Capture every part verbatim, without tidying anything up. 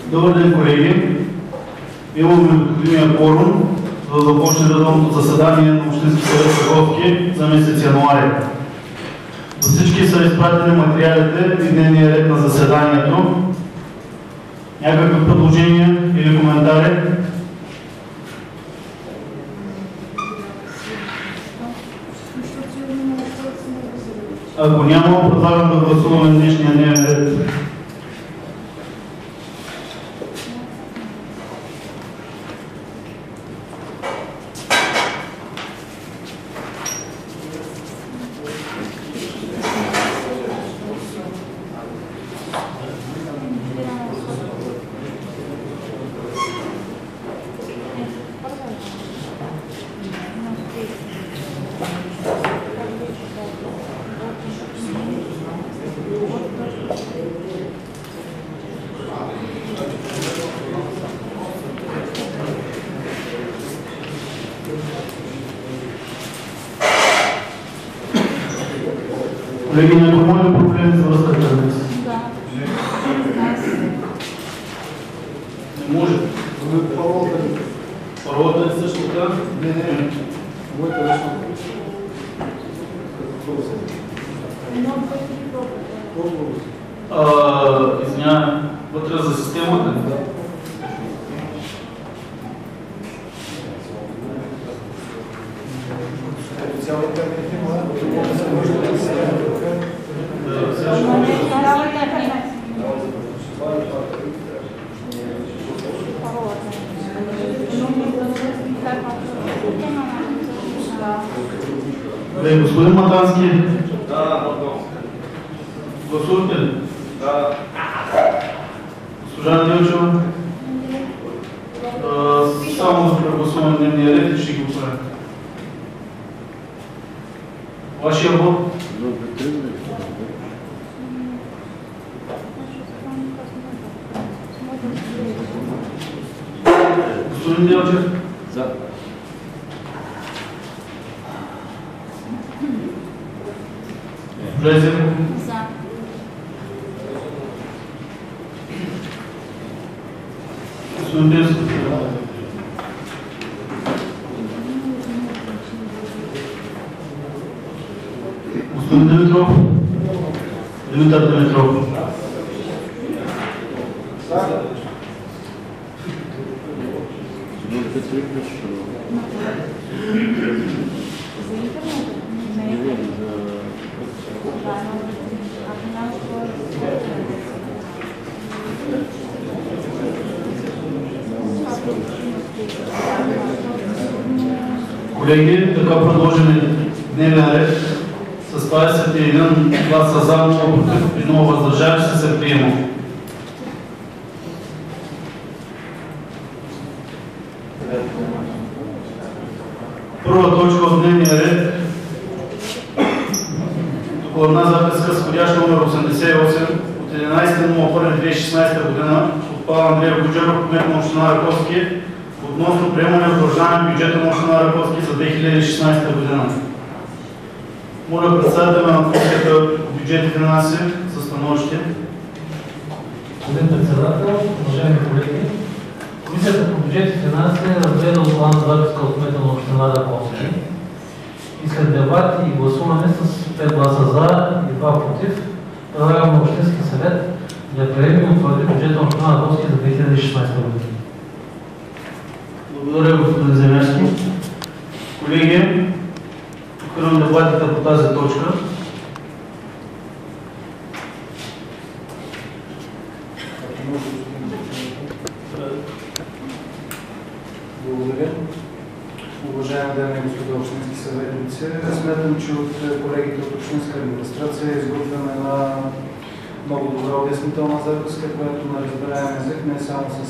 Добър ден, колеги! Имаме необходимия кворум, за да започне редовното заседание на Общински съвет Раковски за месец януари. За всички са изпратени материалите и дневния ред на заседанието. Някакви предложения или коментари? Ако няма, предлагам да гласуваме днешния дневен ред. Колеги, някой има ли проблеми с връзката днес? Да. Не може. Паролата е също така? Не, не. Моята лично. Извинявай, вътре за системата? Да. Добре, господин Матански. Да, Гласувате ли? да. Госпожа Дилчева. Само за прегласуване дневния ред и ще ги оправим. Вашия вот? Господин Дилчев? За. Влезем. За. Господин Дилчев? Господин Димитров? Димитър Димитров? Колеги, така предложени дневен ред с двадесет и един гласа за, много против и много въздържали се се приема. Първа точка от дневния ред. Докладна записка с входящ номер осемдесет и осем от единадесети първи две хиляди и шестнадесета година от Павел Андреев Гуджеров, кмет на община Раковски, относно приемане и утвърждаване на бюджета на община Раковски за две хиляди и шестнадесета година. Моля председателя на комисията по бюджет и финанси за становище. Господин председател, уважаеми колеги, Комисията по бюджет и финанси разгледа плана записка от кмета на община Раковски и след дебати и гласуване с пет гласа за и два против, предлагам на Общински съвет да приеме и утвърди бюджета на община Раковски за две хиляди и шестнадесета година. Благодаря, господин Земярски. Колеги, откривам дебатите по тази точка. Благодаря. Уважаеми дами и господа общински съветници, смятам, че от колегите от общинска администрация изготвяме една много добра обяснителна записка, която на разбираем език не само с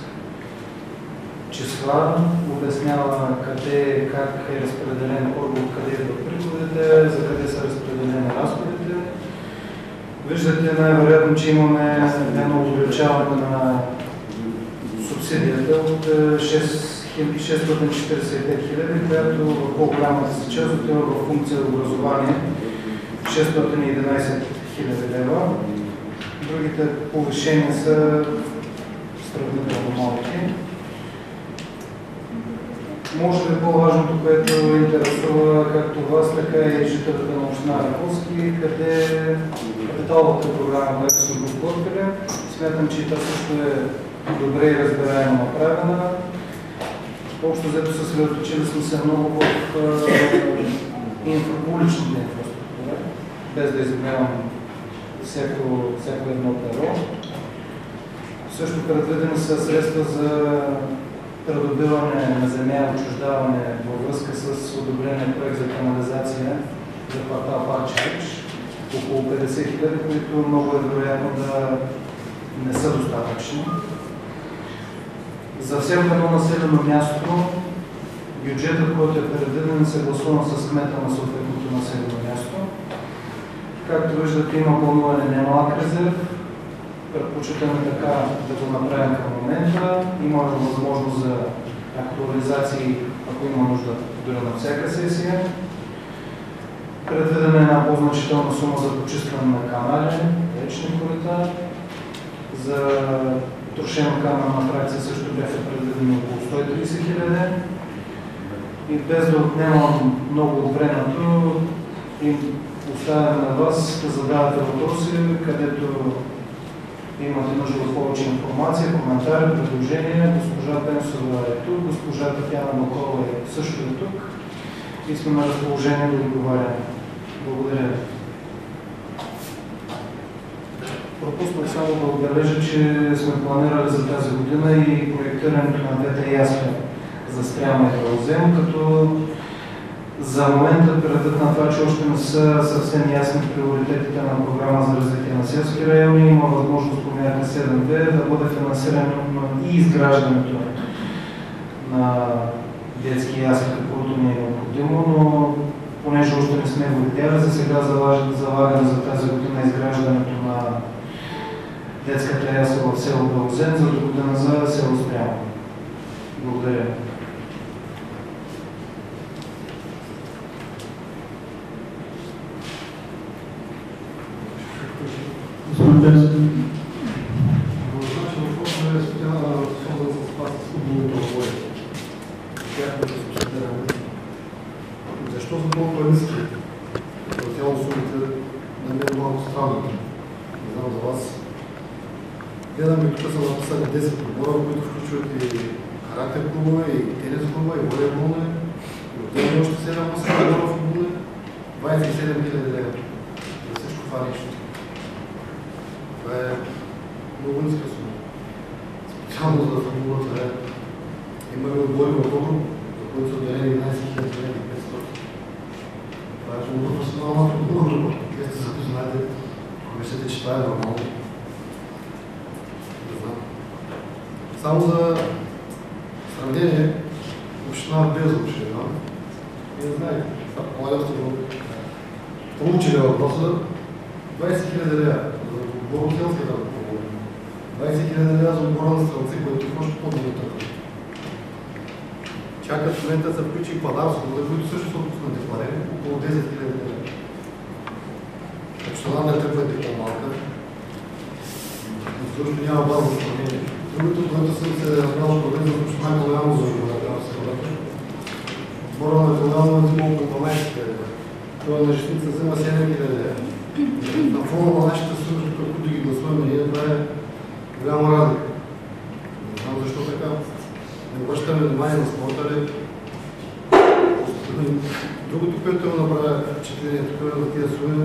числа обяснява къде, как е разпределен, първо къде идват приходите, за къде са разпределени разходите. Виждате най-вероятно, че имаме едно увеличаване на субсидията от шестстотин четиридесет и пет хиляди, която в по-голямата си част отива в функция образование шестстотин и единадесет хиляди лева. Другите повишения са сравнително малки. Може би по-важното, което интересува както вас, така и жителите на община Раковски, къде капиталовата програма, която сме подготвили. Смятам, че тя също е добре и разбираемо направена. Общо взето съсредоточили сме се много в инфра, уличната инфраструктура, без да изберем всяко, всяко едно перо. Също предвидени са средства за придобиване на земя, отчуждаване във връзка с одобрения проект за канализация за квартал Парчевич. Около петдесет хиляди, които много е вероятно да не са достатъчни. За всяко едно населено място бюджетът, който е предвиден, се гласува с кмета на съответното населено място. Както виждате, има плануване немалък резерв. Предпочитаме така да го направим към момента. Има възможност за актуализации, ако има нужда, дори на всяка сесия. Предвидена е една по-значителна сума за почистване на канали, речни корита. За трошено-каменна фракция също бяха предвидени около сто и тридесет хиляди. И без да отнемам много от времето, им оставям на вас да задавате въпроси, където имате нужда от повече информация, коментари, предложения. Госпожа Пенсова е тук, госпожа Татьяна Макова е също е тук и сме на разположение да отговаряме. Благодаря ви. Пропуснах само да отбележа, че сме планирали за тази година и проектирането на двете ясли за Стряма и Белозем, като за момента, предвид на това, че още не са съвсем ясни приоритетите на програма за развитие на селски райони, има възможност по мярка седем две да бъде финансирането и изграждането на детски ясли, каквото ни е необходимо, но понеже още не сме го видяли, за сега залагаме за тази година изграждането на детската ясла в село Белозен, за до година за село Стряма. Благодаря. Господин Пенсов. Значи въпросът е свързан с това с футболните отбори. Защо са толкова ниски? Цяло сумите на мен малко странно. Не знам за вас. Гледаме, тук са написали десет отбора, които включват и характер клубове, и тенис клуба, и волейболни, и отделно още седем отбора футболни, двадесет и седем хиляди лева. За всичко това нещо. Това е много ниска сума. Специално за футболната е. Имаме отбори в Огром, за които са отделени единадесет хиляди и петстотин. Това е много професионална футболна. Вие сте запознаете, ако мислите, че това е нормално. Не знам. Само за сравнение, община Безо община. Вие знаете, младия сте го получили въпроса, двадесет хиляди лева. Боротелската отбора. двадесет хиляди лева за отбора на Стрелци, който е още по-добре. Чакат в момента да се включи и Падарско, за които също са отпуснати пари, около десет хиляди лева. Община не тръгва е по-малка. Защото няма база за сравнение. Другото, което съм се разбрал, че говорим за община Голямо за отбора. Отбора на Голямо е взимал около дванадесет хиляди лева. Това на Житница взема седем хиляди лева. На фона на нашите суми, които ги гласуваме, ние това е голяма разлика. Не знам защо така. Не обръщаме внимание на спорта ли. Другото, което има направя впечатление тук на тия суми,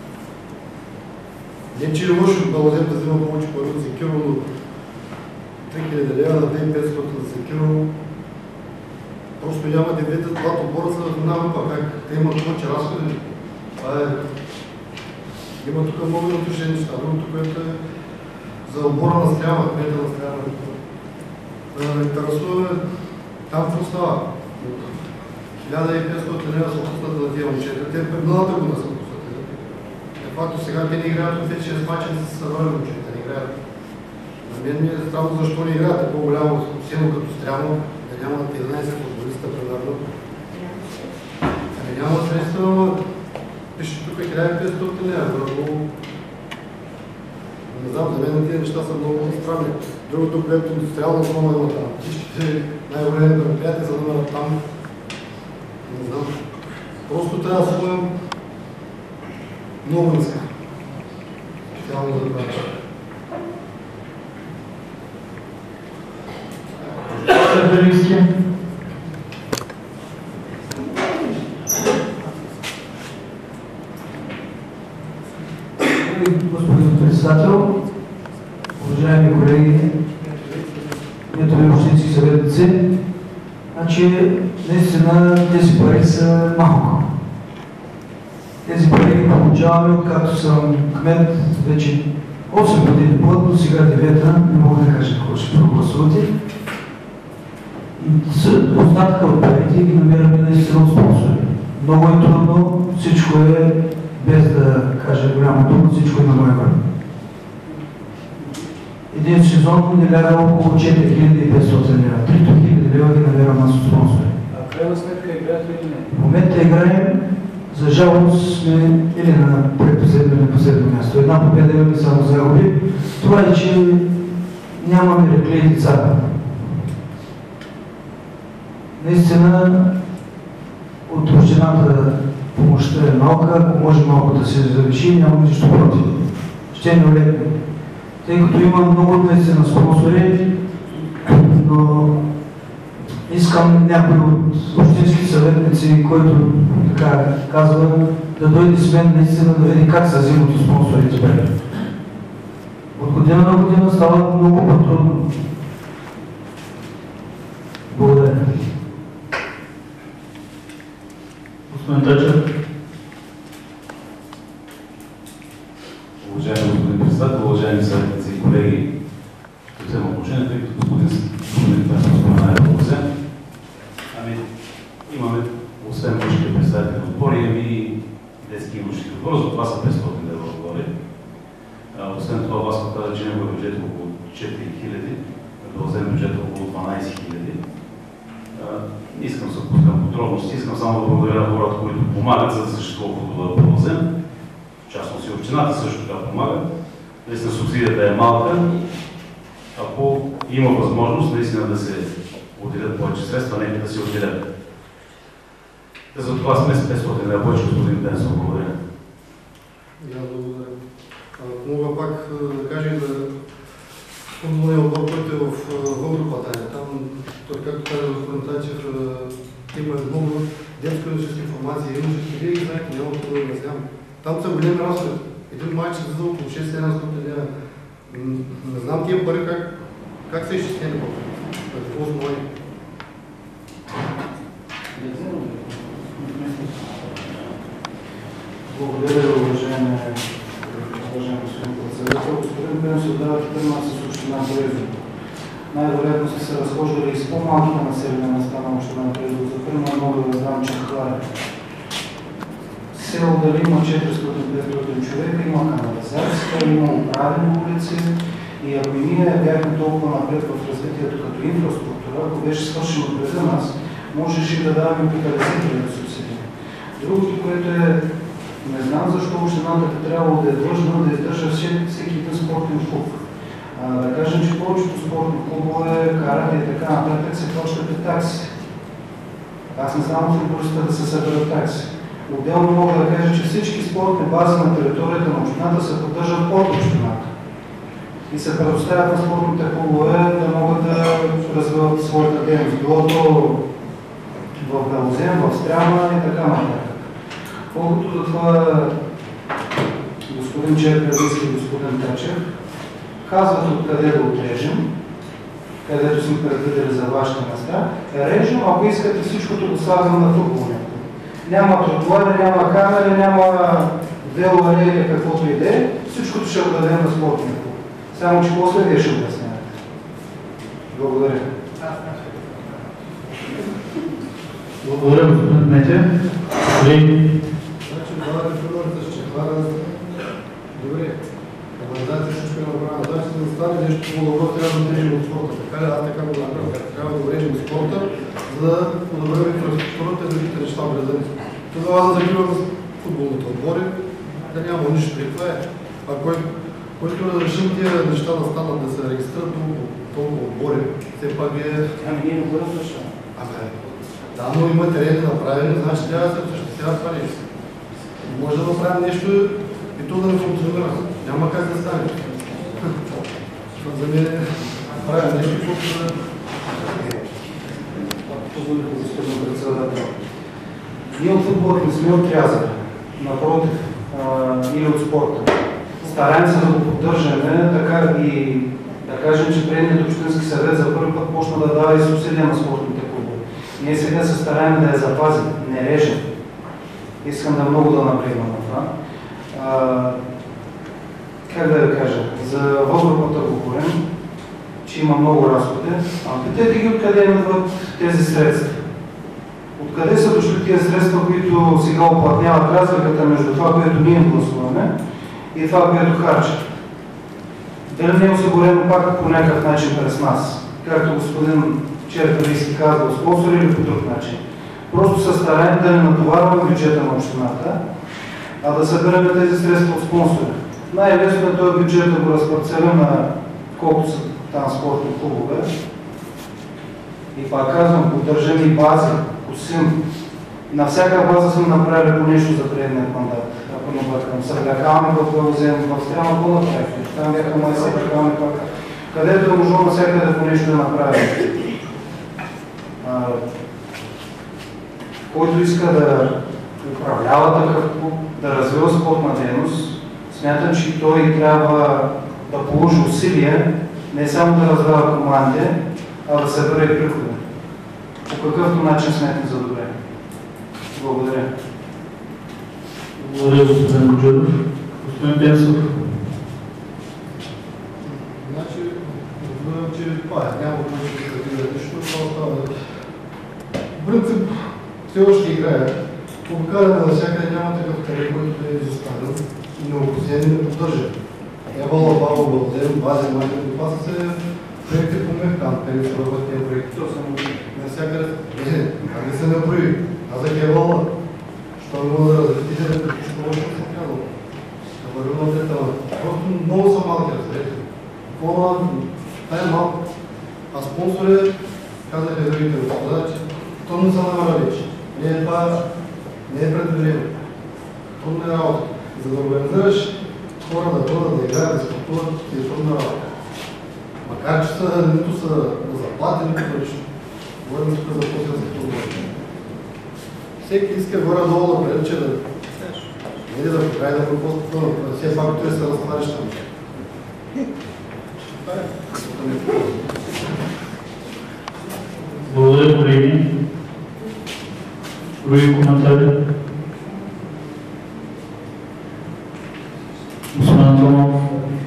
не че е лошо от Белозем да взима повече пари от Секиро, но три хиляди лева на две хиляди и петстотин за Секиро. Просто нямате двете, двата отбора са в една група, как те имат повече разходи. Това е... Има тук много отлични неща. Другото, което е за отбора на Стряма, кмета на Стряма. Да интересуваме там какво става. хиляда и петстотин лева са отпуснати за тия момчета. Те предната година са отпуснати. De факто сега те не играят от вече шест с съвърни момчета. Не играят. На мен ми е странно защо не играят. Е по-голямо силно като Стрямо, да нямат единадесет футболиста предавно. Ами няма средства, пише тук хиляда и петстотин лева. Не знам, за мен тези неща са много странни. Другото, което индустриална зона има там. Всичките най-големи мероприятия за да намерят там. Не знам. Просто трябва да сложим много ниска. Специално за това. Господин председател, уважаеми колеги, кметове общински съветници, значи наистина тези пари са малко. Тези пари получаваме, откакто съм кмет, вече осем години плътно, сега девета, не мога да кажа какво ще прогласувате. Остатъка от парите ги намираме наистина от спонсори. Много е трудно, всичко е, без да кажа голямо дума, всичко е на мой време. Един сезон ни ляга около четири хиляди и петстотин лева. три хиляди лева ги намирам аз от спонсори. А крайна сметка играят ли или не? В момента играем, за жалост сме или на предпоследно или последно място. Една победа имаме само загуби. Това е, че нямаме реклеи деца. Наистина от общината помощта е малка, ако може малко да се завиши, няма нищо против. Ще ни улепне. Тъй като има много наистина спонсори, но искам някой от общински съветници, който така казва, да дойде с мен наистина да види как са взимат от спонсорите. От година на година става много по-трудно. Благодаря. Господин Тачев. Уважаеми господин председател, уважаеми съветници и колеги, ще взема отношение, тъй като господин Тачев спомена Евровозен. Ами, имаме, освен мъжките представители отбори, имаме и детски и мъжки отбори, за това са петстотин лева отбори. Освен това, вас каза, че неговия бюджет е около четири хиляди, Евровозен бюджет е около дванадесет хиляди. Не искам да се пускам подробности, искам само да благодаря на хората, които помагат, за да съществува футбола в Евровозен. В частност и общината също така помага. Наистина субсидията е малка. Ако има възможност наистина да се отделят повече средства, нека да се отделят. За това сме с петстотин лева повече, господин Пенсо. Благодаря. И аз благодаря. Ако мога пак да кажа и за футболния отбор, който е в Вългопатая. Там, той, както каза господин Тачев, има много детско-юношеска информация, юношески лиги, знаете, няма какво да обяснявам. Там са големи разходи. Един матч се за около шест-седемстотин лева. Не знам тия пари как, как са изчислени по какво основание. Благодаря ви, уважаеми господин председател. Господин Пенсо, давате пример с община Брезово. Най-вероятно сте се разхождали и с по-малките населени места на община Брезово. За пример мога да знам, че Хваря. Село дали има четиристотин до петстотин човека, има канализация, има управени улици и ако и ние бяхме толкова напред в развитието като инфраструктура, ако беше свършено преди нас, можеше да даваме по петдесет хиляди субсидии. Другото, което е, не знам защо общината би трябвало да е длъжна да издържа всеки един спортен клуб. А, да кажем, че повечето спортни клубове, карате и така нататък се плащат и такси. Аз не знам от футболистите да се съберат такси. Отделно мога да кажа, че всички спортни бази на територията на общината се поддържат от общината и се предоставят на спортните клубове да могат да развиват своята дейност. Било то в Белозем, в Стряма и така нататък. Колкото до това господин Черпевски и господин Тачев казват откъде да отрежем, където сме предвидели за вашите места, режем, ако искате всичкото да слагам на футболния. Няма тротуари, няма камери, няма велоалея, каквото и да е. Всичкото ще отдадем на спортния клуб. Само, че после вие ще обяснявате. Благодаря. Благодаря, господин Дмитрий. Колеги. Значи, давате примерите с Чехвара. Добре. Канализация всичко е направено. Значи, за да стане нещо по-добро, трябва да отрежем от спорта. Така ли? Аз така го направя. Трябва да отрежем от спорта, за да подобрим инфраструктурата и другите неща в града. Тогава да закривам футболните отбори, да няма нищо. И това е. Ако е който разрешим тия неща да станат, да се регистрират толкова, толкова отбори, все пак е... Ами ние не го разрешаваме. Абе, да, но имате ред да направим, значи трябва да се осъществява това нещо. Може да направим нещо и то да не функционира. Няма как да стане. За мен правим нещо, което да... Позволите, господин председател. Ние от футболът не сме отрязали. Напротив, или от спорта. Стараем се да го поддържаме, така и да кажем, че предният общински съвет за първи път почна да дава и субсидия на спортните клубове. Ние сега се стараем да я запазим, не режем. Искам да много да напрегна на това. А, как да я кажа? За възрастната говорим, че има много разходи. А питайте ги откъде идват тези средства. Откъде са дошли тези средства, които сега оплътняват разликата между това, което ние гласуваме и това, което харчим? Дали не е осигурено пак по някакъв начин през нас? Както господин Черкалийски казва, спонсори или по друг начин? Просто се стараем да не натоварваме бюджета на общината, а да събираме тези средства от спонсори. Най-лесно е този бюджет да го разпарцелим на колко са там спортни клубове. И пак казвам, поддържаме и бази, косим. На всяка база сме направили по нещо за предният мандат. Ако не бъркам, Съргакални пък взем, в Стряма по-направили. Там бяха май Съргакални пък. Където е можело навсякъде по нещо да направим. Който иска да управлява такъв клуб, да развива спортна дейност, смятам, че той трябва да положи усилия не само да раздава команди, а да събира и приходи. По какъвто начин смятам за добре. Благодаря. Благодаря, господин Гуджеров. Господин Пенсов. Значи, разбирам, че това е. Няма да да нищо, това става. В принцип, все още играе. Обикаляне навсякъде няма такъв терен, който да е изоставен и необходимо и не поддържа. Евала, Баба, Бълден, Базен, Майка, това са се проекти по Мехтан, къде се работят тези проекти. То съм навсякъде. Е, а не се направи. Аз за Евала, що не мога да развитите, що още се казва. Да върви на детала. Просто много са малки, разберете. Какво това е малко. А спонсори казаха другите господа, че то не са намаля вече. Не е това, не е предвидено. Трудна е работа. За да организираш хора да ходят, да играят, да спортуват, е трудна работа. Макар че са, нито са на заплати, нито парично. Говорим тук за после за това. Всеки иска горе-долу да прилича да не да покрай да го по-спокойно. Все пак той се разтваряща. Това е. Благодаря, колеги. Други коментари? Господин Антонов.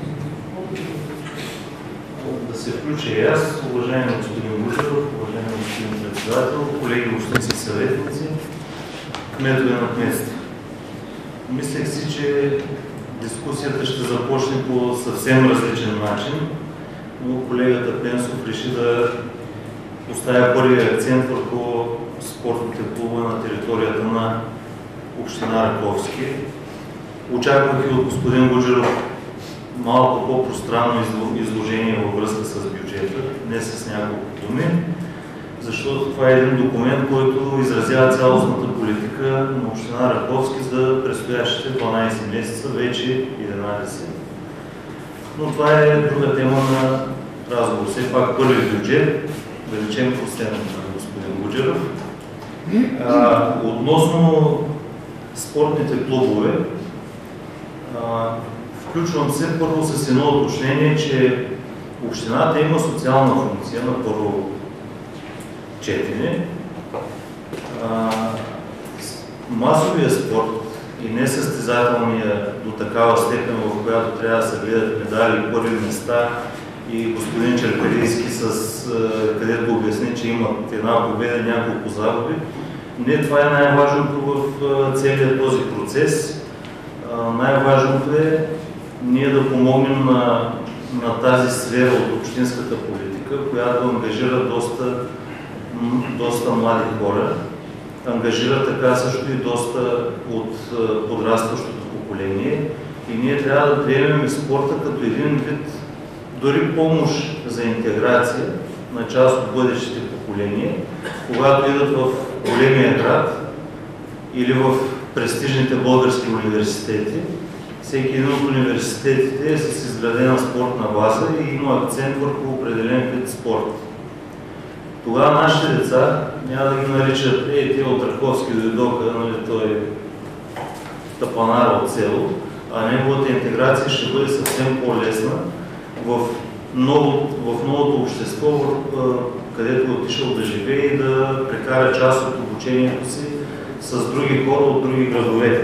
Да се включа и аз, уважаеми господин Гуджеров, уважаеми господин председател, колеги общински съветници, кметове на кметства. Мислех си, че дискусията ще започне по съвсем различен начин, но колегата Пенсов реши да поставя първия акцент върху спортните клубове на територията на община Раковски. Очаквах и от господин Гуджеров малко по-пространно изложение във връзка с бюджета, не с няколко думи, защото това е един документ, който изразява цялостната политика на община Раковски за предстоящите дванадесет месеца, вече единадесет. Но това е друга тема на разговор. Все пак първи бюджет, да речем последното на господин Гуджеров. А, относно спортните клубове, а, включвам се първо с едно уточнение, че общината има социална функция на първо четене. А, масовия спорт и несъстезателния до такава степен, в която трябва да се гледат медали, първи места, и господин Черкалийски, с където обясни, че имат една победа, няколко загуби. Не, това е най-важното в целият този процес. Най-важното е ние да помогнем на, на тази сфера от общинската политика, която ангажира доста, доста млади хора. Ангажира така също и доста от подрастващото поколение И ние трябва да приемем спорта като един вид дори помощ за интеграция на част от бъдещите поколения, когато идат в големия град или в престижните български университети. Всеки един от университетите е с изградена спортна база и има акцент върху определен вид спорт. Тогава нашите деца няма да ги наричат, е, те от Раковски дойдоха, нали, той е тапанар от село, а неговата интеграция ще бъде съвсем по-лесна в, ново, в новото общество, където е отишъл да живее и да прекара част от обучението си с други хора от други градове.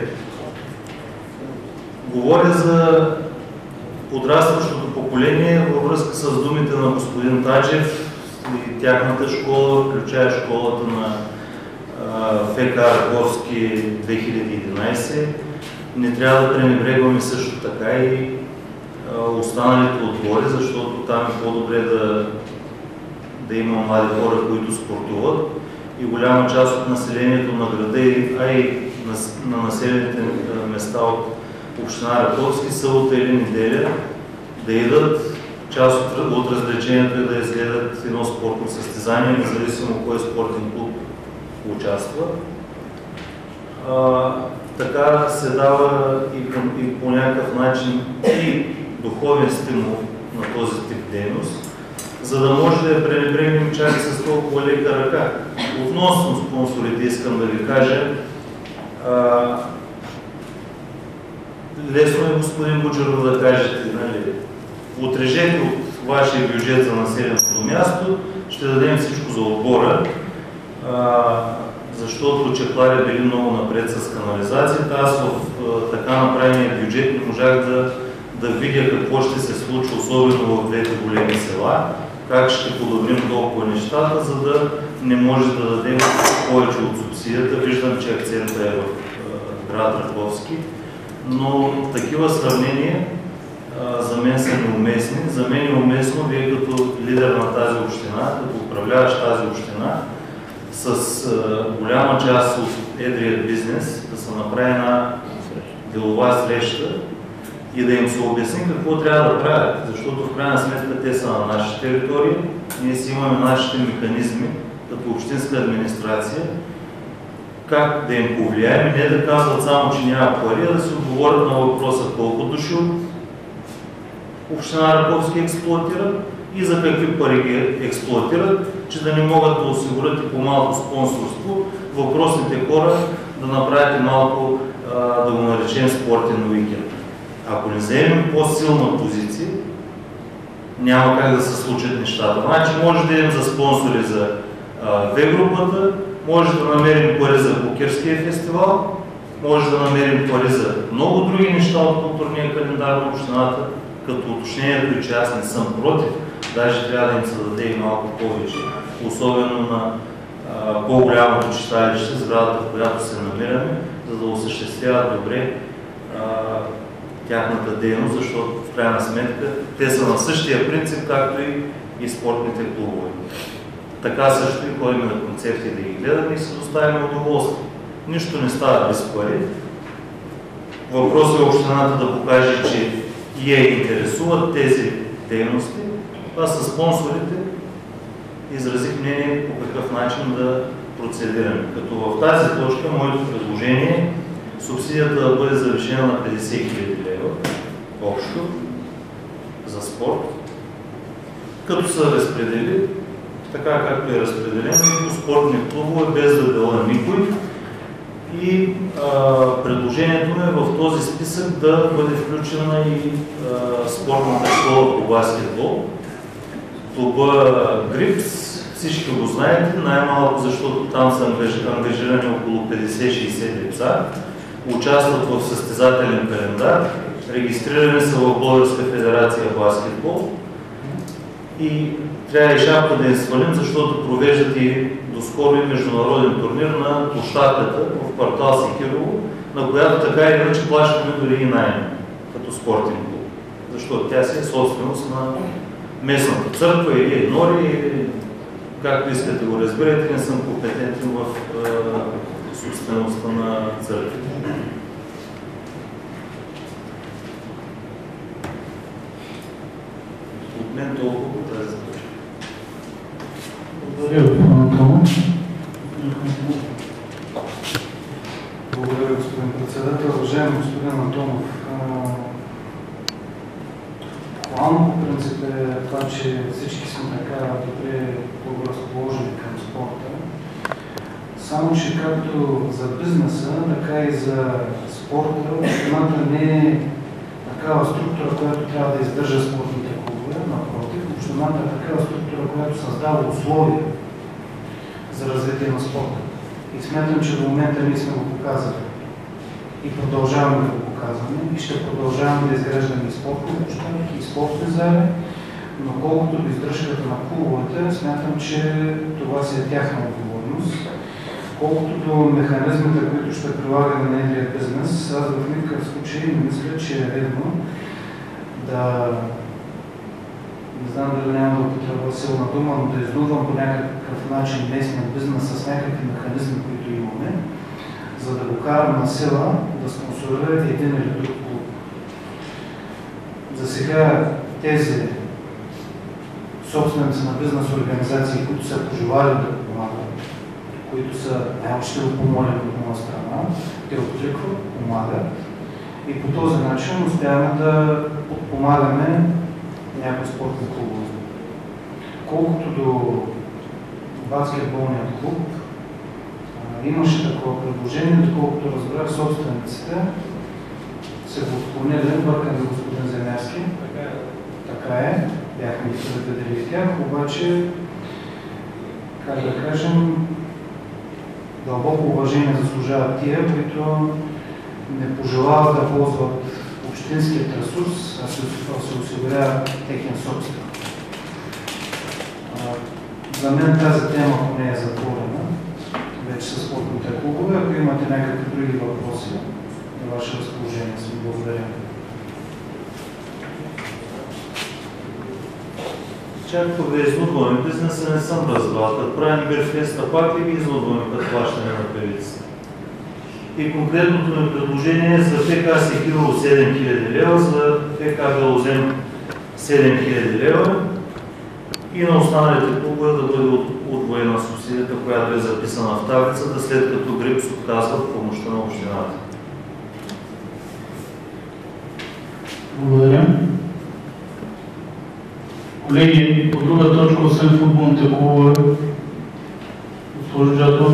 Говоря за подрастващото поколение във връзка с думите на господин Таджев и тяхната школа, включая школата на ФК Раковски две хиляди и единадесет. Не трябва да пренебрегваме също така и останалите отбори, защото там е по-добре да, да има млади хора, които спортуват и голяма част от населението на града, а и на, на населените места от община Раковски събота или неделя да идат. Част от, от развлечението е да изгледат едно спортно състезание, независимо кой спортен клуб участва. А, така се дава и, към, и по някакъв начин и духовен стимул на този тип дейност, за да може да я пренебрегнем чак с толкова лека ръка. Относно спонсорите искам да ви кажа, а, лесно е, господин Буджеров, да кажете, нали, отрежете от вашия бюджет за населеното място, ще дадем всичко за отбора, а, защото Чехларя били много напред с канализацията. Аз в а, така направения бюджет не можах да, да видя какво ще се случи, особено в двете големи села, как ще подобрим толкова нещата, за да не може да дадем повече от субсидията. Виждам, че акцентът е в а, град Раковски, но такива сравнения а, за мен са неуместни. За мен е уместно вие като лидер на тази община, като управляващ тази община, с а, голяма част от едрият бизнес да се направи една делова среща и да им се обясни какво трябва да правят, защото в крайна сметка те са на нашите територии, ние си имаме нашите механизми като общинска администрация, как да им повлияем и не да казват само, че няма пари, а да си отговорят на въпроса колко души от община Раковски експлоатират и за какви пари ги експлоатират, че да не могат да осигурят и по-малко спонсорство, въпросните хора да направят и малко, а, да го наречем, спортен уикенд. Ако не вземем по-силна позиция, няма как да се случат нещата. Значи може да идем за спонсори за В-групата, може да намерим пари за Букерския фестивал, може да намерим пари за много други неща от културния календар на общината, като уточнението, че аз не съм против, даже трябва да им се даде и малко повече, особено на по-голямото читалище, сградата, в която се намираме, за да осъществяват добре а, тяхната дейност, защото в крайна сметка те са на същия принцип, както и, и спортните клубове. Така също и ходим на концерти да ги гледаме и се доставим удоволствие. Нищо не става без пари. Въпросът е общината да покаже, че я интересуват тези дейности, а със спонсорите изразих мнение по какъв начин да процедираме. Като в тази точка моето предложение е субсидията да бъде завишена на петдесет хиляди лева общо за спорт, като се разпредели така както е разпределено и по спортни клубове, без да дела никой. И а, предложението ми е в този списък да бъде включена и а, спортната школа по баскетбол. Клуба Грипс, всички го знаете, най-малко защото там са ангажирани около петдесет-шейсет деца, участват в състезателен календар, регистрирани са в Българска федерация баскетбол и трябва и шапка да я свалим, защото провеждат и доскоро и международен турнир на площадката в квартал Секирово, на която така или иначе плащаме дори и найем като спортен клуб. Защото тя си е собственост на местната църква или еднори, или както искате го разберете, не съм компетентен в е, собствеността на църквите. мен толкова по тази точка. Благодаря, господин Антонов. Благодаря, господин председател. Уважаеми господин Антонов, план по принцип е това, че всички сме така добре разположени към спорта. Само, че както за бизнеса, така и за спорта, общината не е такава структура, която трябва да издържа спортните клубове. Напротив, общината е такава структура, която създава условия за развитие на спорта. И смятам, че до момента ние сме го показали. И продължаваме да го показваме. И ще продължаваме да изграждаме и спортни площадки, и спортни зали. Но колкото до издръжката на клубовете, смятам, че това си е тяхна отговорност. Колкото до механизмите, които ще прилагаме на едния бизнес, аз в никакъв случай не мисля, че е редно да, не знам дали няма да употребя силна дума, но да изнудвам по някакъв начин местния бизнес с някакви механизми, които имаме, за да го карам на сила да спонсорират един или друг клуб. За сега тези собственици на бизнес организации, които са пожелали да помагат, които са най-общо помолени от моя страна, те откликват, помагат и по този начин успяваме да подпомагаме някои спортни клубове. Колкото до баскетболният клуб, а, имаше такова предложение, доколкото разбрах, собствениците се го отклонили, бъркам за господин Земярски. Така е. Така е, бяхме ги предвидели тях, обаче, как да кажем, дълбоко уважение заслужават тия, които не пожелават да ползват общинският ресурс, а се, се осигурява техен собствен. За мен тази тема поне е затворена, вече с спортните клубове. Ако имате някакви други въпроси, на ваше разположение съм. Благодаря. Чак да изнудваме бизнеса, не съм разбрал. Като правим Бирфеста, пак ли ги изнудваме като плащане на певиците? И конкретното ми предложение е за ФК Секирово седем хиляди лева, за ФК Белозем седем хиляди лева и на останалите клубове да бъде удвоена субсидията, която е записана в таблицата, след като ГРИПС отказват помощта на общината. Благодаря. Колеги, по друга точка, освен футболните клубове, госпожо Джатова.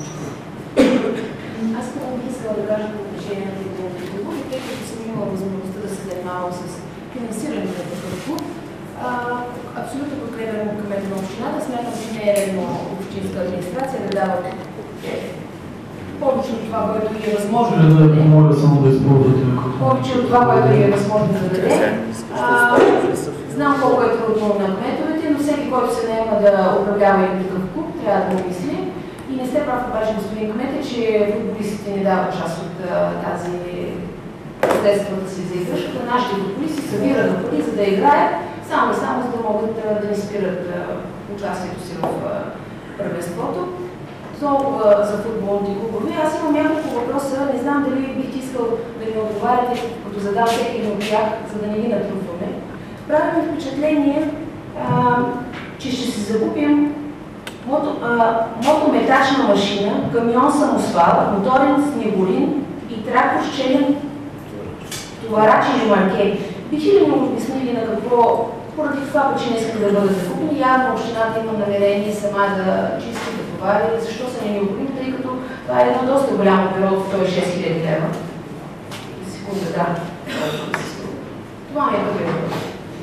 Аз много бих искала да кажа по отношение на футболните клубове, тъй като съм имала възможността да се занимавам с финансирането на такъв клуб. Абсолютно подкрепям кмета на общината. Смятам, че не е редно общинска администрация да дава повече от това, което е възможно да даде. Моля само да използвате Повече от това, което е възможно да даде. Знам колко е трудно на кметовете, но всеки, който се наема да управлява един такъв клуб, трябва да го мисли. И не сте прав обаче, господин кмете, че футболистите не дават част от тази средствата си за издръжката. Нашите футболисти събират на пари, за да играят, само и само за да могат да не спират участието си в първенството. Толкова за футболните клубове. Аз имам няколко въпроса, не знам дали бихте искал да ми отговаряте, като задам всеки от тях, за да не ги натрупваме. Прави ми впечатление, а, че ще си закупим мото, а, мотометачна машина, камион самосвал, моторен снеголин и трактор с челен товарач и жмарке. Бихте ли ми обяснили на какво, поради това причина искат да бъдат закупени? Явно общината има намерение сама да чисти, да товари. Защо са не необходими, тъй като това е едно доста голямо период, сто и шест хиляди лева. Секунда, да. Това ми е първият въпрос.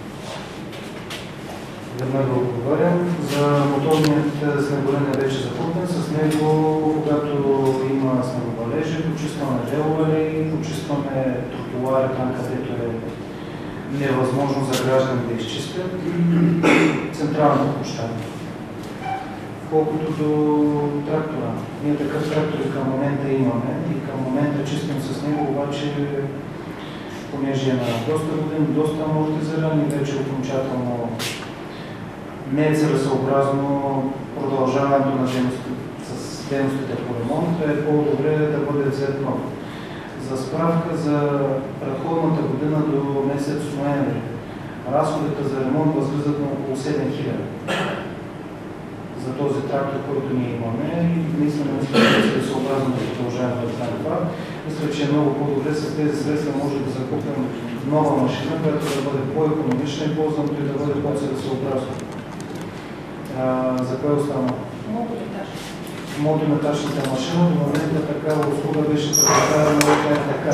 Веднага да отговорям. За моторният снеголин е вече закупен. С него, когато има снеговалежи, почистваме деловали, почистваме тротуари там, където е невъзможно за граждани да изчистят и централната площадка. Колкото до трактора, ние такъв трактор и към момента имаме и към момента чистим с него, обаче понеже е на доста години, доста амортизиран и вече окончателно не е целесъобразно продължаването на дейностите, с дейностите по ремонт, е по-добре да бъде взет нов. За справка, за предходната година до месец ноември разходите за ремонт възлизат седем хиляди за този трактор, който ние имаме и наистина мисля, че е целесъобразно да продължаваме да правим това. Мисля, че е много по-добре с тези средства може да закупим нова машина, която да бъде по-икономична и по-зъмто и да бъде по-целесъобразна. За кое остана? Мотометачната машина до момента такава услуга беше предоставена, но е така.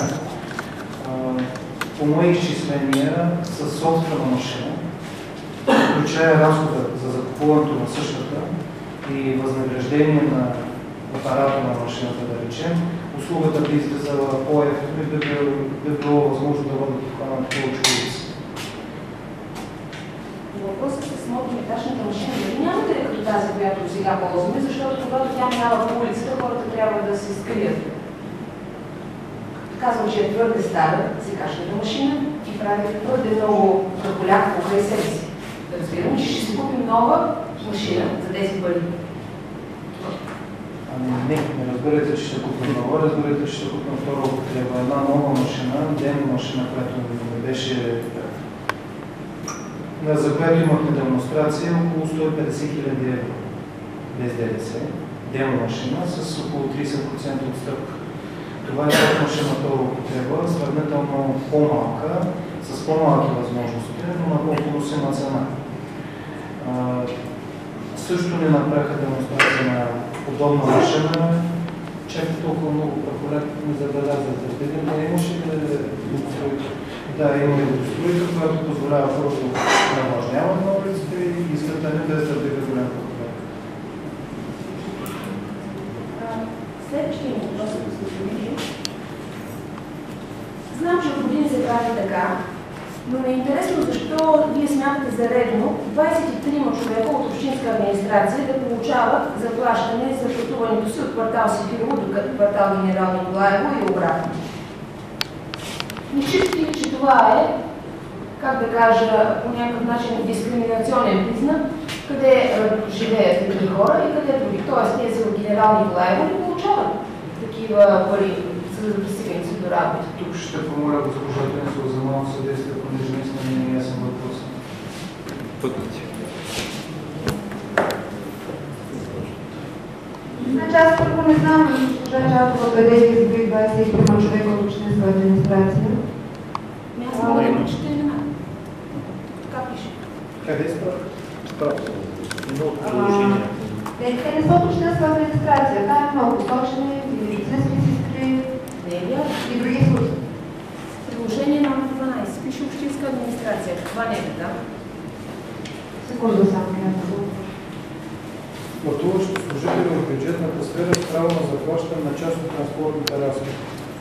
По мои изчисления с собствена машина, включая разхода за закупуването на същата и възнаграждение на апарата на машината, да речем, услугата би излизала по-ефтино и би, би било възможно да бъдат обхванати повече улици. Въпросът с мотометачната машина, дали нямате ли като тази, която сега ползваме, защото когато тя минава по улицата, хората трябва да се скрият. Казвам, че е твърде стара сегашната машина и прави твърде много голямо покрай себе си. Разбирам, че ще си купим нова машина за тези пари. Ами не, не разбирате, че ще купим нова, разбирате, че ще купим втора употреба. Една нова машина, демо машина, която не беше, за която имахме демонстрация, около сто и петдесет хиляди евро без ДДС. Демо машина с около тридесет процента отстъпка. Това е тази машина втора употреба, сравнително по-малка, с по-малки възможности, но на по-поносима цена. А, също не направиха демонстрация на подобна машина, чак толкова много прахолет не забелязате. Видим, да имаше ли водостроител? Да, имаме водостроител, която позволява просто да навлажняват на улиците и изкъртане да е стартира голям прахолет. Следващия въпрос е да се види. Знам, че от години се прави така, но ме е интересно защо вие смятате за редно двадесет и три човека от общинска администрация да получават заплащане за пътуването си от квартал Сефирово до квартал Генерал Николаево и обратно. Не считате ли, че това е, как да кажа, по някакъв начин дискриминационен признак, къде живеят такива хора и къде други? Тоест, тези от Генерал Николаево не получават такива пари, за да достигнат се до работа. Тук ще помоля госпожа Пенсова за малко съдействие, понеже наистина не е ясен въпрос. Пътници. Значи аз първо не знам, госпожа Чатова, къде е изброи двадесет и три човека от общинска администрация. Аз мога да има четирина. Как пише? Къде е справка? Справка. Много положения. Те не са от общинска администрация. Там е много посочени, медицински сестри и други служби. Приложение номер дванадесет. Пише общинска администрация. Това не е така. Секунда само някакво. Пътуващи служители в бюджетната сфера с право на заплащане на част от транспортните разходи.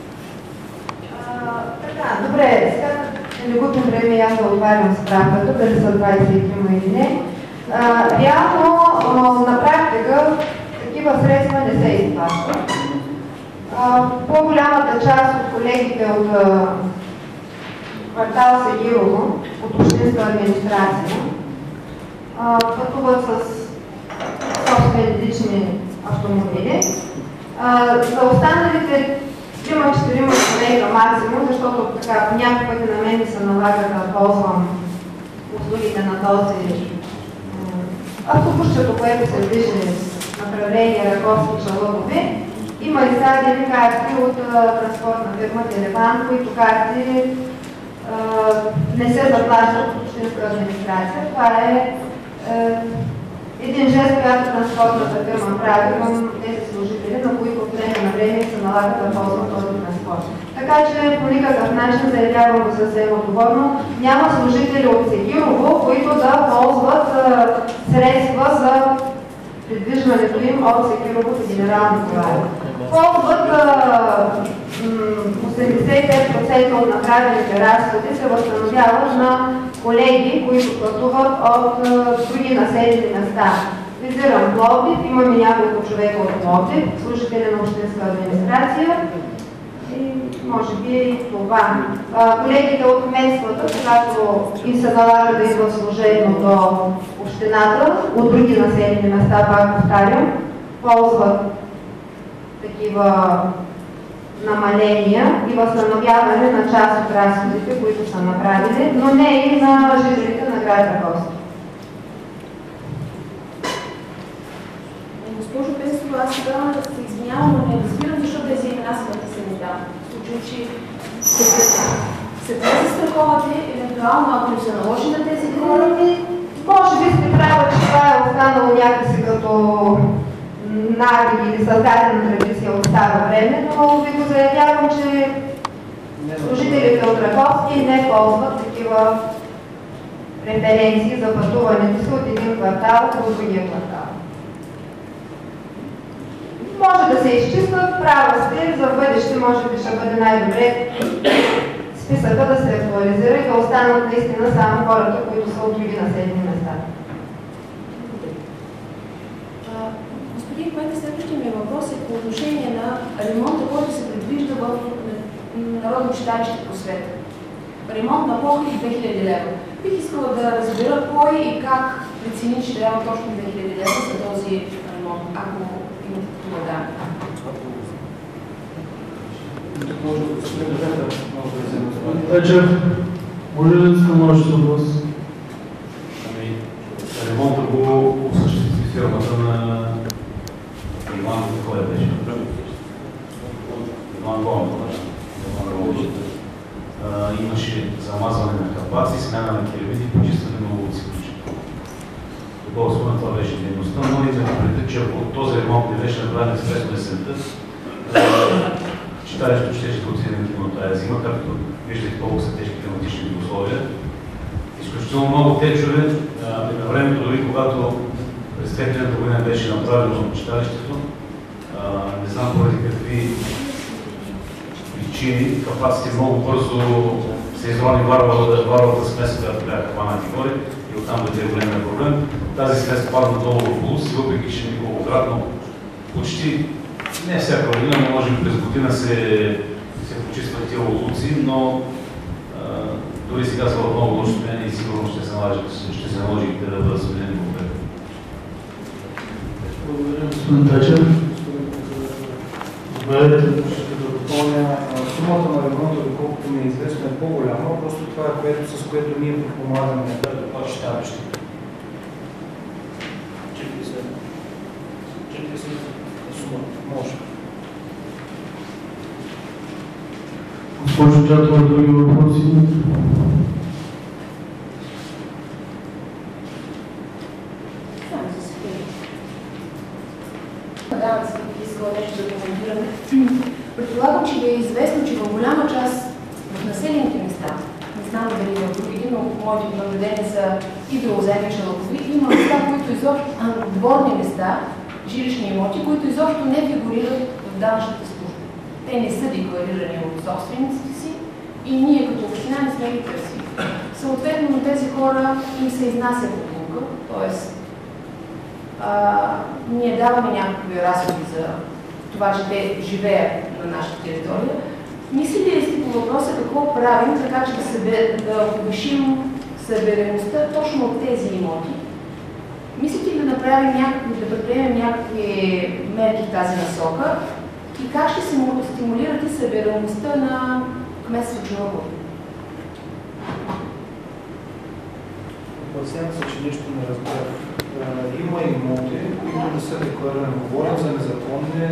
Така, добре, сега не губим време, аз да отварям справката, дали са двадесет и три или не. А, реално, на практика, такива средства не се изплащат. По-голямата част от колегите от а, квартал Сегирово, от общинска администрация, а, пътуват с собствени лични автомобили. А, за останалите трима-четирима човека максимум, защото така по някакъв пъти на мен ми се налага да ползвам услугите на този автобусчето, което се движи направление Раковски Чалъгови. Има издадени карти от транспортна фирма Телефан, които карти а, не се заплащат от общинска администрация. Това е а, един жест, която транспортната фирма прави към тези служители, на които от време на време се налага да ползват този транспорт. Така че по никакъв начин заявявам го съвсем отговорно. Няма служители от Сегирово, които да ползват а, средства за придвижването им от Сегирово до Генерал Николаево. Ползват осемдесет и пет процента от направените разходи се възстановяват на колеги, които пътуват от а, други населени места. Визирам Пловдив, имаме няколко човека от Пловдив, служители на общинска администрация и може би и това. А, колегите от кметствата, когато им се налага да идват служебно до общината, от други населени места, пак повтарям, ползват такива намаления и възстановяване на част от разходите, които са направили, но не и на жителите на град Раковски. които аз сега се извинявам, но не разбирам защо тези имена са да се не дам. В случай, че се тези страховате, евентуално ако им се наложи на тези хора. Може би сте права, че това е останало някакси като навик или създадена традиция от старо време, но ви го заявявам, че служителите от Раковски не ползват такива преференции за пътуването си от един квартал до другия квартал. Може да се изчистват, права сте, за бъдеще може би ще бъде най-добре списъка да се актуализира и да останат наистина само хората, които са от други населени места. Господин Кмет, следващия ми въпрос е по отношение на ремонта, който се предвижда в Народно читалище Просвета. Ремонт на площ две хиляди лева. Бих искала да разбера кой и как прецени, че трябва точно две хиляди лева за този ремонт, ако имате такива данни. Вече, може ли да становище въпрос? Ами, ремонта го осъществи фирмата на Иван, кой беше? Иван Гонов. Имаше замазване на капаци, смяна на телевизии, почистване на улици. Доколкото това беше дейността, но и да предвид, че ако този ремонт не беше направен през есента, читалището ще ще отиде на тази зима, както виждате колко са тежки климатични условия. Изключително много течове. На времето, дори когато през две хиляди година беше направено читалището, не знам поради какви причини, капаците много бързо се изрони варварата смес, която бяха хванати горе и оттам дойде големия проблем. Тази смес падна долу в Лус, въпреки че неколкократно, почти не всяка година, но може би през година се, се почистват тия луци, но а, дори сега са в много лошо състояние и сигурно ще се наложи, ще се наложи да бъдат сменени по-добре. Благодаря, господин Тачев. Добре. Сумата на ремонта, доколкото ми е известно, е по-голяма, просто това е което, с което ние подпомагаме това читалище. Може. Госпожо Чатова, други въпроси? Да, бих искала нещо да коментираме. Предполагам, че ви е известно, че в голяма част в населените места, не знам дали в други, но моите наблюдения са и белоземни шалкови, има места, които изобщо, дворни места, жилищни имоти, които изобщо не фигурират в данъчната служба. Те не са декларирани от собствениците си и ние като община не сме ги търсили. Съответно на тези хора им се изнася покупка, т.е. ние даваме някакви разходи за това, че те живеят на нашата територия. Мислите ли сте по въпроса какво правим, така че да, събе, да повишим събереността точно от тези имоти? Мислите ли да направим някакви, да предприемем някакви мерки в тази насока и как ще се стимулирате събираемостта на кметство Чорново? Опасявам се, че нещо не разбрах. Има имоти, които не са декларирани. Говорим за незаконни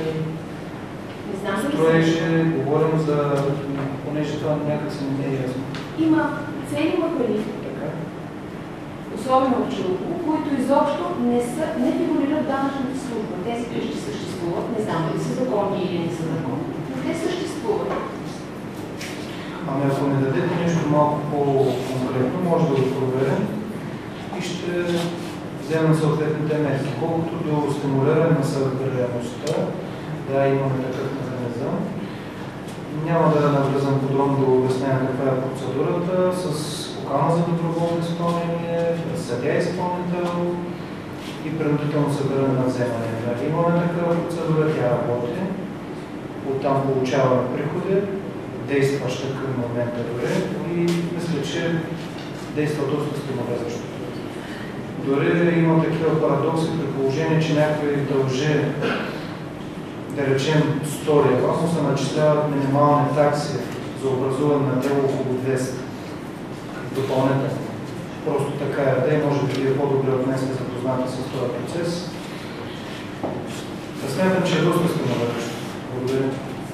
строежи, говорим за, понеже това някак се не е ясно. Има цели махали, особено в Чилово, които изобщо не, са, не фигурират данъчната служба. Тези къщи съществуват, не знам дали са законни или не са законни, но те съществуват. Ами ако не дадете нещо малко по-конкретно, може да го проверим и ще вземем съответните мерки. Колкото до стимулиране на събираемостта, да, имаме такъв механизъм. Няма да навлизам подробно да обяснявам каква е процедурата с покана за доброволно изпълнение, съдия изпълнител и принудително събиране на вземания. Да, имаме такава процедура, тя работи. Оттам получаваме приходи, действаща към момента дори и мисля, че действа доста стимулиращо. Дори има такива парадокси при положение, че някой дължи, да речем, сто лева, но се начисляват минимални такси за образуване на дело около двеста допълнително. Просто така е да и може би е по-добре от днес да запозната с този процес. Смятам, че е доста стимулиращо. Благодаря.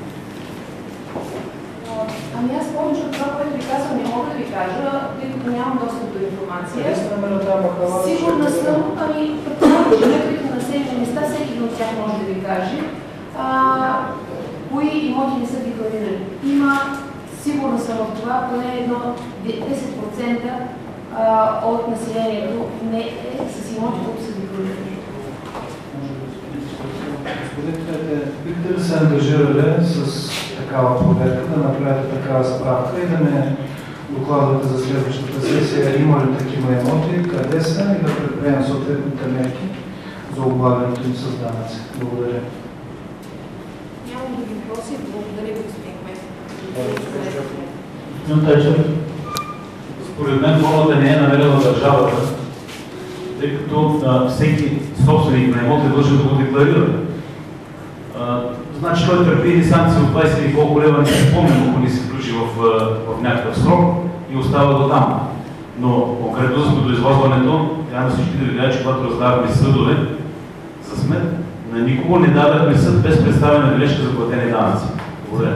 Ами аз повече от това, което ви казвам, не мога да ви кажа, тъй като нямам достъп до информация. Сигурна съм, ами предполагам, че жителите на населени места, всеки от тях може да ви каже, а, кои имоти не са декларирани. Има, сигурна съм в това, поне едно десет процента а, от населението не е с имоти, които са декларирани. Господите, бихте ли се ангажирали с такава проверка, да направите такава справка и да не докладвате за следващата сесия, има ли такива имоти, къде са и да предприемем съответните мерки за облагането им с данъци. Благодаря. Нямам да ви въпроси, благодаря ви, господин Кмет. Според мен формата не е намерила държавата, тъй като а, всеки собственик на имот е длъжен да го декларира. А, значи той търпи и санкции от двайсет и колко лева, не се спомням, ако не се включи в, в някакъв срок и остава до там. Но конкретно до извозването, трябва всички да видят, че когато раздавахме съдове за смет, на никого не дадахме съд без представена бележка за платени данъци. Благодаря.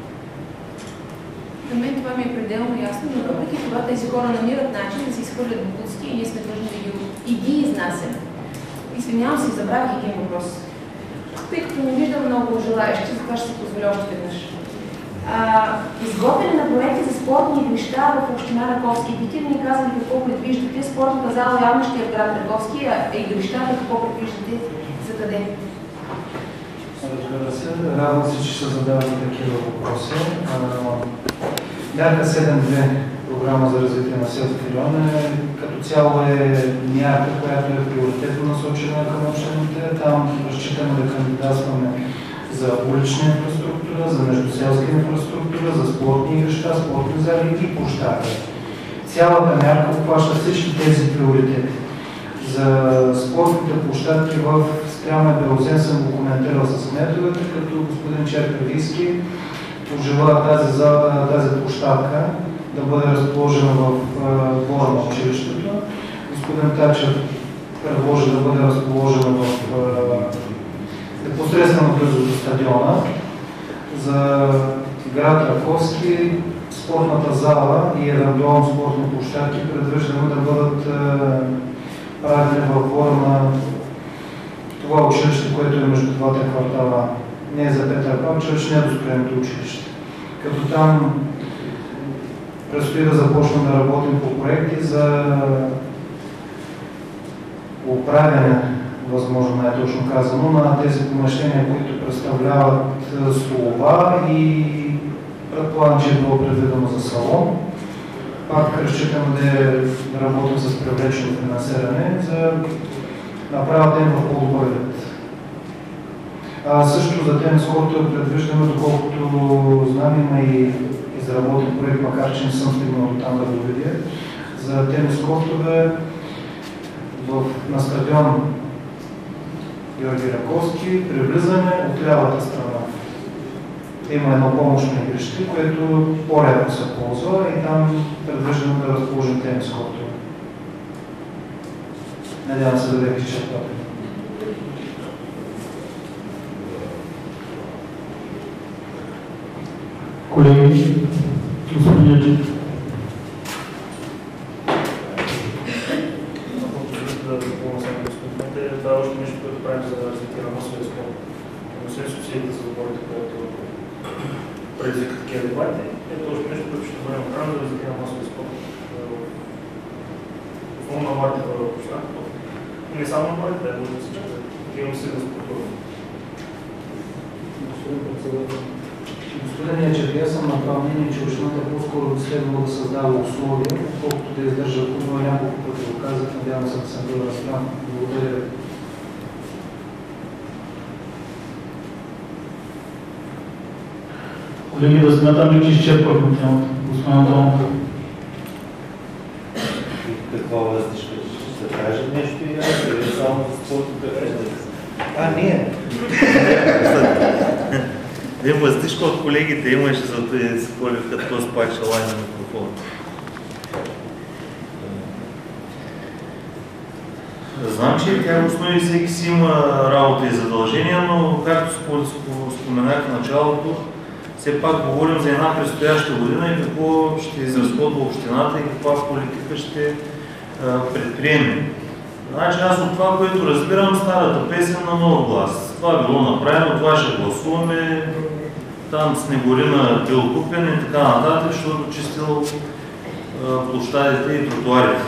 За мен това ми е пределно ясно, но въпреки това тези хора намират начин да се изхвърлят бутски и ние сме длъжни да ги, и ги изнасяме. Извинявам се, забравих един въпрос. Тъй като не виждам много желаящи, затова ще се позволя още веднъж. Изготвяне на проекти за спортни игрища в община Раковски. Бихте ли ни казали какво предвиждате? Спортната зала явно ще е в град Раковски, а игрищата какво предвиждате? За къде? Разбира се, радвам се, че ще задавате такива въпроси. Мярка седем две, програма за развитие на селски райони, като цяло е мярка, която е приоритетно насочена към общините. Там разчитаме да кандидатстваме за улична инфраструктура, за междуселска инфраструктура, за спортни игрища, спортни зали и площадки. Цялата мярка обхваща всички тези приоритети. За спортните площадки в Стряма Белозен съм го коментирал с кметовете, като господин Черкавийски пожела тази, тази площадка да бъде разположена в двора на училището. Господин Тачев предложи да бъде разположена в непосредствено близо до стадиона. За град Раковски спортната зала и евентуално спортни площадки предвиждаме да бъдат правени в двора на това училище, което е между двата квартала. Не е за Петър Павчевич, не е достроеното училище. Като там предстои да започнем да работим по проекти за управяне, възможно най-точно казано, на тези помещения, които представляват столова и предполагам, че е било предвидено за салон. Пак разчитам да работим с привлечено финансиране, за направата им в по-добър вид. А също за тенис корта предвиждаме, доколкото знам, има и изработен проект, макар че не съм стигнал до там да го видя, за тенис кортове на стадион Георги Раковски, при влизане от лявата страна. Има едно помощно игрище, което по-рядко се ползва и там предвиждаме да разположим тенис кортове. Надявам се да бях изчерпателен. Колеги, господин Яджи. Това е още нещо, което правим за развитие на масовия спорт. Освен субсидията за отборите, което предизвика такива дебати, ето още нещо, което ще бъдем правим за развитие на масовия спорт. Основно на младите хора в общината. Не само на младите, да може да се чака. Имам си да спортувам. Господин председател, господин Ячев, аз съм на това мнение, че общината по-скоро би следвало да създава условия, колкото да издържа курва, няколко пъти го казах, надявам се да съм бил разбран. Благодаря ви. Колеги, да смятам ли, че изчерпахме темата? Господин Антонов. Какво въздишка? Ще се каже нещо и аз, или само за спорта да кажа? А, ние! Вие въздишка от колегите имаше, за да се хвали в като спак шалай на микрофон. Знам, че тягостно и всеки си има работа и задължения, но както споменах в началото, все пак говорим за една предстояща година и какво ще изразходва общината и каква политика ще предприеме. Значи аз от това, което разбирам, старата песен на нов глас. Това било направено, това ще гласуваме, там снегорина бил купен и така нататък, защото чистил площадите и тротуарите.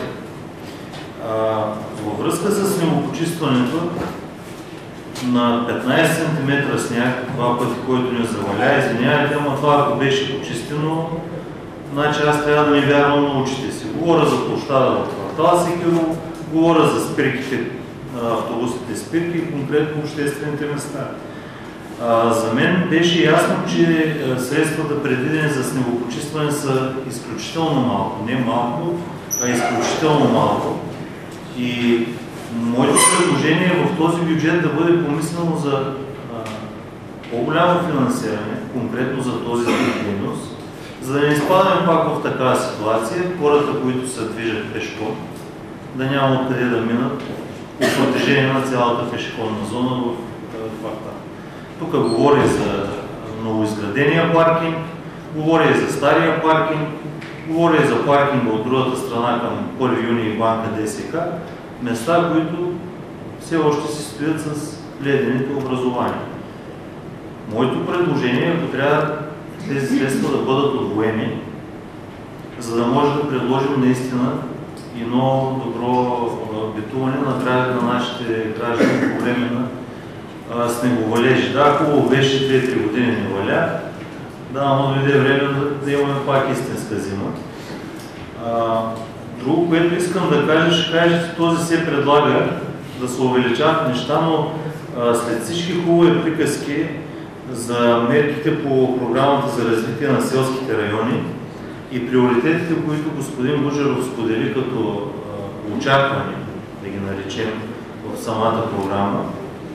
Във връзка с снегопочистването на петнайсет сантиметра сняг, това пъти, който ни заваля, извинявайте, ама това ако беше почистено, значи аз трябва да не вярвам на очите си. Говоря за площада в квартал Секирово, говоря за спирките, автобусите спирки и конкретно обществените места. А, за мен беше ясно, че средствата предвидени за снегопочистване са изключително малко. Не малко, а изключително малко. И моето предложение е в този бюджет да бъде помислено за по-голямо финансиране, конкретно за този дейност, за да не изпадаме пак в такава ситуация, хората, които се движат пешком, да няма откъде да минат по протежение на цялата пешеходна зона в квартала. Тук говоря за новоизградения паркинг, говоря и за стария паркинг, говоря и за паркинга от другата страна към първи юни и банка ДСК, места, които все още си стоят с ледените образования. Моето предложение, ако трябва тези средства да бъдат удвоени, за да може да предложим наистина едно добро битуване на, на нашите граждани по време на а, снеговалежи. Да, хубаво беше две-три години не валя, да, но дойде време да, да имаме пак истинска зима. А, друго, което искам да кажа, ще кажа, че този се предлага да се увеличават неща, но а, след всички хубави приказки за мерките по програмата за развитие на селските райони и приоритетите, които господин Гуджеров сподели като а, очакване, да ги наречем в самата програма,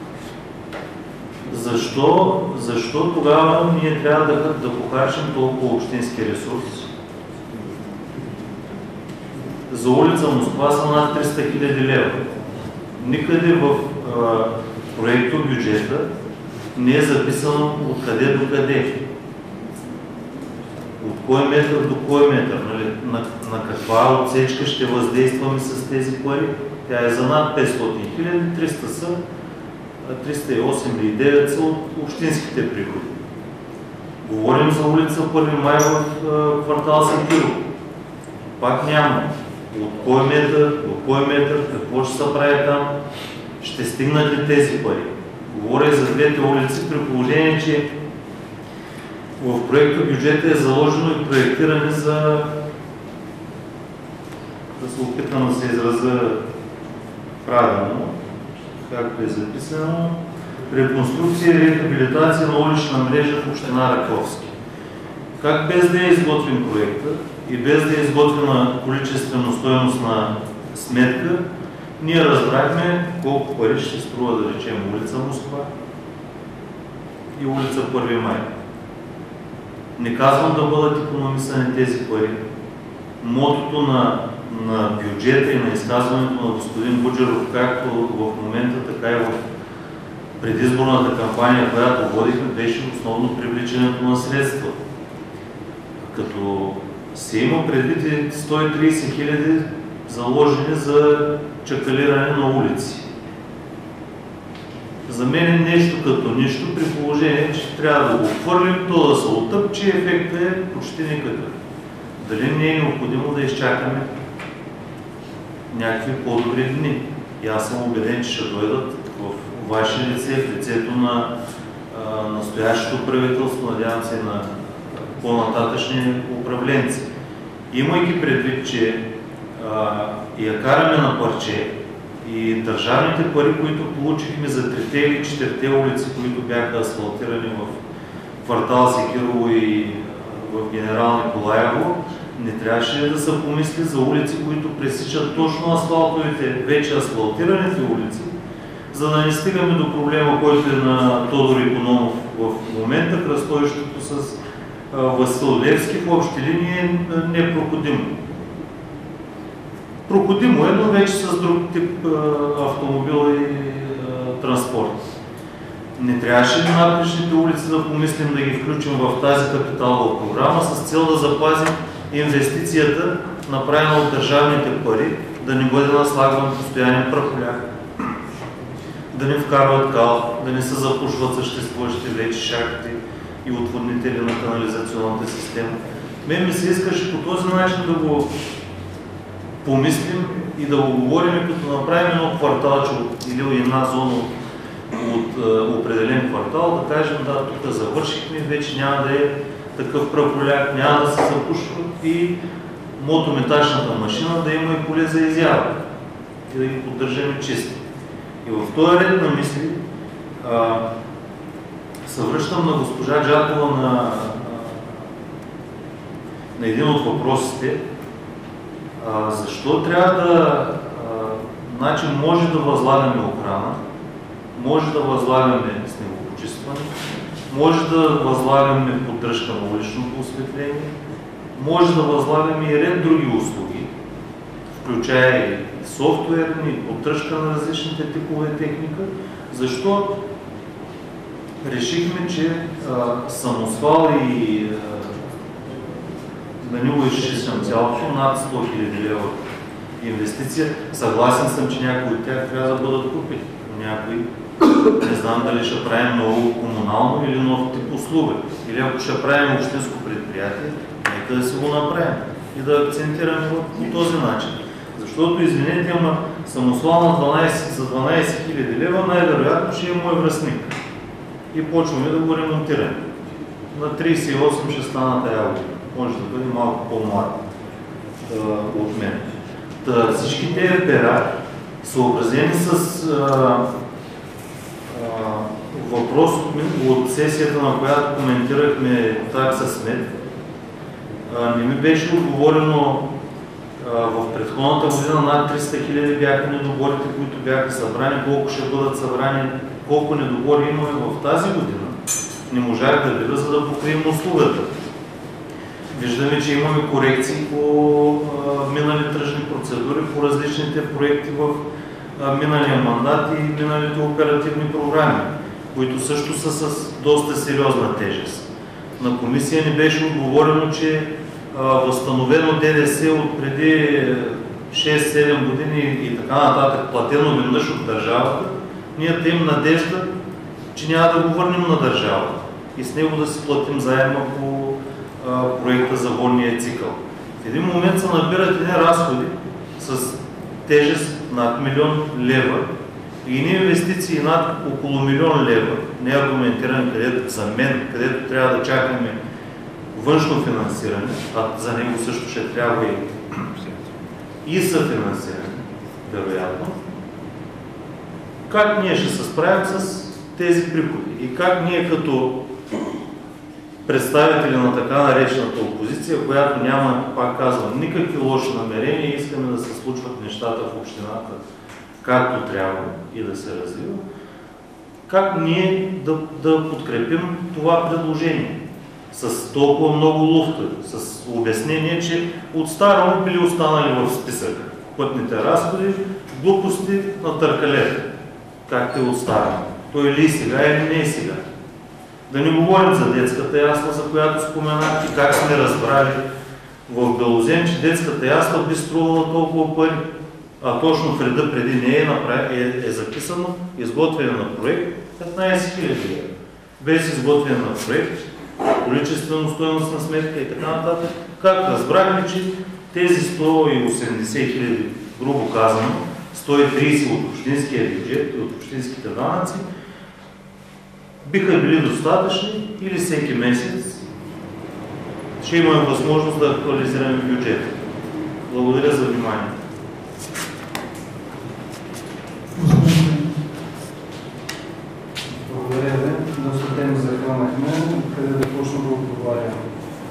защо, защо тогава ние трябва да, да похарчим толкова общински ресурс? За улица Москва са над триста хиляди лева. Никъде в а, проекто бюджета не е записано откъде до къде. От кой метър до кой метър, нали? на, на каква отсечка ще въздействаме с тези пари. Тя е за над петстотин хиляди, триста са, триста и осем или девет са от общинските приходи. Говорим за улица Първи май в а, квартал Секирово. Пак няма. От кой метър, до кой метър, какво ще се прави там, ще стигнат ли тези пари. Говоря и за двете улици, при положение, че в проекта бюджета е заложено и проектиране за, да се опитам да се изразя правилно, както е записано, реконструкция и рехабилитация на улична мрежа в община Раковски. Как без да е изготвен проекта и без да е изготвена количествено-стойностна сметка, ние разбрахме колко пари ще струва, да речем, улица Москва и улица Първи май. Не казвам да бъдат икономисани тези пари. Мотото на, на бюджета и на изказването на господин Гуджеров, както в момента, така и в предизборната кампания, която водихме, беше основно привличането на средства. Като се има предвид сто и трийсет хиляди заложени за чакалиране на улици. За мен е нещо като нищо, при положение, че трябва да го хвърлим, то да се оттъпче, ефектът е почти никакъв. Дали не е необходимо да изчакаме някакви по-добри дни? И аз съм убеден, че ще дойдат в ваше лице, в лицето на а, настоящото правителство, надявам се на по-нататъчни управленци. Имайки предвид, че а, я караме на парче и държавните пари, които получихме за трите или четирите улици, които бяха асфалтирани в квартал Секирово и в Генерал Николаево, не трябваше да се помисли за улици, които пресичат точно асфалтовите, вече асфалтираните улици, за да не стигаме до проблема, който е на Тодор Икономов в момента, кръстовището с Васил Левски в общи линии е непроходимо. проходимо е, но вече с друг тип а, автомобил и а, транспорт. Не трябваше ли надпречните улици да помислим да ги включим в тази капиталова програма с цел да запазим инвестицията, направена от държавните пари, да не бъде наслагван постоянен прахоляк, да не вкарват кал, да не се запушват съществуващите вече шахти и отводнители на канализационната система. Мен ми се искаше по този начин да го помислим и да го говорим, като направим едно кварталче или една зона от, от е, определен квартал, да кажем, да, тук завършихме, вече няма да е такъв прахоляк, няма да се запушва и мотометачната машина да има и поле за изява и да ги поддържаме чисти. И в този ред на мисли а, се връщам на госпожа Джакова на, на един от въпросите. А, защо трябва да... А, значи може да възлагаме охрана, може да възлагаме снегопочистване, може да възлагаме поддръжка на уличното осветление, може да възлагаме и ред други услуги, включая и софтуерни, поддръжка на различните типове техника. Защо решихме, че а, самосвал и да не го изчислям цялото, над сто хиляди лева инвестиция. Съгласен съм, че някои от тях трябва да бъдат купени. Някои, не знам дали ще правим много комунално или нов тип услуга. Или ако ще правим общинско предприятие, нека да си го направим и да акцентираме по този начин. Защото, извинете, ама самосвал на дванайсет, за дванайсет хиляди лева най-вероятно ще е мой връстник. И почваме да го ремонтираме. На трийсет и осем ще стана тая година. Може да бъде малко по-млад от мен. Та, всички тези пера, съобразени с а, а, въпрос от сесията, на която коментирахме такса смет, а, не ми беше отговорено а, в предходната година над триста хиляди бяха недоборите, които бяха събрани, колко ще бъдат събрани, колко недобори имаме в тази година. Не можах да видя, за да покрием услугата. Виждаме, че имаме корекции по а, минали тръжни процедури, по различните проекти в а, миналия мандат и миналите оперативни програми, които също са с доста сериозна тежест. На комисия ни беше отговорено, че а, възстановено ДДС от преди шест-седем години и така нататък, платено веднъж от държавата, ние да им надежда, че няма да го върнем на държавата и с него да си платим заедно по проекта за водния цикъл. В един момент се набират едни разходи с тежест над милион лева и едни инвестиции над около милион лева, не аргументирани, където за мен, където трябва да чакаме външно финансиране, а за него също ще трябва и, и съфинансиране, вероятно. Как ние ще се справим с тези приходи и как ние като представители на така наречената опозиция, която няма, пак казвам, никакви лоши намерения и искаме да се случват нещата в общината както трябва и да се развива, как ние да, да подкрепим това предложение с толкова много луфта, с обяснение, че от старо били останали в списъка пътните разходи, глупости на търкалета, както е от старо. Той ли сега или не е сега. Да не говорим за детската ясла, за която споменах и как сме разбрали в Белозем, че детската ясла би струвала толкова пари. А точно в реда преди нея е, е, е записано изготвяне на проект петнайсет хиляди лева. Без изготвяне на проект, количествено стойностна сметка и така нататък. Как разбрахме, че тези сто и осемдесет хиляди, грубо казано, сто и трийсет от общинския бюджет и от общинските данъци, биха били достатъчни или всеки месец ще имаме възможност да актуализираме бюджета. Благодаря за вниманието. Благодаря ви. Доста теми захванахме, къде да почна да отговарям.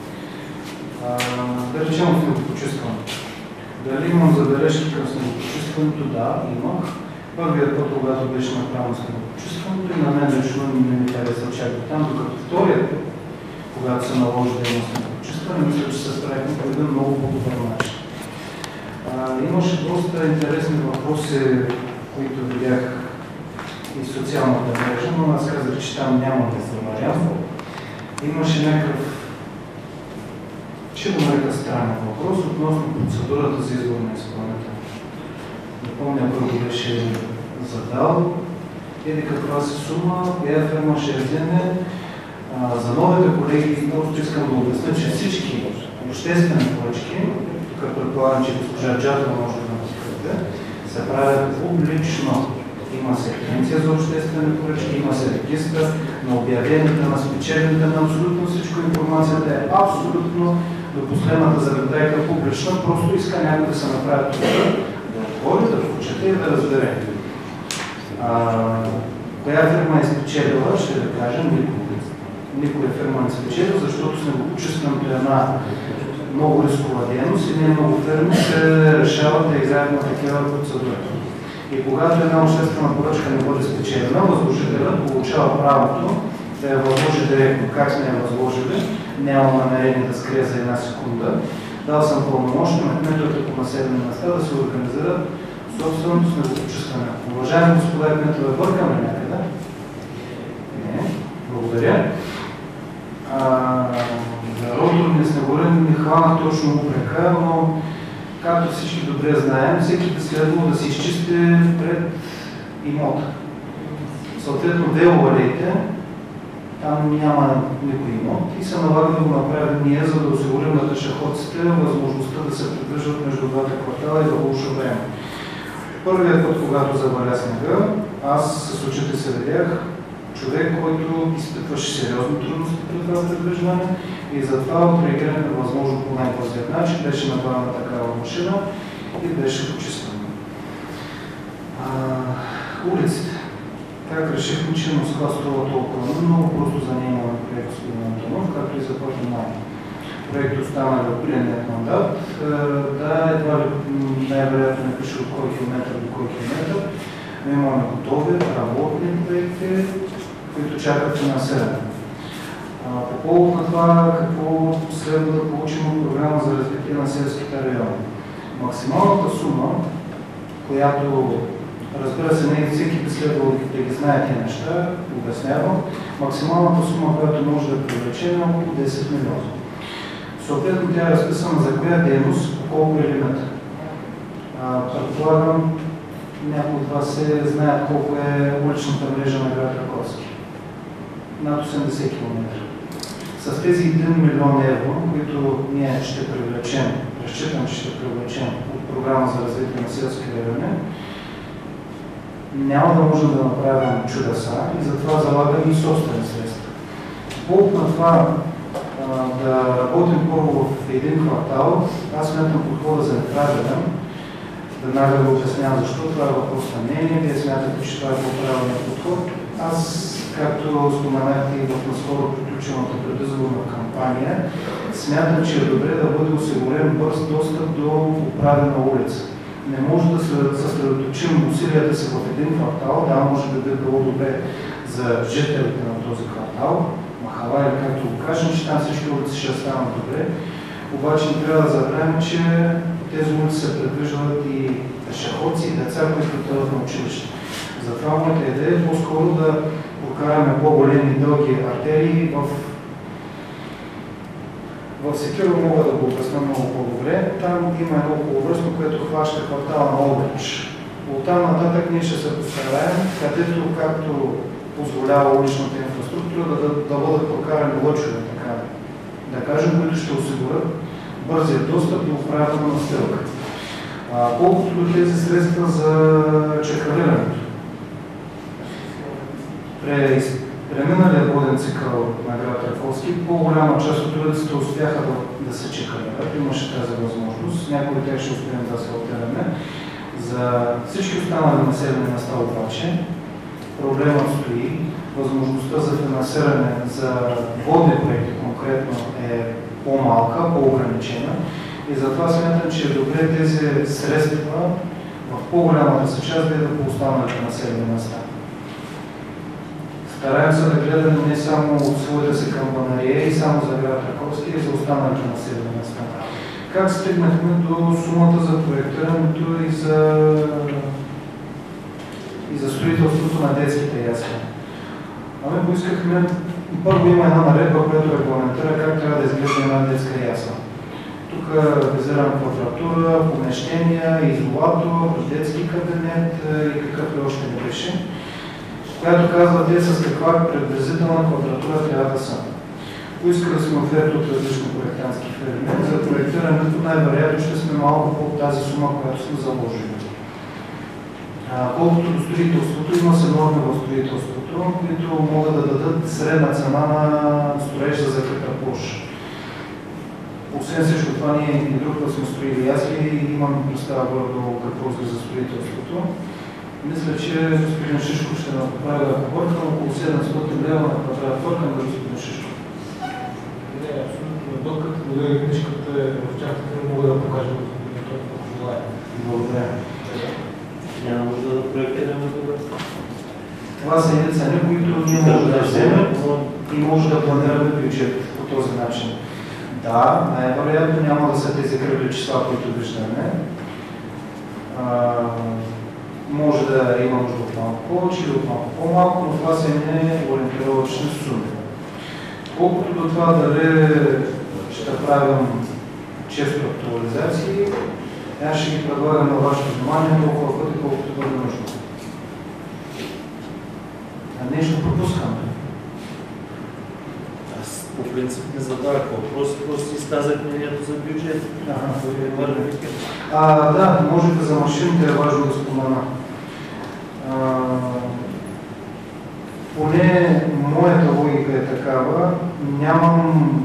Да речем снегопочистването. Дали имам забележки към снегопочистването? Да, имах. Първият път, когато беше направено снегопочистването, и на мен лично не ми хареса чак до там, докато вторият път, когато се наложи да има снегопочистване, мисля, че се справихме по един много по-добър начин. Имаше доста интересни въпроси, които видях и в социалната мрежа, но аз казах, че там няма да се вариант. Имаше някакъв, ще го нарека странен въпрос относно процедурата за избор на изпълнител. Не помня, първо беше задал еди каква си сума, коя фирма ще вземе. За новите колеги просто искам да обясня, че всички обществени поръчки, тук предполагам, че госпожа Джатова може да разкрите, се правят публично. Има се агенция за обществени поръчки, има се регистър на обявените, на спечелените, на абсолютно всичко. Информацията е абсолютно до последната заградайка публична, просто иска някой да се направи това, да отвори, да прочете и да разбере. А, коя фирма е спечелила, ще да кажем, никой. Никоя фирма не спечелила, защото сме го почувствам при една много рискова дейност и не много фирми се решават да играят на такива процедури. И когато една обществена поръчка не бъде спечелена, възложителят получава правото да я възложи директно. Как сме я възложили, няма намерение да скрие за една секунда. Дал съм пълномощно на кметовете по населени места да се организират собственото снегопочистване. Уважаеми господа и кметове, бъркаме някъде? Не. Благодаря. За родорни снегори не хванах точно упрека, но както всички добре знаем, всеки би следвало да се изчисти пред имота. Съответно, деловалите, там няма никой имот и се налага да го направим ние, за да осигурим на пешеходците възможността да се придвижват между двата квартала и да лошо време. Първият път, когато заваля снега, аз с очите се видях човек, който изпитваше сериозни трудности при това придвижване и затова отреагираме възможно по най-бързият начин, беше направена такава машина и беше почистена. Улиците. Как решихме, че Москва струва толкова много, просто за нея имаме проект господин Антонов, както и за първи май. Проект остана в пиленият мандат. Да, едва ли най-вероятно не пише от кой километър до кой километър, но имаме готови работни проекти, които чакат финансиране. По повод на това, какво следва да получим от програма за развитие на селските райони. Максималната сума, която, разбира се, не всеки би следвало да ги знае тези неща, обяснявам, максималната сума, която може да привлече, е около десет милиона. Съответно, тя е разписана за коя дейност, по колко елемента. Предполагам, някои от вас се знаят колко е уличната мрежа на град Раковски. Над осемдесет километра. С тези един милион евро, които ние ще привлечем, разчитам, че ще привлечем от програма за развитие на селски райони, няма да можем да направим чудеса и затова залагаме и собствени средства. Повод на това да работим първо в един квартал, аз смятам подхода за неправилен. Веднага да обяснявам защо, това е въпрос на мнение, вие смятате, че това е по-правилният подход. Аз, както споменахте и в наскоро приключената предизборна кампания, смятам, че е добре да бъде осигурен бърз достъп до управена улица. Не може да се съсредоточим усилията си в един квартал, да, може да би било добре за жителите на този квартал, махала или както го кажем, че там всички улици ще станат добре. Обаче не трябва да забравим, че тези улици се предвиждат и пешеходци, и деца, които отиват на училище. Затова моята идея е по-скоро да прокараме по-големи дълги артерии в В Секиро мога да го обясня много по-добре. Там има едно околовръстно, което хваща квартала на Обрич. Оттам нататък ние ще се постараем, където, както позволява уличната инфраструктура, да, да, да бъдат прокарани лъчове, така да кажем, които ще осигурят бързия достъп до управителна настилка. Колкото до тези средства за чекалирането. През преминалия воден цикъл на град Раковски, по-голяма част от улиците успяха да, да се чекалират. Имаше тази възможност. Някои от тях ще успеем да се отделяме. За всички останали населени места обаче проблемът стои. Възможността за финансиране за водни проекти конкретно е по-малка, по-ограничена. И затова смятам, че е добре тези средства в по-голямата си част да идат по останалите населени места. Стараем се да гледаме не само от своята си камбанария и само за град Раковски, и за останалите населени места. Как стигнахме до сумата за проектирането и за, и за строителството на детските ясли? Ами поискахме, първо има една наредба, която регламентира как трябва да изглежда една детска ясла. Тук визирам квадратура, помещения, изолатор, детски кабинет и какъвто още не беше, която казва те с каква приблизителна квадратура трябва да са. Поискали сме оферта от различни проектантски фирми. За проектирането най-вероятно ще сме малко под тази сума, която сме заложили. Колкото до строителството, има се норми в строителството, които могат да дадат средна цена на строеж за закрита площ. Освен всичко това, ние и друг път сме строили ясли и имам представа горе-долу какво за строителството. Мисля, че господин Шишков ще направи поговорка около седемстотин лева на квадрат. Фъркам да господин Шишков. Не, абсолютно. Докато гледа книжката в чатата, не мога да покажа господин Той, ако желая. Благодаря. Няма нужда да проектираме това. Това са едни цени, които ние можем да вземем и може да планираме бюджет по този начин. Да, най-вероятно няма да са тези кръгли числа, които виждаме. А, може да има нужда от малко повече или от малко по-малко, но това са не ориентировъчни суми. Колкото до това дали ще правим често актуализации, аз ще ги предлагам на вашето внимание толкова пъти, колкото бъде нужно. А нещо пропускам. Аз по принцип не задавах въпрос, просто изказах мнението за бюджет. А, да, може да за машините е важно да спомена. А, поне моята логика е такава, нямам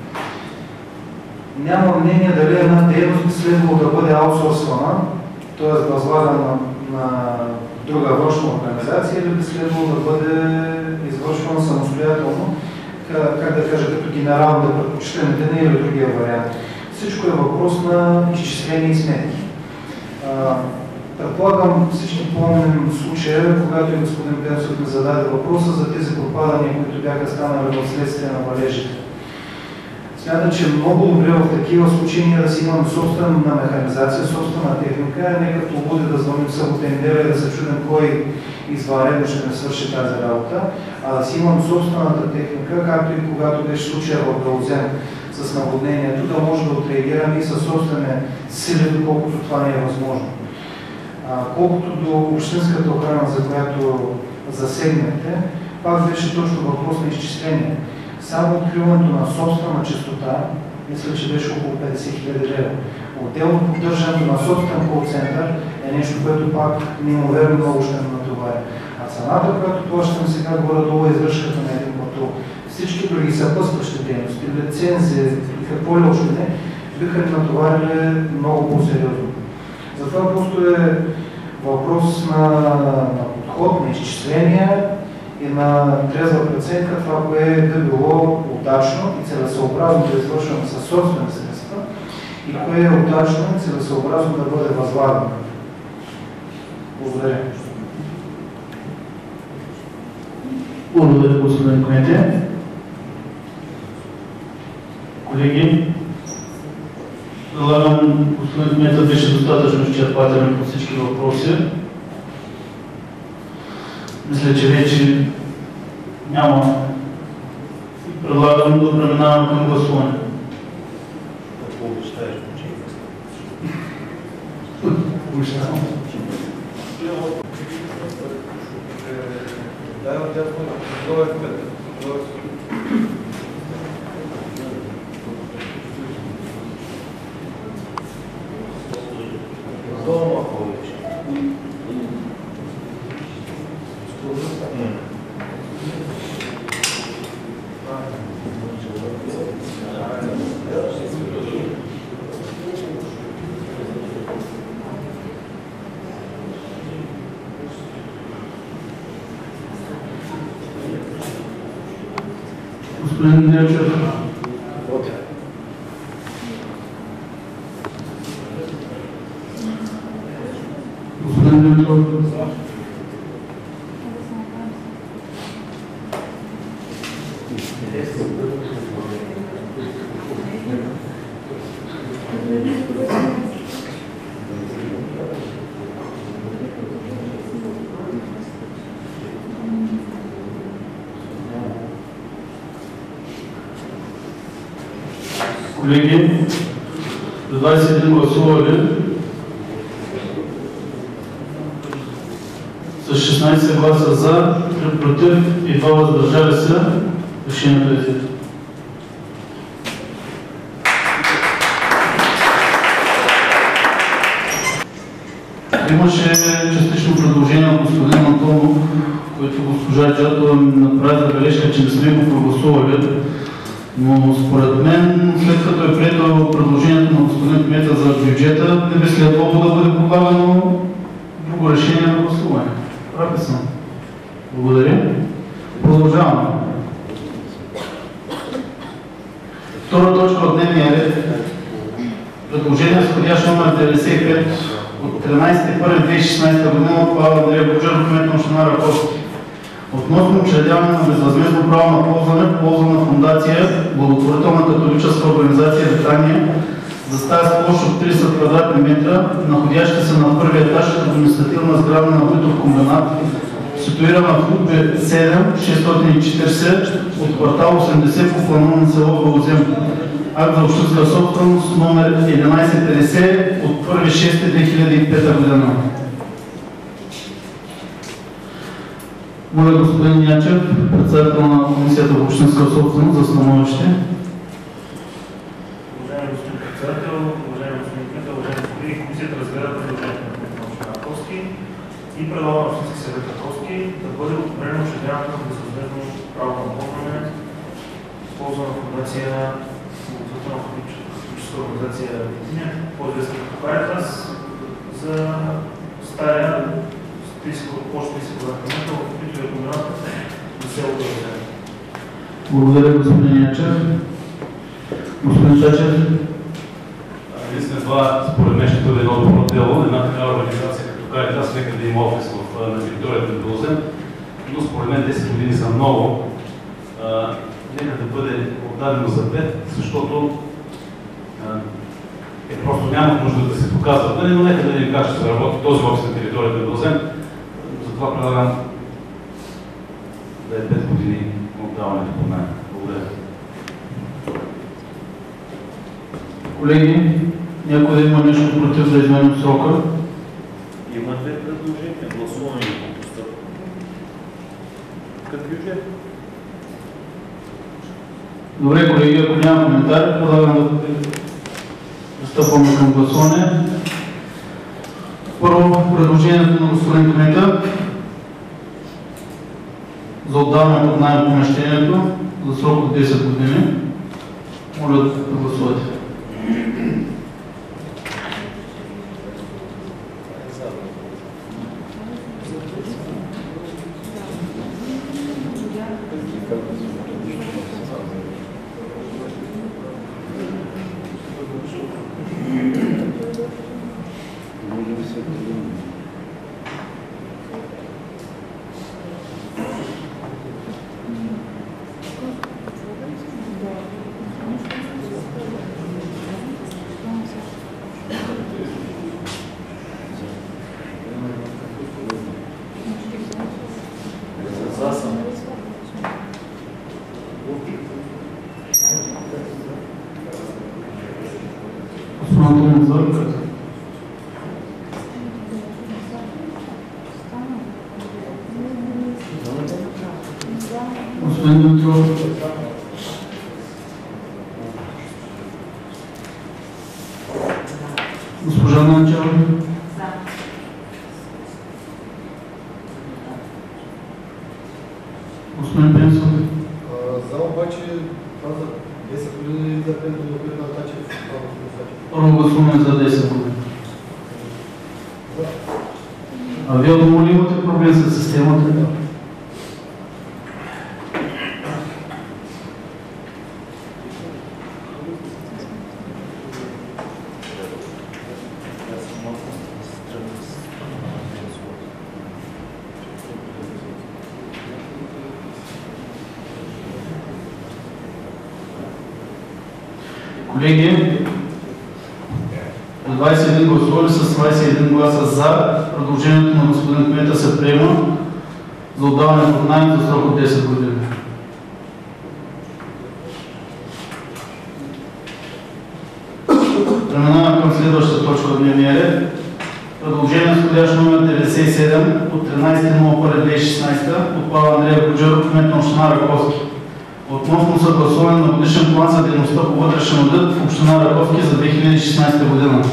Нямам мнение дали една дейност би следвало да бъде аутсорсвана, т.е. възлагана на друга външна организация, или би следвало да бъде извършвана самостоятелно, как да кажа, като генерално да предпочитаме един или другия вариант. Всичко е въпрос на изчисление и сметки. Предполагам, всички помним случая, когато и господин Пенсов ми зададе въпроса за тези пропадания, които бяха станали в следствие на валежите. Смятам, че е много добре в такива случаи ние да си имаме собствена механизация, собствена техника, а не като буде да звъним в събота и неделя и да се чудим кой извънредно ще не свърши тази работа, а да си имаме собствената техника, както и когато беше случая в Белозем с наводнението, да може да отреагираме и със собствени сили, доколкото това не е възможно. А, колкото до общинската охрана, за която засегнахте, пак беше точно въпрос на изчисление. Само откриването на собствена чистота, мисля, че беше около петдесет хиляди лева. Отделно поддържането на собствен кол-център е нещо, което пак неимоверно много ще натоваря. А цената, която плащаме сега горе-долу е издръжката на един патрул. Всички други съпътстващи дейности, лицензии и какво ли още не, биха ни натоварили много по-сериозно. Затова просто е въпрос на, на подход, на изчисления и на трезва преценка това, кое би било удачно и целесъобразно да извършваме със собствени средства и кое е удачно и целесъобразно да бъде възлагано. Благодаря. Благодаря, господин Кмете. Колеги, предлагам, господин Кметът беше достатъчно изчерпателен по всички въпроси. Мисля, че вече няма. Предлагам да преминаваме към гласуване. Какво обещаеш, Обещавам. Дома повече. Господин Делчев. Господин Димитров. Колеги, двадесет и един гласували, с шестнадесет гласа за, три против и два въздържали се, решението е взето. Имаше частично предложение на господин Антонов, който госпожа Джатова направи забележка, че не сме го прогласували. Но според мен, след като е прието предложението на господин кмета за бюджета, не би следвало да бъде подлагано друго решение на гласуване. Прави съм. Благодаря. Продължаваме. Втора точка от дневния ред. Предложение с входящ номер деветдесет и пет от тринадесети януари две хиляди и шестнадесета година от Павел Андрей Буджеров, кмет на община Раковски. Относно учредяване на безвъзмездно право на ползване в полза на фондация Благотворителна католическа организация Витания за стая с площ от тридесет квадратни метра, находяща се на първия етаж от административна сграда на битов комбинат, ситуирана в УП седем шестстотин и четиридесет от квартал осемдесет по плана на село Белозем. Акт за общинска собственост номер единадесет петдесет от първи юни две хиляди и пета година. Моля господин Ячев, председател на Комисията по общинска собственост, за становище. Уважаеми господин председател, уважаеми господин кмет, уважаеми колеги, комисията разгледа предложението на кмета на община Раковски и предлага на общински съвет Раковски да бъде одобрено учредяването на безвъзмездно право на ползване в полза на фондация Благотворителна католическа организация Витания, по-известна като Каритас, за стая тридесет квадратни метра в битовия комбинат на село Белозем. Благодаря, господин Ячев. Господин Чачев. Наистина това според мен ще бъде едно добро дело. Една такава организация като Каритас, нека да има офис в, на територията на Белозем, но според мен десет години са много. А, нека да бъде отдадено за пет, защото а, е, просто няма нужда да се доказва, но нека да видим как ще се работи този офис на територията на Белозем. Затова предлагам да е пет години отдаването по мен. Благодаря. Колеги, някой да има нещо против да изменим срока? Има две предложения. Гласуване и постъпка. Като бюджет. Добре, колеги, ако няма коментар, предлагам да пристъпваме към гласуване. Първо, предложението на господин кмета за отдаване под наем помещението за срок от десет години. Моля да гласувате. Господин Дмитров. Госпожа Нанчева. Господин Пенсов. За обаче това за десет години и за пет години на Тачев. Първо гласуваме за десет години. А вие отново ли имате проблем с системата? Колеги, двадесет и един гласували с двадесет и един гласа за. Предложението на господин кмета се приема за отдаване под наем за срок от десет години. дневния ред. Продължение с входящ номер деветдесет и седем от тринадесети януари две хиляди и шестнадесета от Павел Андреев Гуджеров, кмет на община Раковски, относно съгласуване на годишен план за дейността по вътрешен одит в община Раковски за две хиляди и шестнадесета година.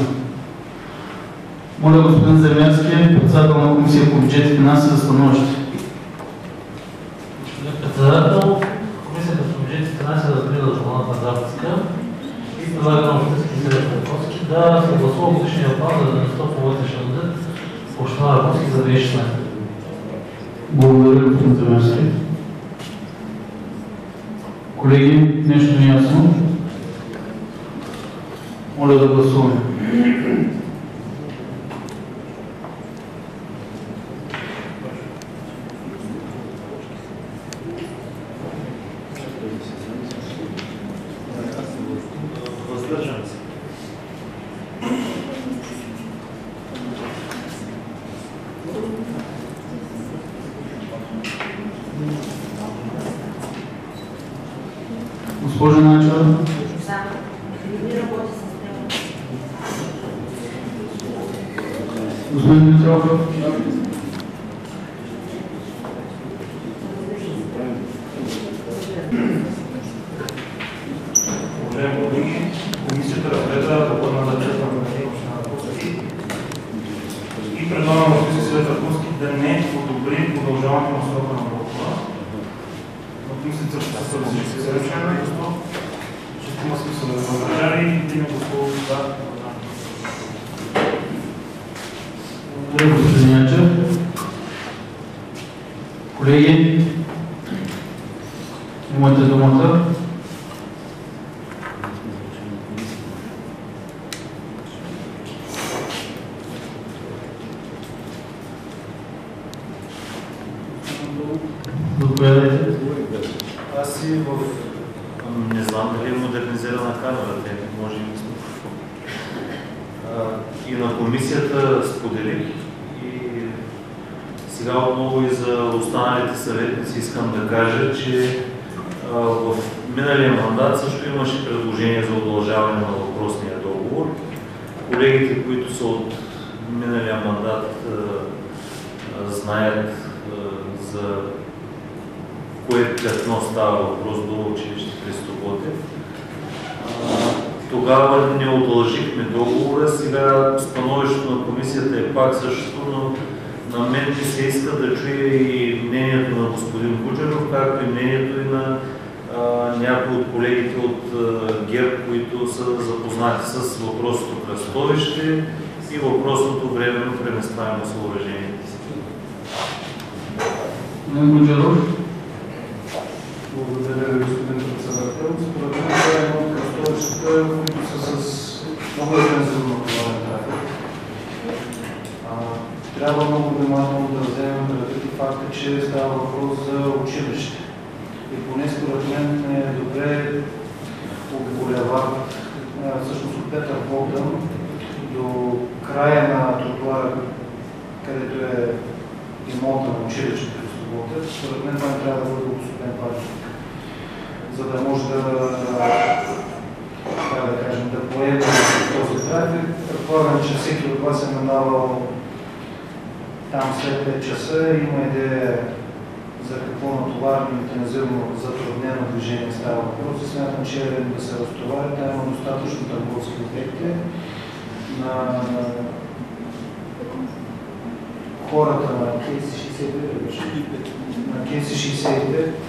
Моля господин Земерски, председател на Комисия по бюджет и финанси, за становище. Господин председател, Комисията по бюджет и финанси разгледа плана на записка и предлага на Общински съвет на Раковски да съгласува годишния план за дейността по вътрешен одит в община Раковски за две хиляди и шестнадесета. Благодаря, господин Земерски. Колеги, нещо не е ясно. Моля да гласуваме. Въздържам се. Госпожа Начева. Господин Дмитров. Уважаеми колеги, комисията разгледа доклада на бюджета на община Раковски и предлага на Общински съвет Раковски да не одобри продължаването на срока на договора. В комисията ще се всички съвършено и защо ще има смисъл да въздържали и да има гласували за. Благодаря, господин Ячев. Колеги, имате думата. Заповядайте. Аз и в... Не знам дали е модернизирана камерата, може и микрофон. И на комисията споделих и сега отново и за останалите съветници искам да кажа, че а, в миналия мандат също имаше предложение за удължаване на въпросния договор. Колегите, които са от миналия мандат, а, а, знаят а, за кое петно става въпрос до училище Христо Ботев. Тогава не удължихме договора, сега становището на комисията е пак същото, но на мен ми се иска да чуя и мнението на господин Гуджеров, както и мнението и на а, някои от колегите от а, ГЕРБ, които са запознати с въпросното кръстовище и въпросното временно преместваемо съоръжение. Господин Гуджеров. Благодаря ви, господин председател. Според мен това е едно от кръстовищата, които са с много интензивно товарен трафик. Трябва много внимателно да вземем предвид и факта, че става въпрос за училище. И поне според мен е добре от булевард, всъщност от Петър Богдан до края на тротуара, където е имота на училището Христо Ботев. Според мен това не трябва да бъде обособен паркинг, за да може да, да, да кажем, да поеме този трафик. Предполагам, че всеки от вас е минавал там след пет часа, има идея за какво натоварно, интензивно, затруднено движение става въпрос. И смятам, че е да се разтовари. Там има достатъчно търговски обекти на хората на Кейси шейсет и пет. На Кейси шейсет и пет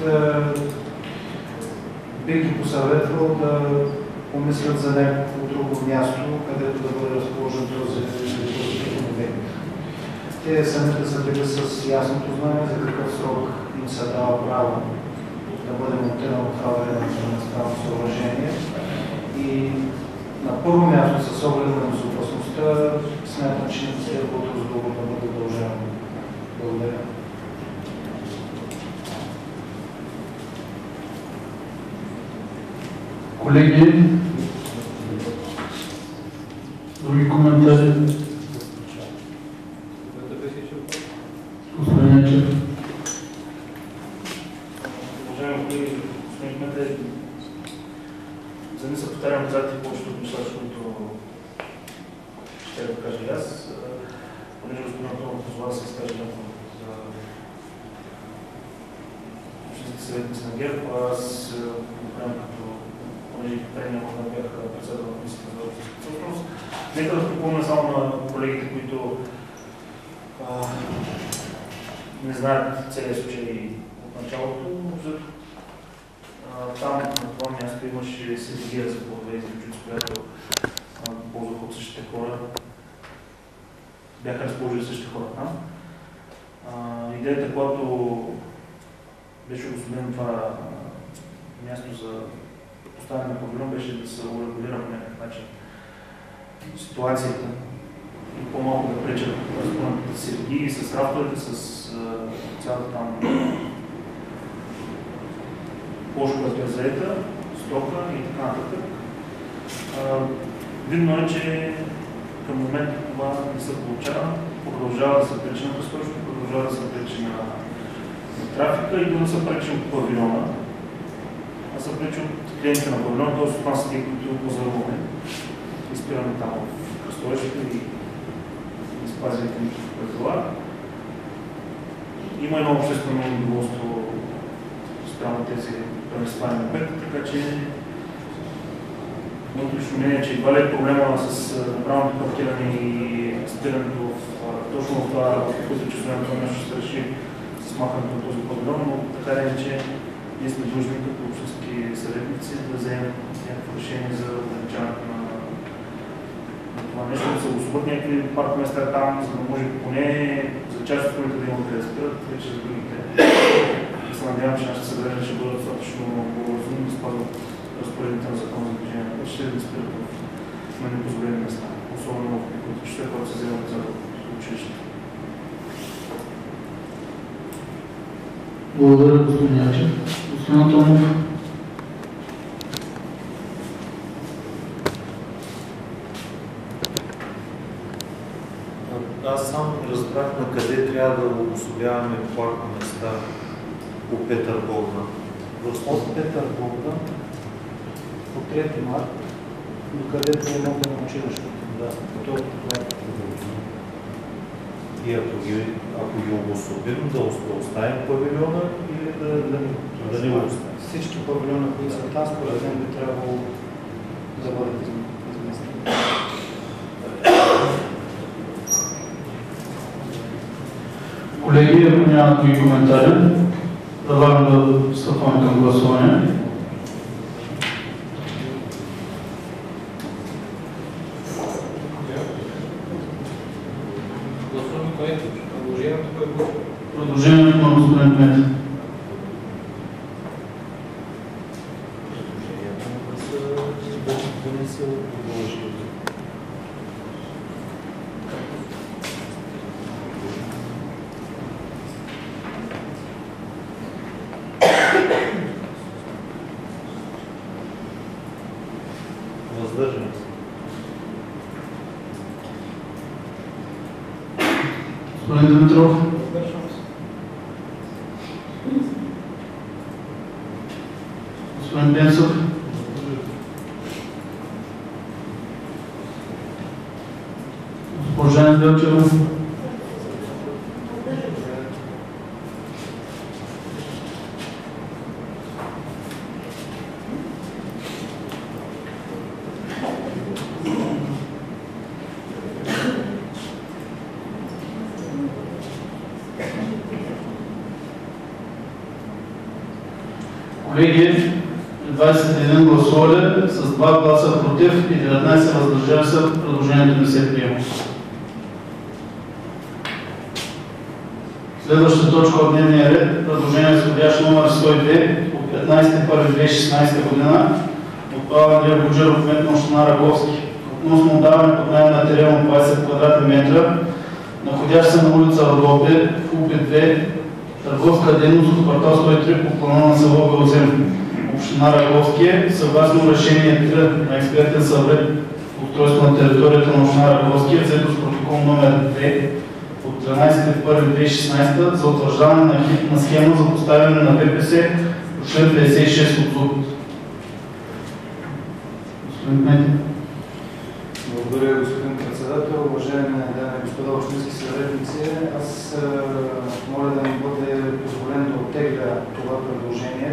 бих ги посъветвал да помислят за някакво друго място, където да бъде разположен този обект. Те самите са били с ясното знание за какъв срок им се дава право да бъде монтирано това временно съоръжение. И на първо място, с оглед на безопасността, смятам, че не следва този договор да бъде удължаван. Благодаря. Колеги, други коментари? Господин Ячев. Уважаеми колеги, господин кмете, за да не се повтарям казати повечето от неща, които ще да съветници на ГЕРБ, аз го приемам като предния мандат бях председател на комисията за собственост. Нека да припомня само на колегите, които а, не знаят целият случай от началото. Там на това място имаше седигия за плодове и зеленчуци, която ползваха от същите хора. Бяха разположили същите хора там. Идеята, която беше обособено това място за поставяне на павилион, беше да се урегулира по някакъв начин ситуацията и по-малко да пречат разпълнатите сергии с рафторите, с цялата там площ, която е заета, стока и така нататък. Видно е, че към момента това не се получава, продължава да се пречи на пресрочно, продължава да се пречи на, на трафика и да се пречи от павилиона, а се пречи от клиентите на павилиона, т.е. от нас, които позаруваме и спираме там в кръстовището и не спазваме никакви правила. Има едно обществено недоволство спрямо тези премествани обекти, така че моето лично мнение е, че едва ли е проблема с направеното паркиране и спирането точно в това, в каквото часове на това нещо ще се реши с махането на този павилион, но така е, че ние сме длъжни като общински съветници да вземем някакво решение за ограничаването на, на това нещо, да се обособят някакви парк места там, за да може поне за част от хората да имат къде да спират, вече за другите. И се надявам, че нашите съграждани ще бъдат достатъчно по-разумни да спазват разпоредите на закон за движение на пътища да спират на непозволени места, особено в пътища, които се вземат за училище. Благодаря, господин Ячев. Господин Антонов. Аз само разбрах на къде трябва да обособяваме парк места по Петър Богдан. От Петър Богдан по трети март, до където е много на училището. Да, това е. И ако ги, ако ги обособим, да оставим павилиона или да, да, да, да не го оставим? Всички павилиона, които са там, според мен би трябвало да бъдат изместени. Колеги, ако няма други коментари, предлагам да стъпваме към гласуване. Предложението на господин Кмет. Въздържам се. Господин Димитров. Господин Пенсов. Госпожа Неделчева. Колеги, двадесет и един гласували, с два гласа против и деветнадесет въздържали се, предложението не се приема. Следващата точка от дневния ред, предложение с входящ номер сто и две от петнадесети януари две хиляди и шестнадесета година от Павел Андрей Боджеров, кмет на община Раковски, относно отдаване под наем на терен от двадесет квадратни метра, находящ се на улица Родопи, в УПИ две, търговска дейност от квартал сто и три по плана на село Белозем, община Раковски, съгласно решение три на експертен съвет по устройство на територията на община Раковски, взето с протокол номер две от тринадесети януари две хиляди и шестнадесета за утвърждаване на, на схема за поставяне на Б П С по член петдесет и шест от ЗУТ. Господин Кмет. Благодаря, господин председател. Уважаеми дами и господа общински съветници, аз моля да ми бъде позволено да оттегля това предложение,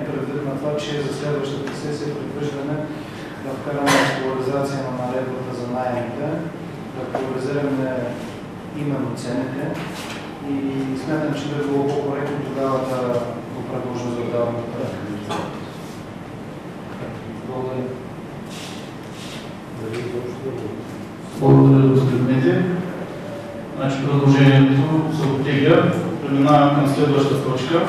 това, че за следващата сесия предвиждаме да вкараме актуализация на наредбата за наемите, да актуализираме именно цените и смятам, че би било по-коректно тогава да го предложим за отдаване. Благодаря. Благодаря, господин Дмитрий. Значи предложението се оттегля. Преминаваме към следващата точка.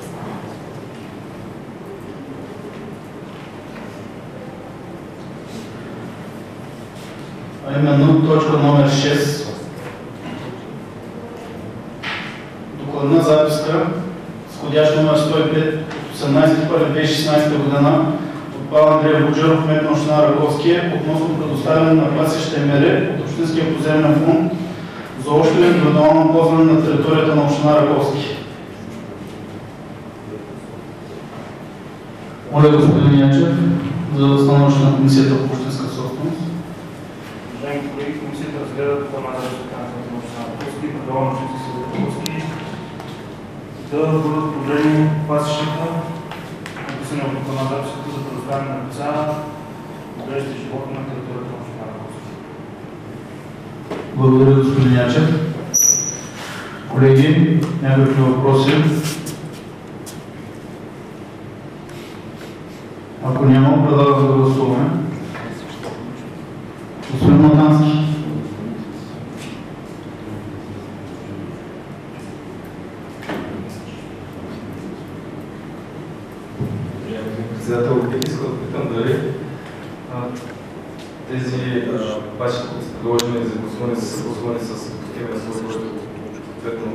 А именно точка номер шест. Докладна записка с входящ номер сто и пет от осемнадесети януари две хиляди и шестнадесета година от Павел Андреев Буджеров, кмет на община Раковски, относно предоставяне на пасища и мери от Общинския поземлен фонд за общо и индивидуално ползване на територията на община Раковски. Моля господин Ячев за становище на Комисията по общинска собственост. Уважаеми колеги, комисията разгледа плана за разпитането на община Раковски и предлага на Общински съвет Раковски да бъдат подредени пасищата, написани от плана за записката за предоставяне на лица, отглеждащи животни на територията на община Раковски. Благодаря, господин Ячев. Колеги, някакви въпроси? Ако няма, предлагам да гласуваме. Господин Матански. Председател, бих искал да питам дали тези пасища, които са предложени за гласуване, са съгласувани с такива слой, който съответно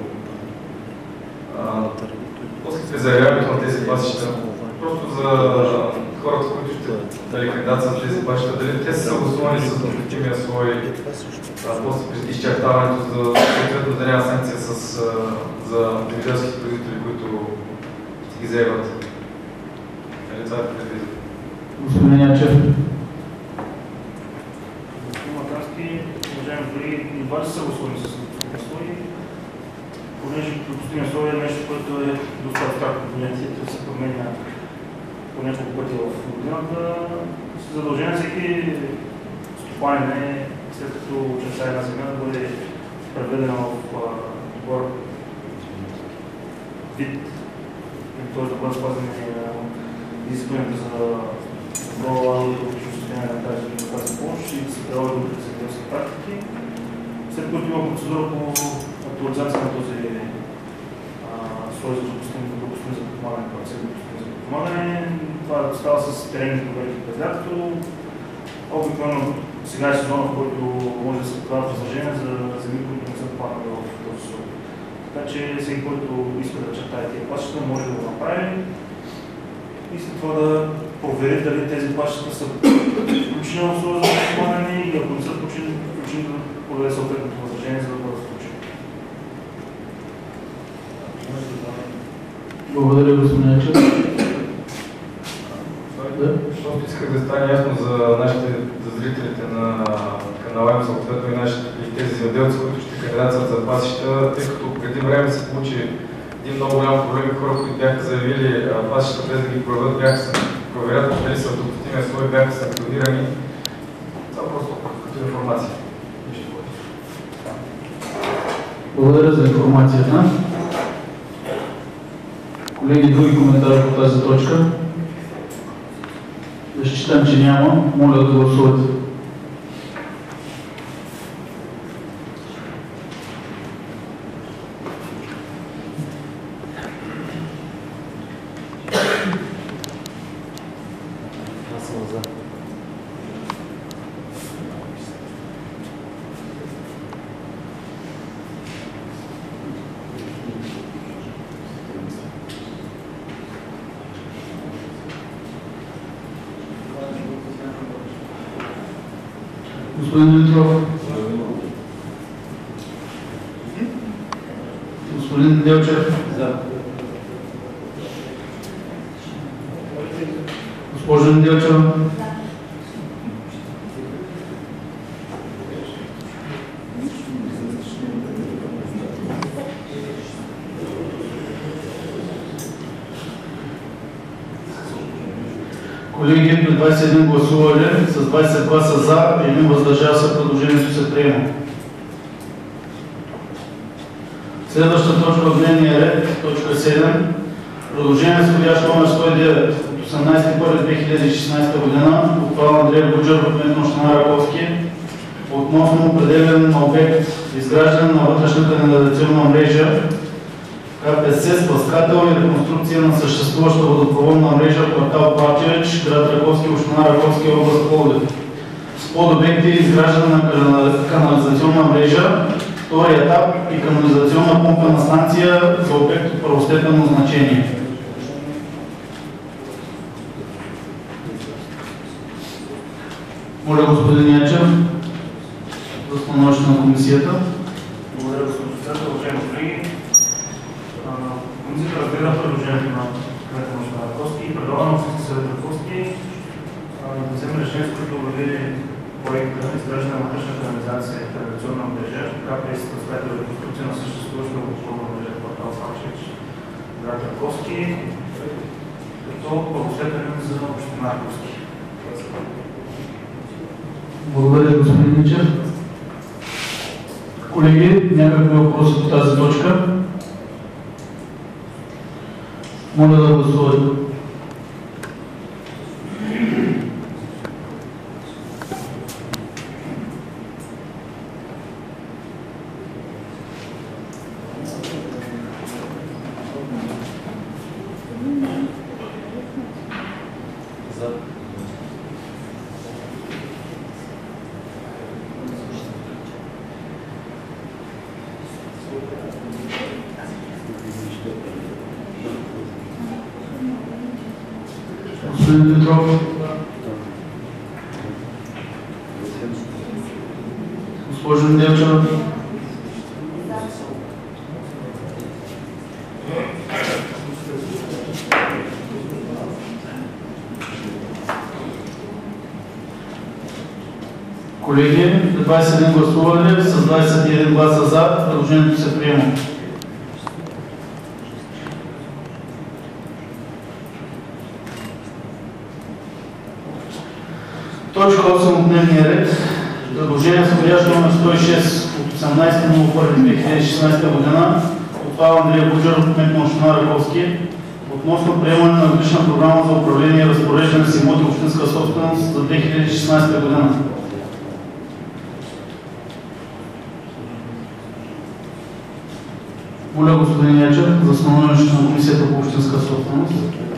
после заявяването на тези пасища, просто за хората, които ще дали кандидатстват тези пасища, дали те са съгласувани с допустимия слой после при изчертаването, за съответно да няма санкция за земеделските производители, които ще ги заявят. Нали това е предвидено? Господин Ячев. Господин Матански, уважаеми колеги, и двата са съгласувани с допустимия слой, понеже допустимия слой е нещо, което е доста абстрактно понятие, то се променя по няколко пъти в годината. Задължение всеки стопанин е, след като очертава една земя, да бъде преведена в добър вид, т.е. да бъдат спазени изискванията за добро екологично състояние на тази помощ и да се прилагат добрите земеделски практики. След което има процедура по актуализация на този слой за допустим за подпомагане, парцели допустим за подпомагане. Това става с теренни проверки през лятото. Обикновено сега е сезона, в който може да се подават възражения за земи, които не са попаднали в този слой. Така че всеки, който иска да чертае тези пасища, може да го направи и след това да провери дали тези пасища са включени в слой за подпомагане и ако не са включени, да подаде съответното възражение, за да бъдат включени. Благодаря, господин Ячев. Просто исках да стане ясно за нашите, за зрителите на канала им, съответно и нашите и тези земеделци, които ще кандидатстват за пасища, тъй като преди време се получи един много голям проблем, хора, които бяха заявили пасища без да ги проверят, бяха се проверят дали са в допустимия слой, бяха санкционирани. Това просто като информация. Благодаря за информацията. Колеги, други коментари по тази точка? Да считам, че няма. Моля да гласувате. Господин Димитров. Господин Делчев. За. Госпожа Делчева. Колеги, при двадесет и един гласували, с двадесет гласа за и един въздържал се, предложението се приема. Следваща точка в дневния ред, точка седем. Продължение с входящ номер сто и девет от осемнадесети януари две хиляди и шестнадесета година от Павел Андреев Гуджеров, кмет на община Раковски, относно определен на обект изграждане на вътрешната канализационна мрежа Ка Пе Се спускател и реконструкция на съществуваща водопроводна мрежа в квартал Плачевич, град Раковски, община Раковски, област Пловдив. С подобекти изграждане на канализационна мрежа, втори етап и канализационна помпена станция за обект от първостепенно значение. Моля господин Ячев за становище на комисията. Благодаря, господин председател. Уважаеми колеги, комисията разгледа предложението на кмета на община Раковски и предлага на общински съвет Раковски да вземе решение, с което обяви проекта на изграждане на вътрешна канализация и канализационна мрежа, Ка Пе Се спускател и реконструкция на съществуваща водопроводна мрежа в квартал Плачевич, град Раковски, като първостепенен за община Раковски. Благодаря, господин Ничев. Колеги, някакви въпроси по тази точка? Моля да гласувате. Господин Петров. Госпожо Неделчева. Колеги, двадесет и един гласували, с двадесет и един гласа за, предложението се приема. Точка осем от дневния ред. Предложение с входящ номер сто и шест от осемнадесети януари две хиляди и шестнадесета година от Павел Андреев Гуджеров, кмет на община Раковски, относно приемане на годишна програма за управление и разпореждане с имоти общинска собственост за две хиляди и шестнадесета година. Моля господин Ячев за становище на комисията по общинска собственост.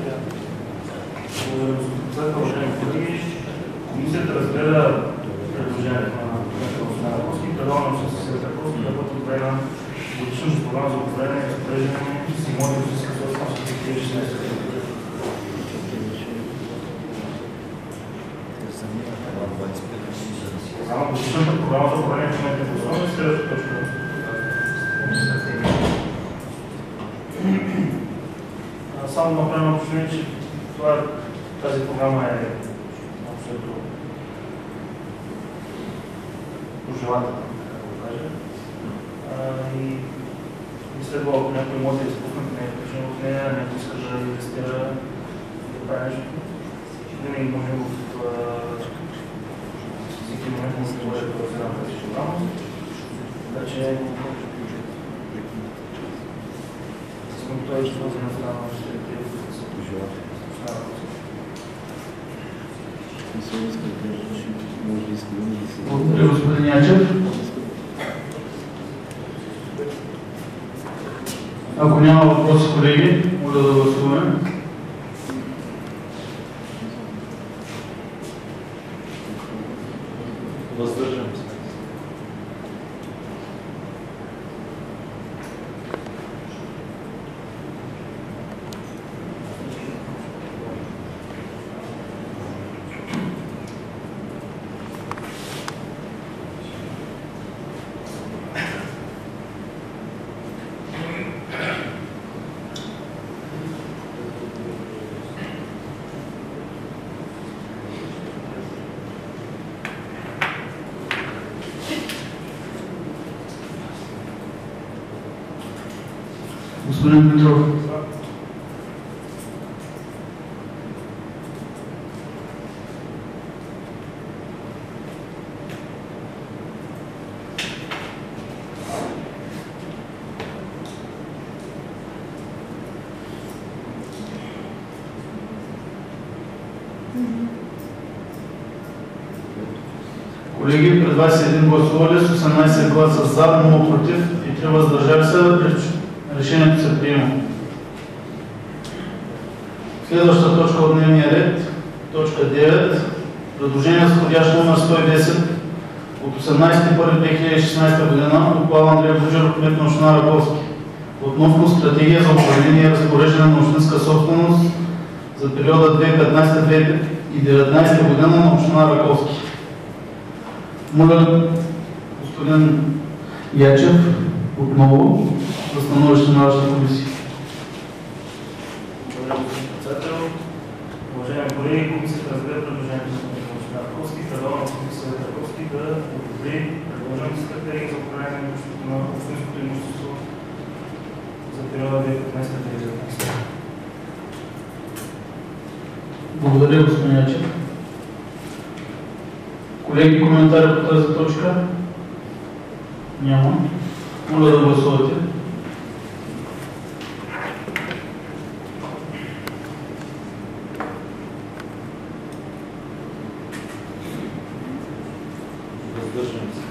Комисията разгледа предложението на кмета на община Раковски и предлага на общински съвет Раковски да бъде одобрена годишната програма за управление и разпореждане с имоти общинска собственост за две хиляди и шестнадесета година. Само годишната програма за управление на имоти общинска собственост, следващата точка. Само направим уточнение, че това, тази програма е абсолютно пожелателна, така да го кажа. И би следвало, ако някой може да изпуснат, не е включен в нея, някой иска да инвестира, да прави нещо. Винаги може в всеки момент да се може да разгледам тази програма. Така че съм готови, че това за нас дава ще те са пожелателни. Благодаря, господин Ячев. Ако няма въпроси, колеги, моля да гласуваме. Въздържам се. Господин Петров. Колеги, пред вас един гласували с осемнадесет гласа за, много против и три въздържали се. Решението се приема. Следваща точка от дневния ред, точка девет. Предложение с входящ номер сто и десет от осемнадесети януари две хиляди и шестнадесета година от Павел Андреев Гуджеров, кмет на община Раковски, относно стратегия за управление и разпореждане на общинска собственост за периода две хиляди и петнадесета до две хиляди и деветнадесета година на община Раковски. Моля господин Ячев отново за становище на вашата комисия. Благодаря, господин председател. Уважаеми колеги, комисията разгледа предложението на община Раковски, предлага на общински съвет Раковски да одобри предложената стратегия за управление на общинското имущество за периода две хиляди и петнадесета до две хиляди и деветнадесета. Благодаря, господин Ячев. Колеги, коментари по тази точка? Няма. Моля да гласувате. Въздържам се.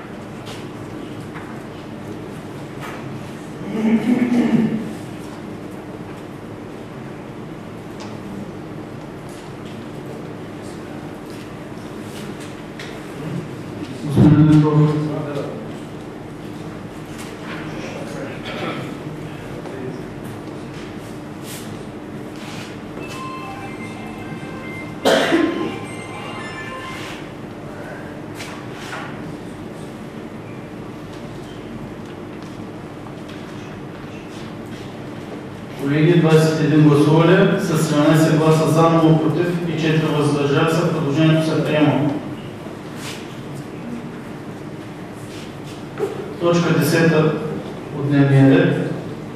Господин Димитров. Колеги, двадесет и един гласували, с седемнадесет гласа за, много против и четири въздържали се. Предложението се приема. Точка десета от дневния ред.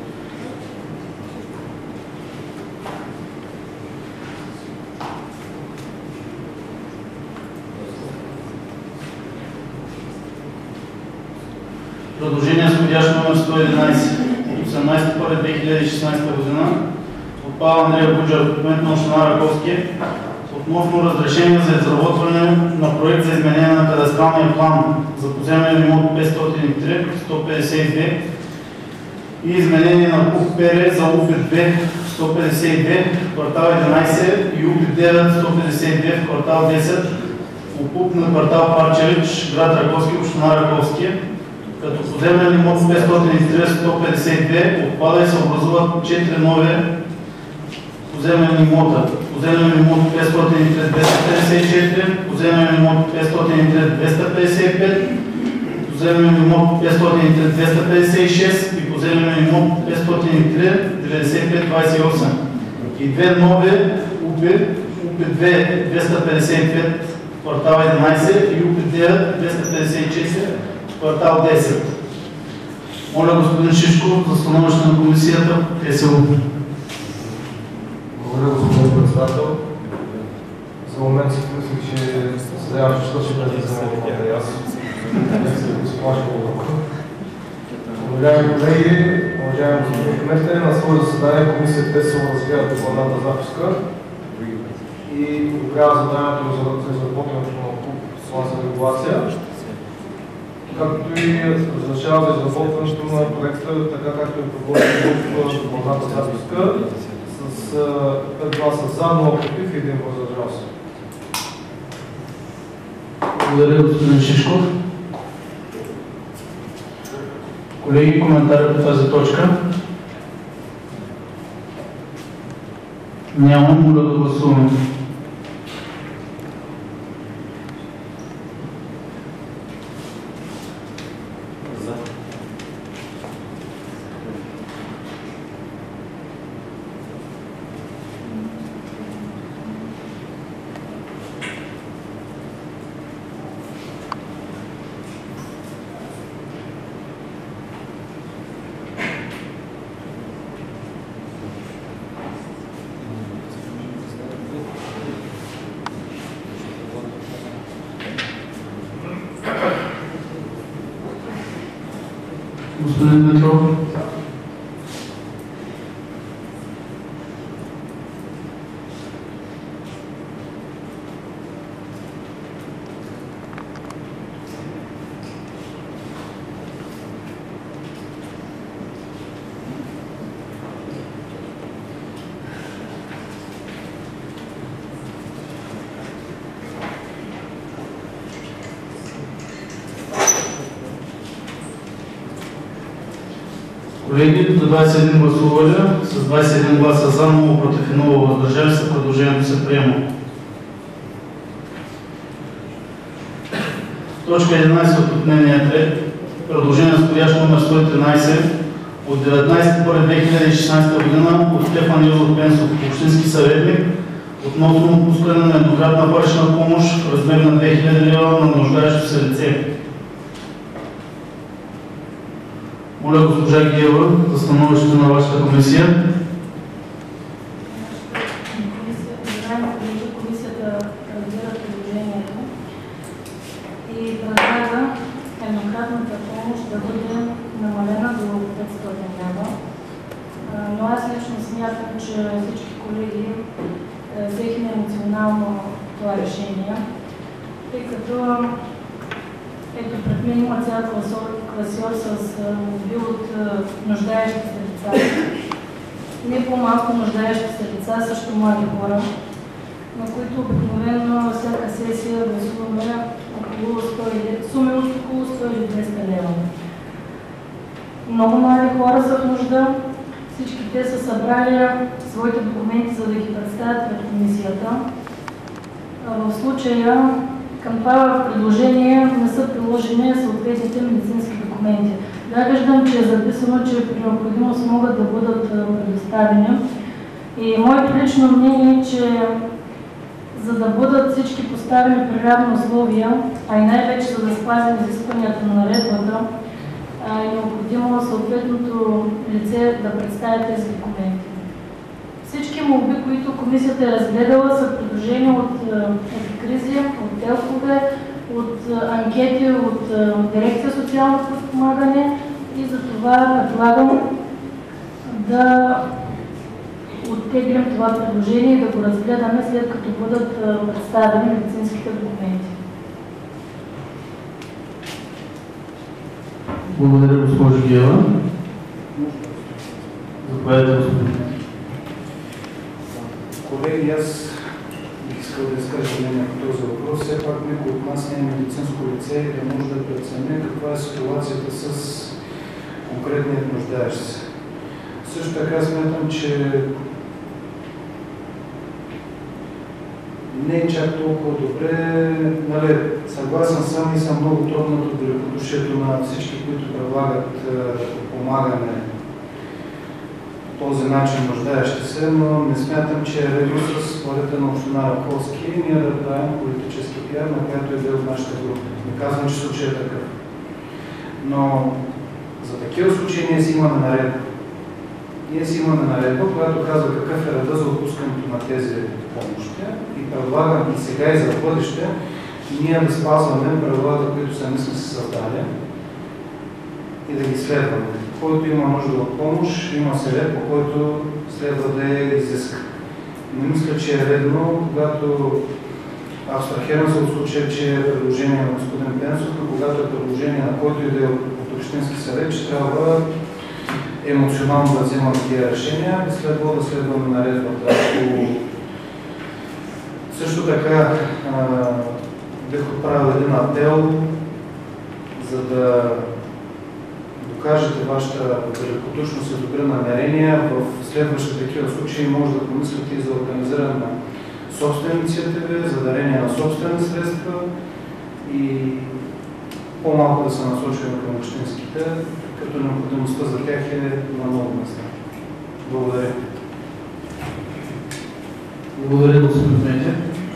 Предложение с входящ номер сто и единадесет от осемнадесети януари две хиляди и шестнадесета година от Павел Андреев Гуджеров, кмет на община Раковски, относно разрешение за изработване на проект за изменение на кадастралния план за поземлен имот петстотин и три сто петдесет и две и изменение на УПР за УП-две сто петдесет и две в квартал единадесет и УП-девет сто петдесет и две в квартал десет, УП на квартал Парчевич, град Раковски, община Раковски, като поземлен имот петстотин и три сто петдесет и две отпада и се образуват четири нови поземлени имота. Поземлен имот петстотин и три двеста петдесет и четири, поземлен имот петстотин и три двеста петдесет и пет, поземлен имот петстотин и три двеста петдесет и шест и поземлен имот петстотин и три деветдесет и пет двадесет и осем. И две нови УП, УП-две двеста петдесет и пет квартал единадесет и УП-девет двеста петдесет и четири квартал десет. Моля господин Шишков за становище на комисията ЕСУ. Благодаря, господин председател. За момент си мислих, че съдявам, че ще да взема думата и аз. Не се да сплаша малко. Уважаеми колеги, уважаеми господин кмете, на свое заседание комисията ЕСУ разгледа докладната записка и одобрява заданието за изработването на план за регулация, както и разрешава за изработването на проекта, така както е предложено в докладната записка, с пет гласа за, много против и един въздържал се. Благодаря, господин Шишков. Колеги, коментари по тази точка? Няма, моля да гласуваме. Господин Димитров. Колеги, за двадесет и един гласували, с двадесет и един гласа за, много против и много въздържали се, предложението се приема. Точка единадесет от дневния ред. Предложение с входящ номер сто и тринадесет от деветнадесети януари две хиляди и шестнадесета година от Стефан Йозов Пенсов, общински съветник, относно отпускане на еднократна парична помощ в размер на две хиляди лева на нуждаещо се лице. Моля госпожа Гиева за становище на вашата комисия. Комисията разбира предложението и предлага еднократната помощ да бъде намалена до петстотин лева. Но аз лично смятам, че всички колеги взехме емоционално това решение, тъй като ето пред мен има цял класьор с мобил от нуждаещи се лица. Не по-малко нуждаещи се лица, също млади хора, на които обикновено всяка сесия гласуваме около сто суми от около сто или двеста лева. Много млади хора са в нужда. Всички те са събрали своите документи, за да ги представят пред комисията. В случая към това предложение не са приложени съответните медицински документи. Да, виждам, че е записано, че при необходимост могат да бъдат предоставени. И моето лично мнение е, че за да бъдат всички поставени при равни условия, а и най-вече за да спазим изискванията на наредбата, е необходимо съответното лице да представи тези документи. Всички молби, които комисията е разгледала, са предложени от епикризи, от телкове, от анкети, от дирекция социално подпомагане и за това предлагам да оттеглим това предложение и да го разгледаме след като бъдат представени медицинските документи. Благодаря, госпожо Гева. Заповядайте, господин. Колеги, аз бих искал да изкажа мнение по този въпрос. Все пак никой от нас не е медицинско лице и да може да прецени каква е ситуацията с конкретният нуждаещ се. Също така смятам, че не е чак толкова добре. Нали, съгласен съм и съм много трудно от великодушието на всички, които предлагат помагане по този начин нуждаещи се, но не смятам, че е редно с хората на община Раковски ние да правим политически пиар, на която е бил в нашата група. Не казвам, че случай е такъв. Но за такива случаи ние си имаме наредба. Ние си имаме наредба, която казва какъв е реда за отпускането на тези помощи и предлагам и сега и за бъдеще ние да спазваме правилата, които сами сме се създали и да ги следваме. Който има нужда от помощ, има се ред, по който следва да я изиска. Не мисля, че е редно, когато абстрахирам се от случая, че е предложение на господин Пенсов, но когато е предложение на който и да е от общински съвет, че трябва емоционално да вземам тия решения, би следвало да следваме наредбата. Също така бих отправил един апел, за да докажете вашата великодушност и добри намерения. В следващи такива случаи може да помислите и за организиране на собствени инициативи, за дарение на собствени средства и по-малко да се насочваме към общинските, като необходимостта за тях е на много места. Благодаря. Благодаря, господин Петя.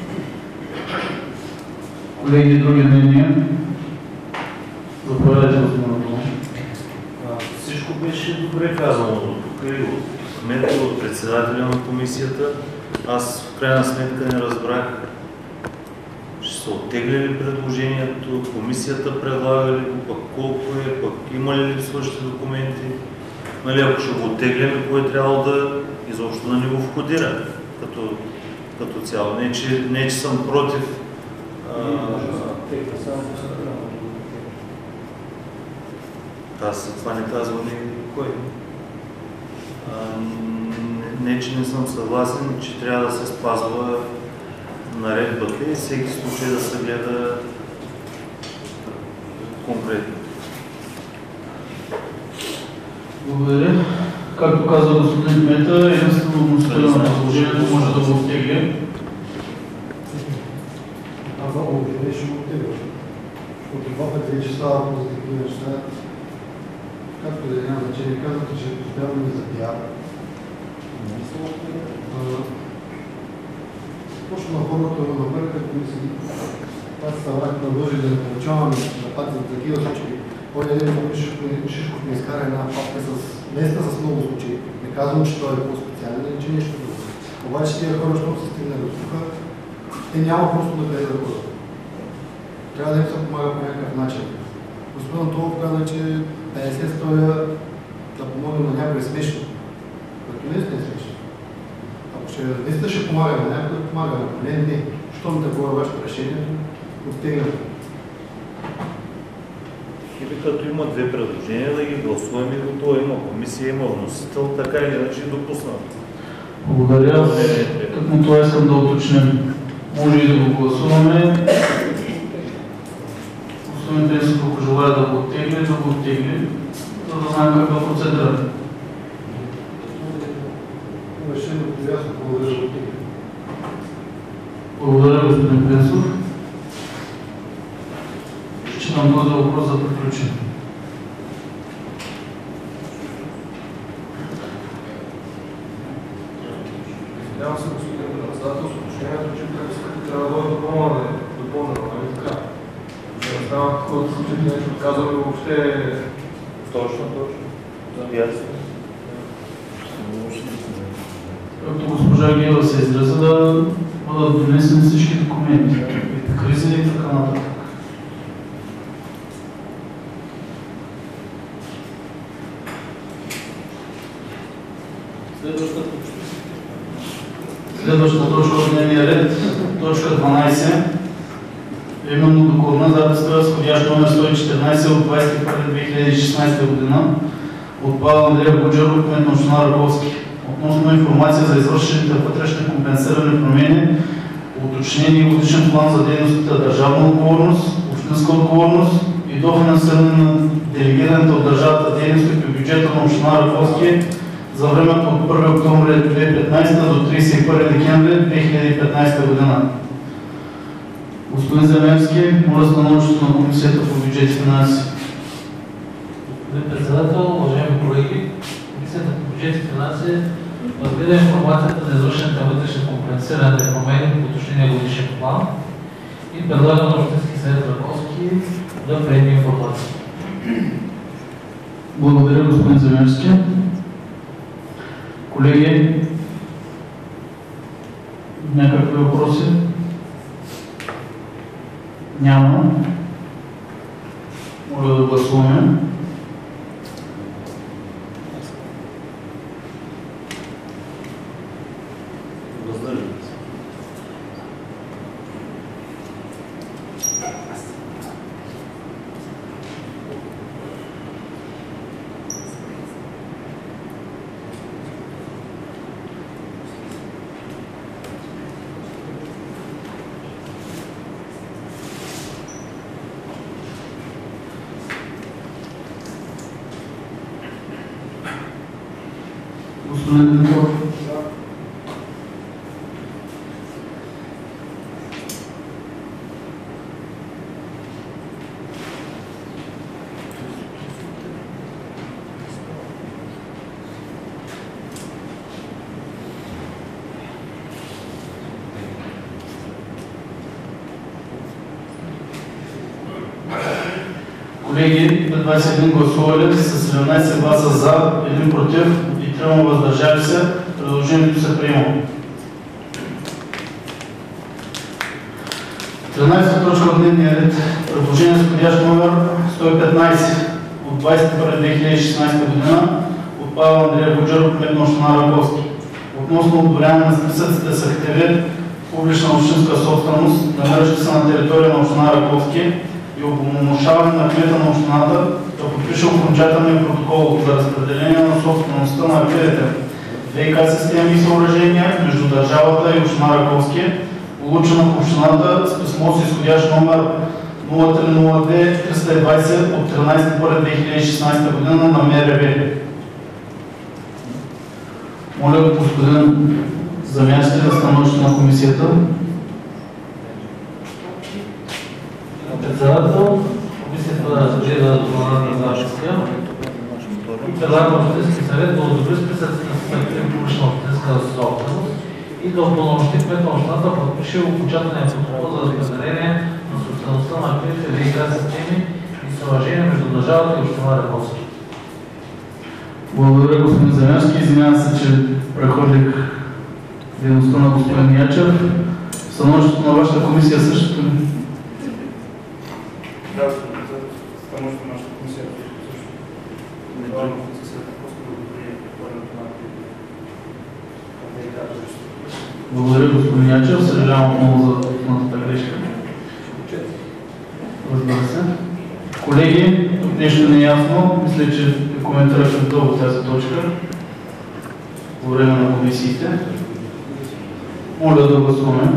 Колеги, други мнения? Заповядайте, господин Антонов. Всичко беше добре казано до тук и от кмета, и от председателя на комисията. Аз в крайна сметка не разбрах, ще са оттегляли предложението, комисията предлага ли го, пък колко е, пък има ли липсващи документи. Нали, ако ще го оттегляме, кой е трябвало да изобщо да не го входира като, като цяло. Не че, не, че съм против. Аз това не казвам никой. Не, не, че не съм съгласен, че трябва да се спазва наредбата и всеки случай да се гледа конкретно. Благодаря. Както каза господин Кмета, единствено вносителя на предложението може да го оттегли. Аз много не ще го оттегля. Защото два пъти вече става въпрос за такива неща. Както да няма значение, казвате, че постоянно ми за пиар. Точно на хората на върха, които си аз събрах на дължи да не получаваме напад за такива случаи. Кой един Шишков ми изкара една папка с наистина с много случаи. Не казвам, че той е по-специален, или че нещо друго. Обаче тия хора, защото се стигнали до тук, те няма просто да къде да ходят. Трябва да им се помага по някакъв начин. Господин Антолов каза, че петдесет стоя да помогнем на някой смешно. Като наистина е смешно. Ако ще наистина ще помагаме на някой, да помагаме. Не, не. Щом такова е вашето решение, оттегляме. Или като има две предложения, да ги гласуваме и готово. Има комисия, има вносител, така или иначе е допуснат. Благодаря. Като това искам да уточним. Може и да го гласуваме. Господин Денисов, ако желая да го оттегли, да го оттегли, за да знаем как да процедираме. Решението е ясно, благодаря да оттегли. Благодаря, господин Денисов. Считам този въпрос за приключен. Извинявам се, господин председател, с уточнението, че преписката трябва да бъде допълнена, нали така? Да не става такова случай, че нещо казваме въобще... Точно, точно. Ясно. Както госпожа Гева се израза, да бъдат донесени всички документи, кризи и така нататък. Следващата точка от дневния ред, точка дванадесет, е именно докладна записка с входящ номер сто и четиринадесет от двадесети първи две хиляди и шестнадесета година от Павел Андреев Гуджеров, кмет на община Раковски, относно информация за извършените вътрешни компенсирани промени, уточнени годишен план за дейностите на държавна отговорност, общинска отговорност и дофинансиране на делегираните от държавата дейности по бюджета на община Раковски за времето от първи октомври две хиляди и петнадесета до тридесет и първи декември две хиляди и петнадесета година. Господин Земевски, моля становището на Комисията по бюджет и финанси. Господин председател, уважаеми колеги, Комисията по бюджет и финанси разгледа информацията за извършените вътрешни компенсирани промени по уточнения годишен план и предлага на Общински съвет Раковски да приеме информация. Благодаря, господин Земевски. Колеги, някакви въпроси? Няма. Моля да гласуваме. Господин Димитров. Колеги, двадесет и един гласували, с седемнадесет гласа за, един против и трима въздържали се, предложението се приема. тринадесета точка от дневния ред. Предложение с входящ номер сто и петнадесет от двадесет и първи две хиляди и шестнадесета година от Павел Андреев Гуджеров, кмет на община Раковски. Относно одобряване на списъците с активи публична общинска собственост, намиращи се на територия на община Раковски, и упълномощаване на кмета на общината да подпише окончателния протокол за разпределение на собствеността на активите ВиК системи и съоръжения между държавата и община Раковски, получена в общината с писмо с изходящ номер нула три нула две триста и двадесет от тринадесети първи две хиляди и шестнадесета година на МРВ. Моля господин заместник за становище на комисията. Председател, комисията разгледа доклада на Зашевска и предлага Общински съвет да одобри списъците на съставители публична общинска собственост и да упълномощи кмета на общината да подпише окончателния протокол за разпределение на собствеността на активните ВиК системи и съоръжения между държавата и община Раковски. Благодаря, господин Замянски. Извинявам се, че прехвърлих дейността на господин Ячев. Становището на вашата комисия същото ли? Да, становището на нашата комисия също. Благодаря, господин Ячев. Съжалявам много за допуснатата грешка. Разбира се. Колеги, тук нещо не е ясно. Мисля, че коментирахме дълго тази точка по време на комисиите. Моля да гласуваме.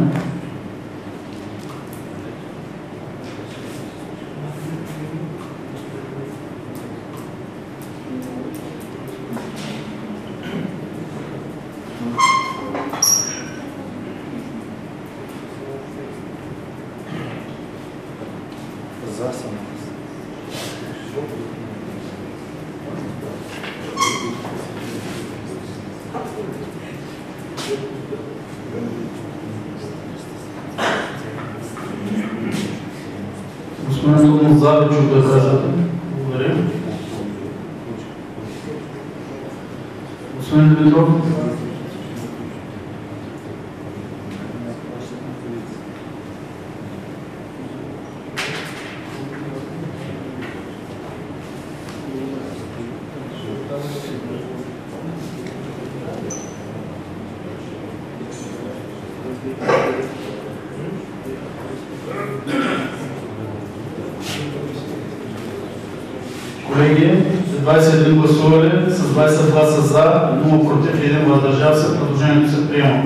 За съм. Господин Сумов, за да чух да казвате. Благодаря. Господин Димитров. Колеги, двадесет и един гласували, с двадесет и два са за, нула против и един въздържал се, предложението се приема.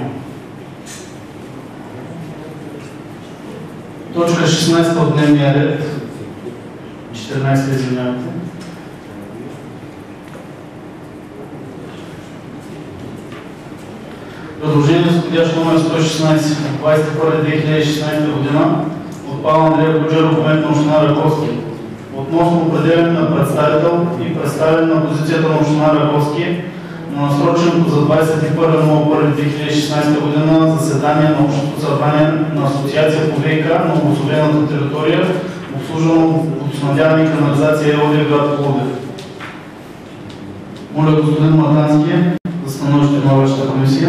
Точка шестнадесета от дневния ред, четиринадесета, извинявайте. Предложение с входящ номер сто и шестнадесет от двадесет и първи две хиляди и шестнадесета година от Павел Андреев Гуджеров, кмет на община Раковски, относно определяне на представител и представяне на позицията на община Раковски на насроченото за двадесет и първи две хиляди и шестнадесета година заседание на Общото събрание на Асоциация по ВиК на обособената територия, обслужвано водоснабдяване и канализация ЕООД град Пловдив. Моля господин Матански за становище на вашата комисия.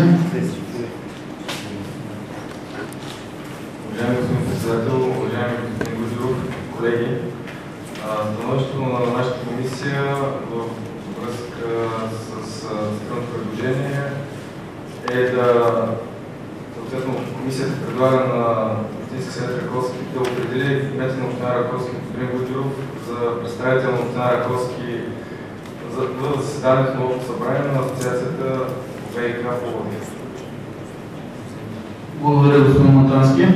Уважаеми господин председател, уважаеми господин Гуджеров, колеги, становището на нашата комисия във връзка с цитираното предложение е да, съответно, комисията предлага на Общински съвет Раковски да определи кмета на община Раковски господин Гуджеров за представител на община Раковски за заседанието на Общото събрание на Асоциацията ВиК Пловдив. Благодаря, господин Матански.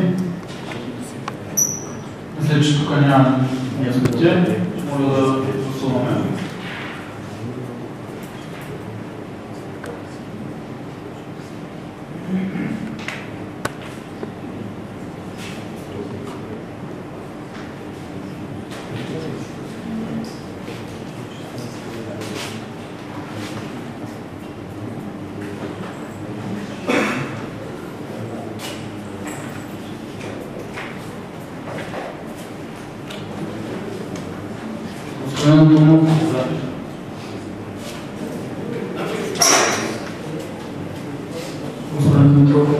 Мисля, че тук няма ясноти. Моля да гласуваме. Господин Томов, господин Дмитров.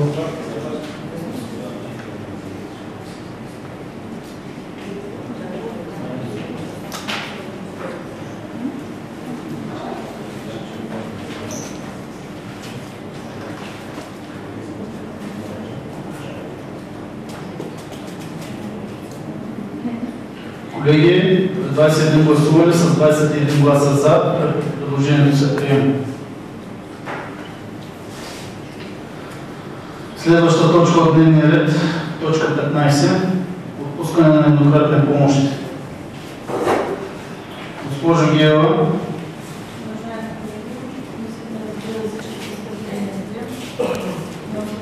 Колеги, двадесет и един гласували с двадесет и един гласа за, предложението се приема. Следваща точка от дневния ред, точка петнадесет, отпускане на еднократни помощи. Госпожо Геева.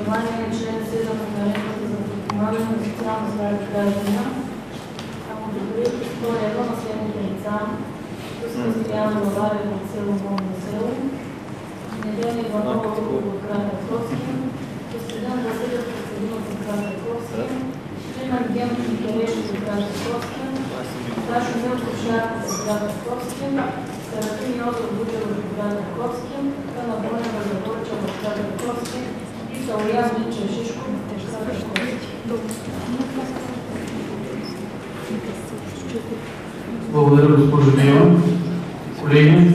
основание член седем на Наредбата за подпомагане на социално слаби граждани одобри сто евро на следните лица: Стоян Лаварев от село Волно село, Неделя Иванова от град Раковски, Костадин Василев от Седимът от град Раковски, Климент Генов и Келешев от град Раковски, Сашо Милков Шарков от град Раковски, Серафим Йозеф Буджев от град Раковски, Кана Бонева Заборча от град Раковски и Сауян Мича Шишков от град Раковски. Благодаря, госпожо Диева. Колеги,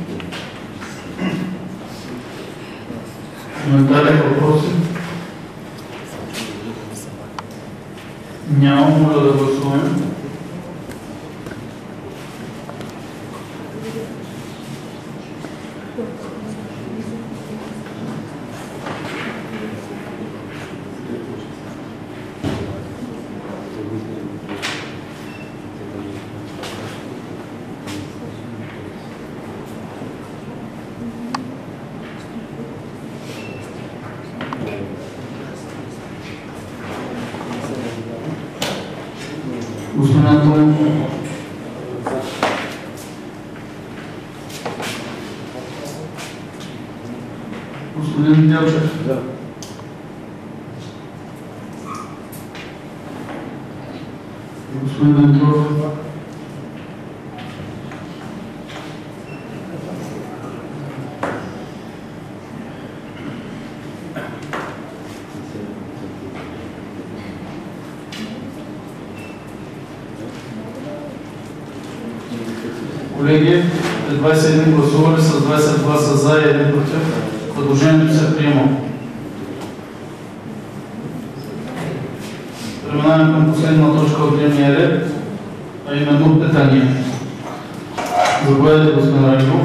коментари, въпроси? Няма, моля да гласуваме. Господин Антонов. Господин Делчев. Да. Господин Дмитров. Колеги, двадесет и един гласували с двадесет гласа за и един против. Предложението се приема. Преминаваме към последна точка от дневния ред, а именно питания. Заповядайте, господин Райков.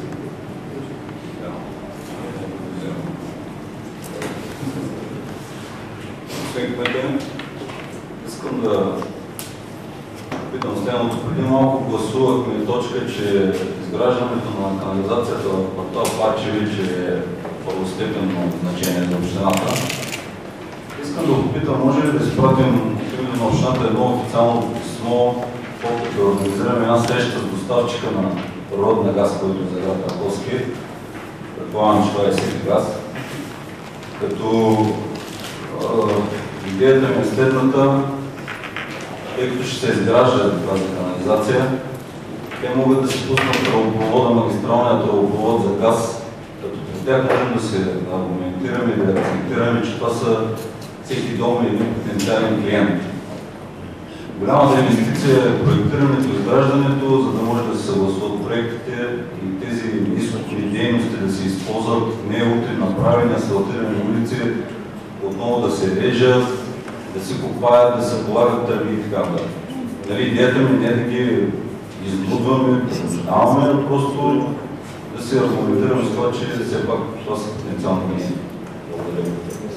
Господин Кметен, искам да питам следното. Преди малко гласувахме точка, че изграждането на канализацията в квартал Пачевич е първостепенно значение за общината. Искам да попитам, може ли да изпратим на общината едно официално писмо, колкото да организираме една среща с доставчика на природна газ, който е за град Раковски. Предполагам, че това е всеки газ. Като идеята ми е следната, тъй като ще се изгражда тази канализация, те могат да се пуснат тръбопровода, магистралния тръбопровод за газ, като при тях можем да се аргументираме и да акцентираме, че това са всеки дом или потенциален клиент. Голямата инвестиция е проектирането и изграждането, за да може да се съгласуват проектите и тези изкупни дейности да се използват не утре направени, асфалтирани улици, отново да се режат, да се копаят, да се полагат тръби и така нататък. Нали, идеята ми не е да ги изблудваме, даваме, просто да се аргументираме с това, че все пак това са потенциални клиенти. Благодаря.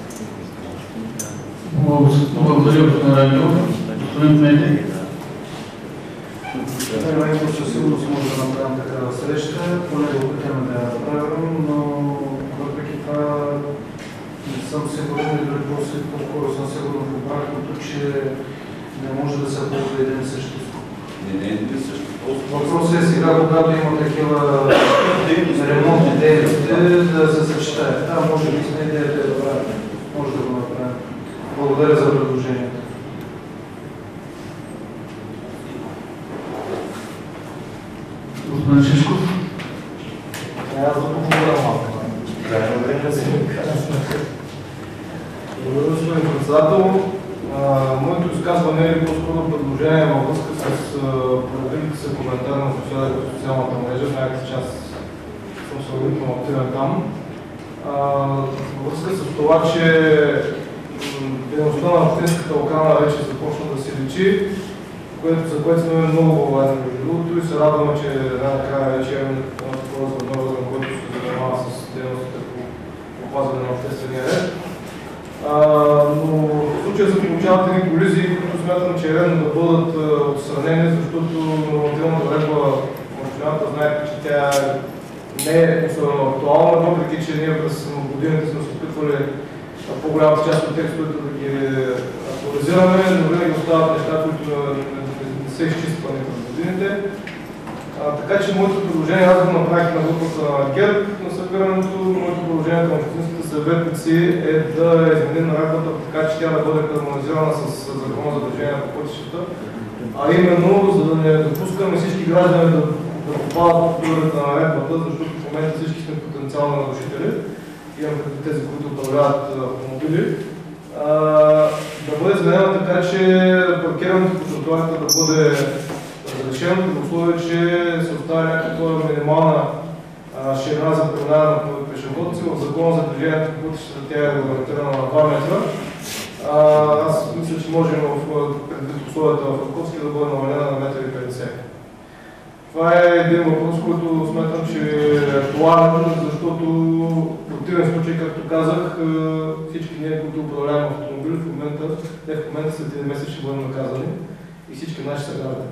Благодаря, господин Райков. Господин Кметен. Райков със сигурност може да направим такава среща, поне да опитаме да я направим, но въпреки това не съм сигурен и дори по-скоро съм сигурен в обратното, че не може да се ползва един и също. Не, не, не също. Въпросът е сега, когато има такива ремонтни дейности, да се съчетае. Да, може би сме идеята е добра. Може да го направим. Благодаря за предложението. Господин Шишков. Аз да поговоря малко. Благодаря, господин председател. Моето изказване е по-скоро предложение във връзка с появилите се коментар на социалната мрежа. Знаете, че аз съм сравнително активен там. Във връзка с това, че дейността на общинската охрана вече започна да се личи, за което сме много благодарни между другото и се радваме, че най-накрая вече имаме такова орган, който се занимава с дейностите по опазване на обществения ред. Но в случая се получават едни колизии, които смятам, че е редно да бъдат отстранени, защото нормативната уредба на общината, знаете, че тя не е особено актуална, въпреки че ние през годините сме се опитвали по-голямата част от текстовете да ги актуализираме, но винаги остават неща, които не са изчиствани през годините. А, така че моето предложение, аз го направих на групата на ГЕРБ на събирането, моето предложение към общинските съветници е да изменим наредбата така, че тя да бъде хармонизирана с Закона за движение по пътищата, а именно, за да не допускаме всички граждани да, да попадат в процедурата на наредбата, защото в момента всички сме потенциални нарушители, имам като тези, които управляват автомобили, а, да бъде изменена така, че паркирането по тротуарите да бъде разрешено, при условие, че се оставя някаква минимална а, ширина за преминаване на пешеходци. В Закона за движението по пътищата тя е регламентирана на два метра. А, аз мисля, че можем в предвид условията в Раковски да бъде намалена на метър и петдесет. Това е един въпрос, който смятам, че е актуален, защото в противен случай, както казах, всички ние, които управляваме автомобили в момента, не в момента след един месец ще бъдем наказани и всички наши съграждани.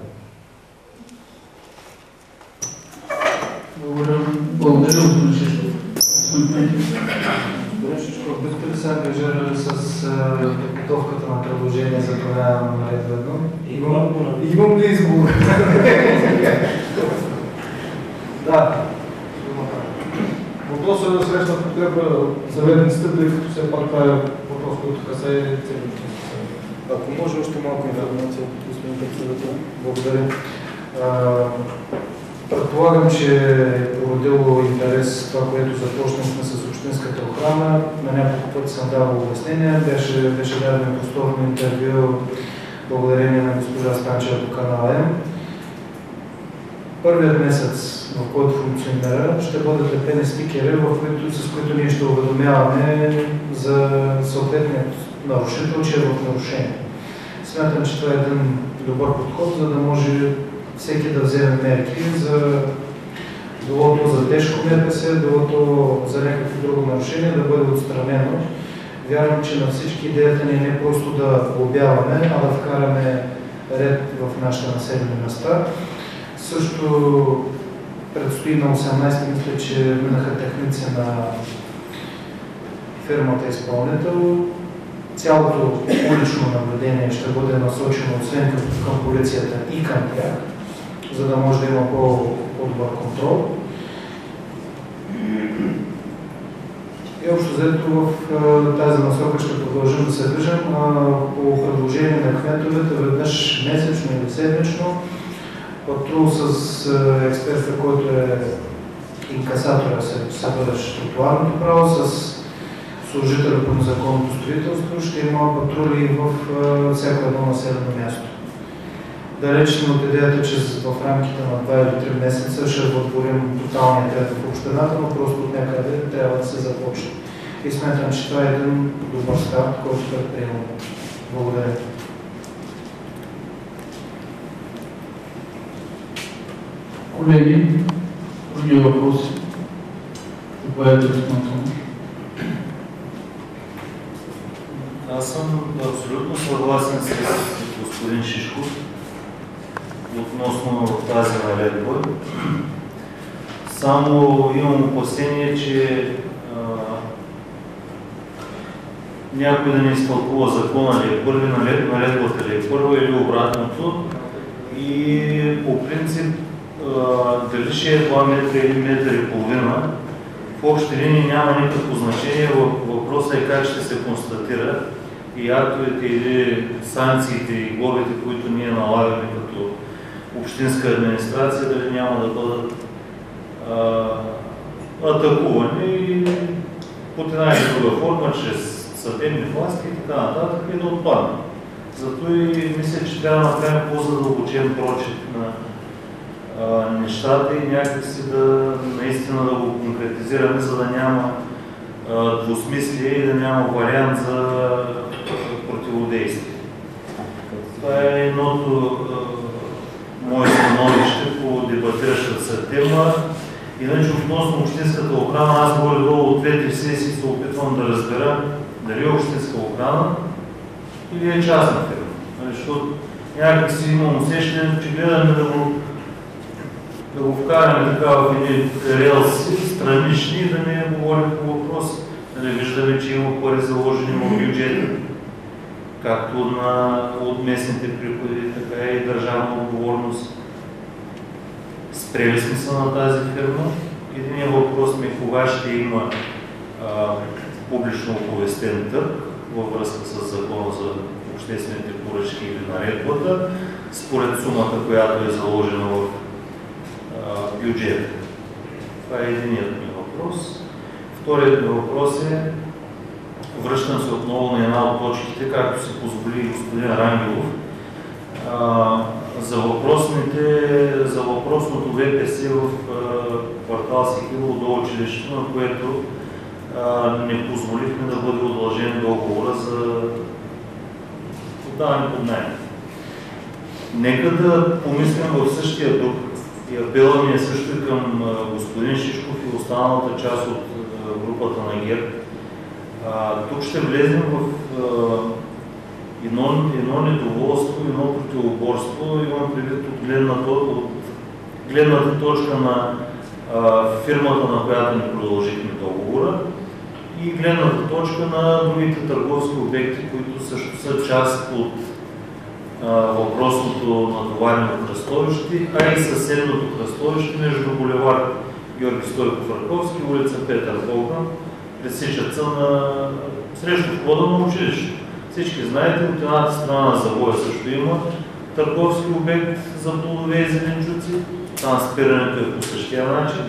Благодаря, благодаря, господин Шишков. Господин Шишков, бихте ли се ангажирали с подготовката на предложение за промяна на наредба едно? Имам ли избор? Да. Въпросът е да срещна подкрепа съветниците, тъй като все пак това е въпрос, който касае целите. Ако може още малко информация, господин председател. Благодаря. Предполагам, че е породило интерес това, което започнахме с общинската охрана. На няколко пъти съм давал обяснения. Беше, беше дадено повторно интервю благодарение на госпожа Станчева по канала М. Първият месец, в който функционира, ще бъдат лепени стикери, с които ние ще уведомяваме за съответният нарушител, че е в нарушение. Смятам, че това е един добър подход, за да може всеки да вземе мерки за било то за тежко МПС, било то за някакво друго нарушение да бъде отстранено. Вярвам, че на всички идеята ни е не просто да глобяваме, а да вкараме ред в нашите населени места. Също предстои на осемнадесети, мисля, че минаха техници на фирмата изпълнител. Цялото улично наблюдение ще бъде насочено освен към полицията и към тях, за да може да има по-добър контрол. И общо взето в тази насока ще продължим да се движим по предложение на кметовете веднъж месечно или седмично. Патрул с експерта, който е инкасатора, събиращ тротуарното право, с служителя по незаконното строителство, ще има патрули в всяко едно населено място. Далеч сме от идеята, че в рамките на два или три месеца ще въдворим тоталния ред в общината, но просто от някъде трябва да се започне. И смятам, че това е един добър старт, който предприемаме. Благодаря. Колеги, други въпроси? Заповядайте, господин Антонов. Аз съм абсолютно съгласен с господин Шишков относно тази наредба. Само имам опасение, че а, някой да не изтълкува закона ли е първи, наредбата ли е първа или обратното. И по принцип а, дали ще е два метра или метър и половина, в общи линии няма никакво значение. Въпросът е как ще се констатира и актовете или санкциите и глобите, които ние налагаме като общинска администрация, дали няма да бъдат а, атакувани под една или друга форма, чрез съдебни власти и така нататък и да отпадне. Зато и мисля, че трябва да направим по-задълбочен прочит на а, нещата и някакси да наистина да го конкретизираме, за да няма а, двусмислие и да няма вариант за противодействие. Това е едното мое становище по дебатиращата се тема. Иначе относно общинската охрана, аз горе-долу от две-три сесии се опитвам да разбера дали е общинска охрана или е частна фирма. Защото някак си имам усещане, че гледаме да го, да го вкараме така в едни релси странични и да не говорим по въпрос. Нали, виждаме, че има пари заложени в бюджета, както на, от местните приходи, така и държавна отговорност. Спрели смисъл на тази фирма. Единият въпрос ми е кога ще има а, публично оповестен търг във връзка с закона за обществените поръчки или наредбата, според сумата, която е заложена в а, бюджета. Това е единият ми въпрос. Вторият ми въпрос е, връщам се отново на една от точките, както се позволи господин Рангелов, а, за, въпросните, за въпросното В П С в а, квартал Сихилово до училището, на което а, не позволихме да бъде удължен договора за отдаване под наем. Нека да помислим в същия дух и апела ми е също и към а, господин Шишков и останалата част от а, групата на ГЕРБ. А, тук ще влезем в а, едно, едно недоволство, едно противоборство, имам предвид от гледната, от гледната точка на а, фирмата, на която ни продължихме договора, и гледната точка на другите търговски обекти, които също са част от а, въпросното натоварено кръстовище, а и съседното кръстовище между булевард Георги Стойков Раковски и улица Петър Болграм, пресичат се на срещу входа на училище. Всички знаете, от едната страна на завоя също има търговски обект за плодове и зеленчуци. Там спирането е по същия начин.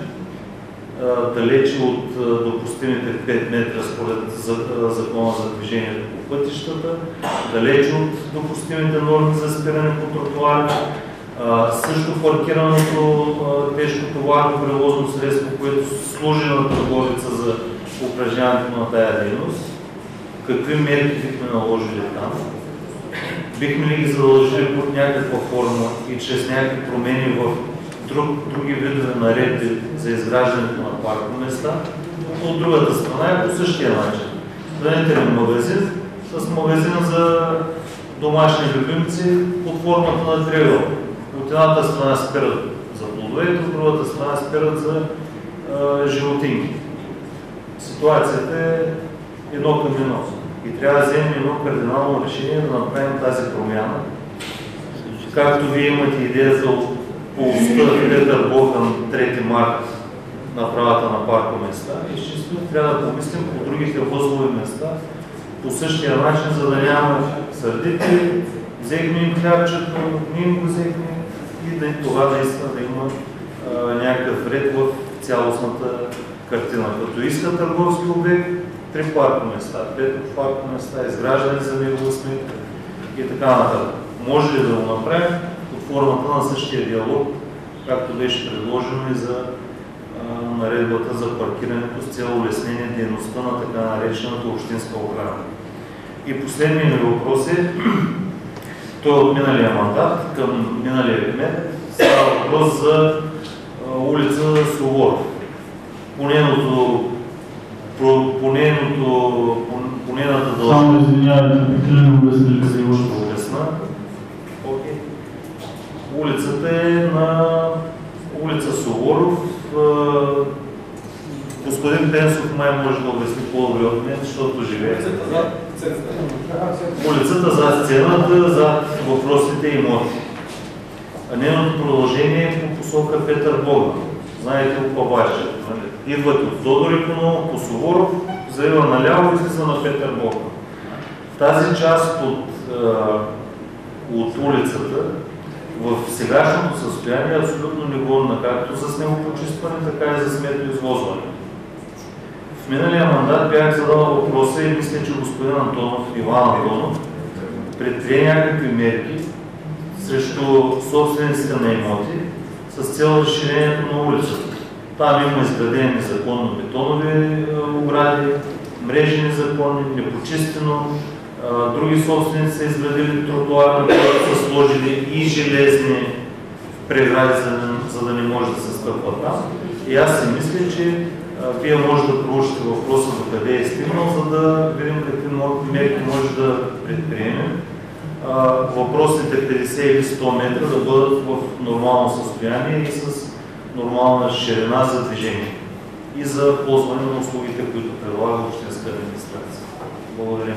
Далече от допустимите пет метра според закона за движението по пътищата, далече от допустимите норми за спиране по тротуари. Също паркираното тежко товарно превозно средство, което служи на търговица за упражняването на тая дейност. Какви мерки бихме наложили там? Бихме ли ги задължили под някаква форма и чрез някакви промени в друг, други видове наредби за изграждането на паркоместа? От другата страна е по същия начин. Хранителен магазин с магазин за домашни любимци под формата на триъгъл. От едната страна спират за плодове, от другата страна спират за а, животинки. Ситуацията е едно към едно. И трябва да вземем едно кардинално решение да направим тази промяна. Както вие имате идея за полоста Петър Болграм трети март на правата на паркоместа, изчислено трябва да помислим по другите възлови места по същия начин, за да няма сърдители, взехме им хлябчето, ние им го взехме и да това наистина да има а, някакъв ред в цялостната картина. Като иска търговски обект, три паркоместа, пет паркоместа, изграждане за негова сметка и така нататък. Може ли да го направим под формата на същия диалог, както беше предложено и за а, наредбата за паркирането с цел улеснение дейността на така наречената общинска охрана. И последният ми въпрос е, той от миналия мандат към миналия кмет, става въпрос за а, улица Суворов. По нейното по, по нейното по, по нейната дължина. Само извинявайте, бихте ли ми обяснили къде е улица? Обясна. Окей. Улицата е на улица Суворов. Господин Пенсов май може да обясни по-добре от мен, защото живее. Улицата зад сцената, зад въпросите имоти. А нейното продължение е по посока Петър Болграм. Знаете от Пабача. Идват от Тодор Икономов, по Суворов, заива наляво и слиза на Петър Болграм. Тази част от, от улицата в сегашното състояние е абсолютно негодна, както за снегопочистване, така и за сметоизвозване. В миналия мандат бях задал въпроса и мисля, че господин Антонов, Иван Антонов, предприе някакви мерки срещу собствениците на имоти с цел разширението на улицата. Там има изградени незаконно бетонови огради, мрежи незаконни, непочистено. Други собственици са изградили тротуар, на които са сложили и железни прегради, за, за да не може да се стъпва там. И аз си мисля, че а, вие може да проучите въпроса до къде е стигнал, за да видим какви мерки може да предприемем. А, въпросите петдесет или сто метра да бъдат в нормално състояние и с нормална ширина за движение. и за ползване на услугите, които предлага общинска администрация. Благодаря.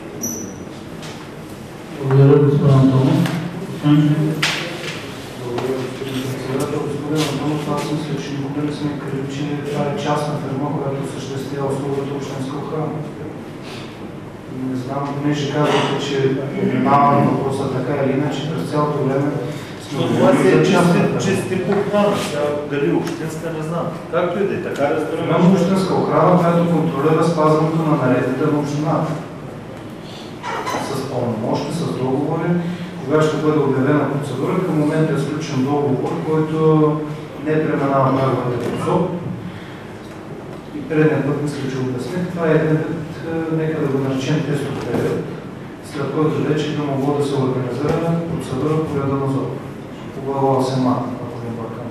Благодаря, господин Антонов. Благодаря, господин председател. Господин Антонов, аз мисля, че никога не сме крили, че това е частна фирма, която осъществява услугата общинска охрана. Не знам, понеже казвате, че минаваме въпроса така или иначе, през цялото време сме говорили за частна фирма. Чисти по охрана, дали общинска, не знам. Както и да е, така разбираме. Имам общинска охрана, която контролира спазването на наредбите на общината. С пълномощни, с договори. Кога ще бъде обявена процедура, към момента е сключен договор, който не преминава праговете посок. И предния път мисля, че обясних. Това е един вид, нека да го наречем тестов период, след който вече би могло да се организира процедура по реда на ЗОП. По глава осем, ако не бъркам.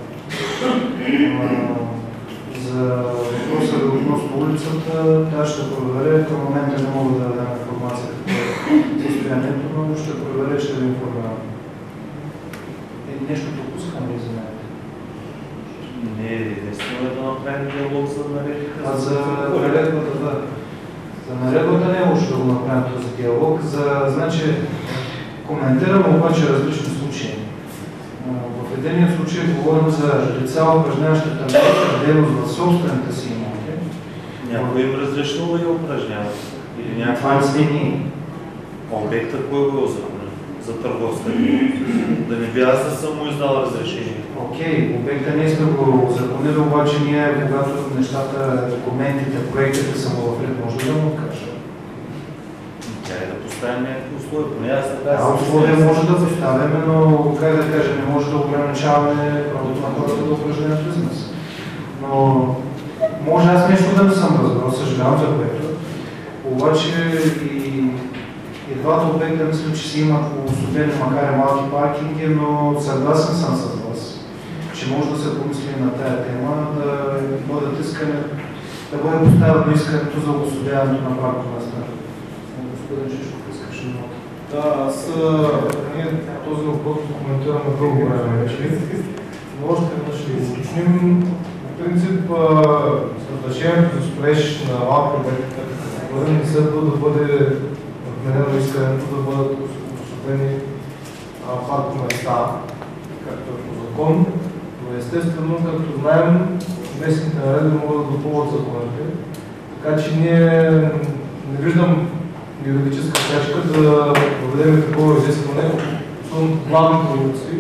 За въпроса ви относно улицата, аз ще проверя. Към момента не мога да дадем информация за състоянието, но ще проверя и ще ви информирам. Е, нещо допускам ли за мен? Не, единствено е да направим диалог за наредбите. А за наредбата, да. За наредбата не е лошо да го направим този диалог. За, значи, коментираме обаче различни случаи. В единия случай говорим за лица, упражняващи дейност в собствените си имоти. Някой им разрешило да я упражняват? Или някой... Това не сме ние. Обектът кой го е законен? За търговска дейност? Да не би аз да съм му издал разрешение. Окей, обекта ние сме го законили, обаче ние, когато нещата, документите, проектите са му в ред, може да му откажем. Тя е да поставим някакви условия, поне аз така... Да, условия може да поставяме, но как да кажем, не може да ограничаваме правото на хората да упражняват бизнес. Но може аз нещо да не съм разбрал, съжалявам за което. Обаче и, и двата обекта мисля, че си имат обособени, макар и малки паркинги, но съгласен съм с вас, че може да се помисли на тая тема, да бъдат искане, да бъде поставено искането за обособяването на паркове на страна. Господин Шишков, искаш ли много? Да, аз ние този въпрос коментираме дълго време вече, но още веднъж ще го уточним. В принцип, разрешението за строеж на малки обекти, не следва да бъде отменено искането да бъдат обособени паркове места, както е по закон. Но естествено, както знаем, местните наредби могат да допълват законите. Така че ние не виждам юридическа пречка да въведем такова изискване, особено по главните улици.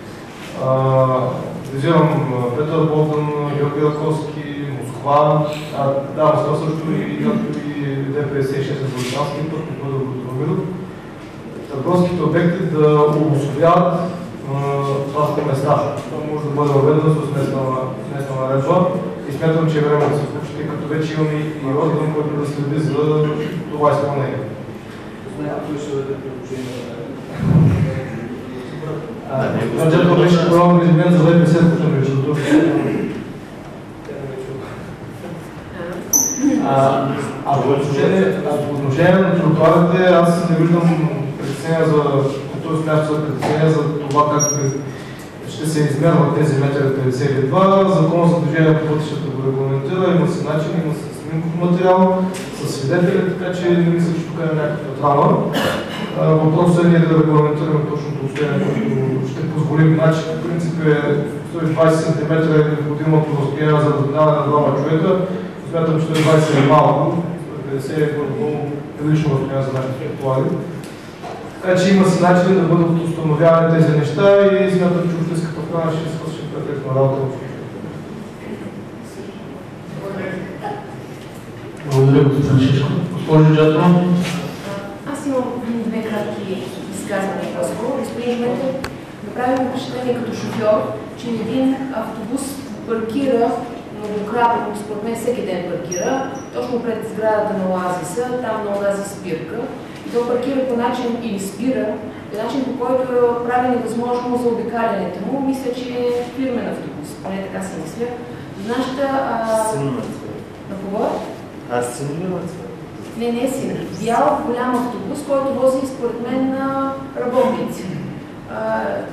Визирам Петър Богдан, Георги Раковски, Москва, а, да, Москва също и, и Д петдесет и шест за Балкански път, не бъде го търговските обекти да обособяват това места. Това може да бъде въведено с местна наредба и смятам, че е време да се случи, тъй като вече имаме и орган, който да следи за това изпълнение. Знаете, кой ще даде предложение на Бюджетът беше програма ангажимент за две хиляди и петдесет година, между другото. А по отношение на тротуарите, аз не виждам притеснения за този място за притеснения за това как ще се измерват тези метри петдесет и два. Закон за движение по пътищата го регламентира, има си начин, има си снимков материал, с свидетели, така че не мисля, че тук е някаква драма. Въпросът е ние да регламентираме точното отстояние, което ще позволим. Значи, в принцип е сто и двадесет сантиметра е необходимото разстояние за разминаване на двама човека. Смятам, че сто и двадесет е малко, сто и петдесет е прилично разстояние за нашите тротуари. Така че има си начин да бъдат установявани тези неща и смятам, че общинската охрана ще свърши перфектна работа в общината. Благодаря, господин Шишков. Госпожо Джатова. Аз имам две кратки изказвания по-скоро. Господин Кметов, направим впечатление като шофьор, че един автобус паркира многократно, според мен всеки ден паркира, точно пред сградата на Оазиса, там на онази спирка. И то паркира по начин или спира, по начин, по който прави невъзможно за обикалянето му. Мисля, че е фирмен автобус, поне така си мисля. Нашата... На кого? Аз си не имам това. Не, не си. Бял голям автобус, който вози според мен на работници.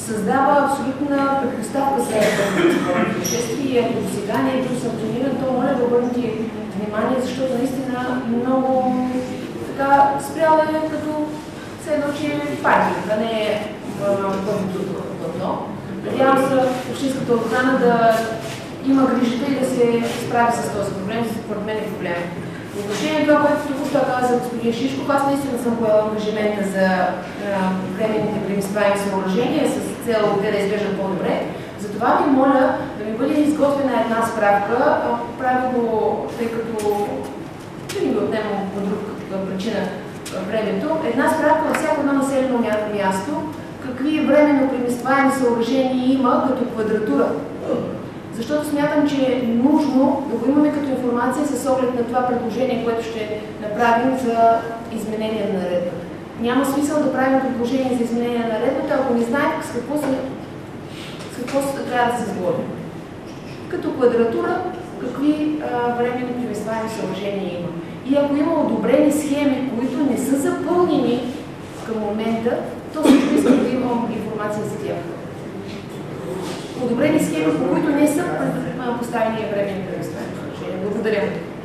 създава абсолютна предпоставка за пътно происшествие и ако сега не е бил санкциониран, то моля да обърнете внимание, защото наистина много така спряла е като все едно, че е партия, да не е пътното платно. Надявам се общинската охрана да има грижата и да се справи с този проблем, според мен е проблем. По отношение на това, което току-що каза господин Шишков, аз наистина съм поела ангажимента за временните преместваеми съоръжения с цел те да изглеждат по-добре. Затова ви моля да ми бъде изготвена една справка, правилно, тъй като ще ни го отнемам по друга причина времето, една справка във всяко едно населено място, какви временно преместваеми съоръжения има като квадратура. Защото смятам, че е нужно да го имаме като информация с оглед на това предложение, което ще направим за изменение на наредбата. Няма смисъл да правим предложение за изменение на наредбата, ако не знаем с какво, се, с какво трябва да се сговорим. Като квадратура, какви а, временно преместваеми съоръжения има. И ако има одобрени схеми, които не са запълнени към момента, то също искам да имам информация за тях. Одобрени схеми, по които не са поставени временни преместваеми съоръжения. Благодаря.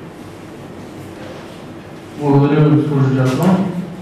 Благодаря ви, госпожо Джафро.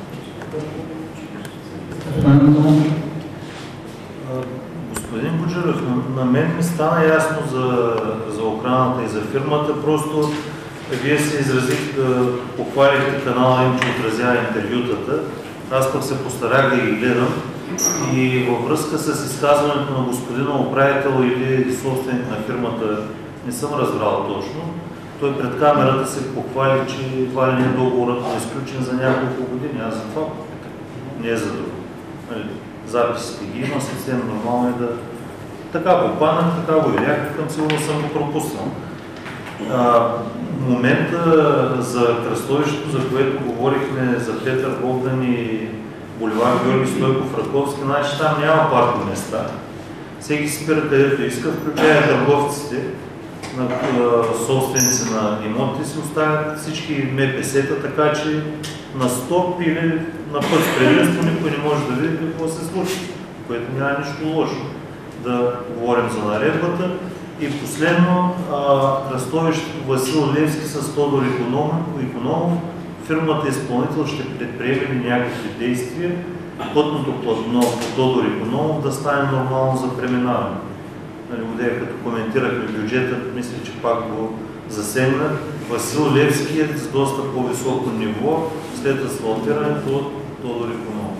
Господин Буджеров, на мен ми стана ясно за, за охраната и за фирмата, просто вие се изразихте, похвалихте канала им, че отразява интервютата. Аз пък се постарах да ги гледам и във връзка с изказването на господина управител или собственик на фирмата, не съм разбрал точно. Той пред камерата се похвали, че това не е договорът е изключен за няколко години. Аз за това попитам. Не е за друго. Нали, записите ги има, съвсем нормално е да... Така го панах, така го видях, към сигурно съм го пропуснал. А, момента за кръстовището, за което говорихме за Петър Богдан и буливар Георги Стойков Раковски, значи там няма паркови места. Всеки спира където иска, включая търговците, на собственици на имоти, си оставят всички ем пе ес-та, така че на стоп или на път с предимство никой не може да види какво се случи, което няма нищо лошо. Да говорим за наредбата. И последно, кръстовището Васил Левски с Тодор Икономов, фирмата изпълнител ще предприеме ли някакви действия, пътното платно по Тодор Икономов да стане нормално за преминаване. Нали, като коментирахме бюджета, мисля, че пак го засегна. Васил Левски е с доста по-високо ниво след асфалтирането от Тодор Икономов.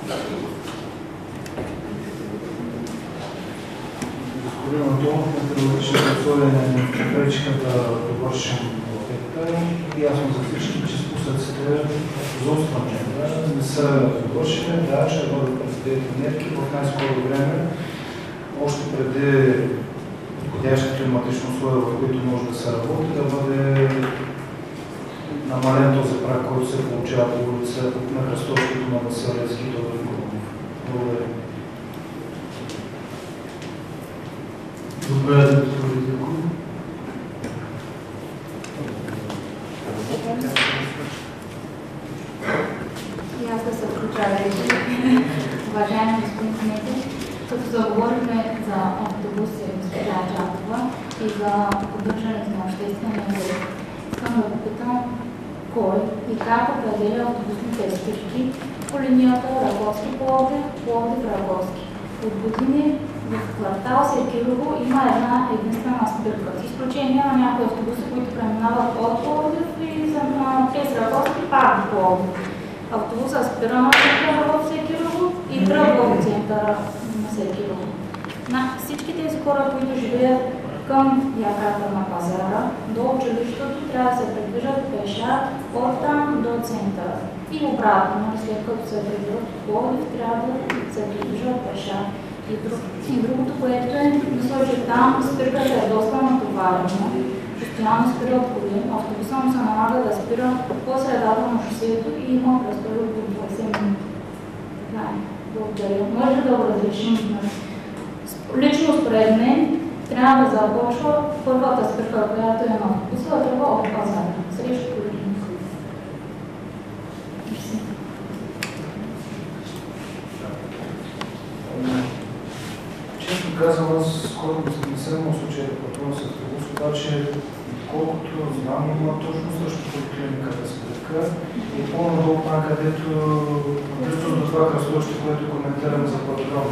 Господин Антонов, метеорологичните условия не пречиха да довършим обекта и ясно за всички, че спусъците заустване не са довършени. Да, ще бъдат предприети мерки в най-скоро време, още преди подходящите климатични условия, в които може да се работи, да бъде намален този праг, който се получава по улица на кръстовището на Васил Левски и Тодор Икономов. Благодаря. Заповядайте, госпожо Дилкова. И аз да се включа вече. Уважаеми господин Кметов, като заговорихме за автобуси, госпожа Джакова, и за поддържането на обществения ред, искам да попитам кой и как определя автобусните спирки по линията Раковски-Пловдив, Пловдив-Раковски. От години в квартал Секирово има една единствена спирка, с изключение на някои автобуси, които преминават от Пловдив и през Раковски пак до Пловдив. Автобусът спира на центъра в Секирово и тръгва от центъра на Секирово. На всички тези хора, които живеят към яката на пазара, до училището, трябва да се придвижат пеша от там до центъра. И обратно, след като се придвижат от Пловдив, трябва да се придвижат пеша. И, друг, и другото, което е, мисля, че там спирката е доста натоварена. Постоянно спира от коли, автобуса му се налага да спира по средата на шосето и има престой от двайсет минути. Така е. Благодаря. Може да го разрешим. Лично според мен трябва да започва първата спирка, която е на автобуса, да тръгва от пазара. Срещу коли. казвам, аз скоро не съм имал случай да пътувам с автобус, обаче колкото знам, има точно същото клиника да спрека и по-надолу там, където близо до това кръстовище, което коментираме за патрон.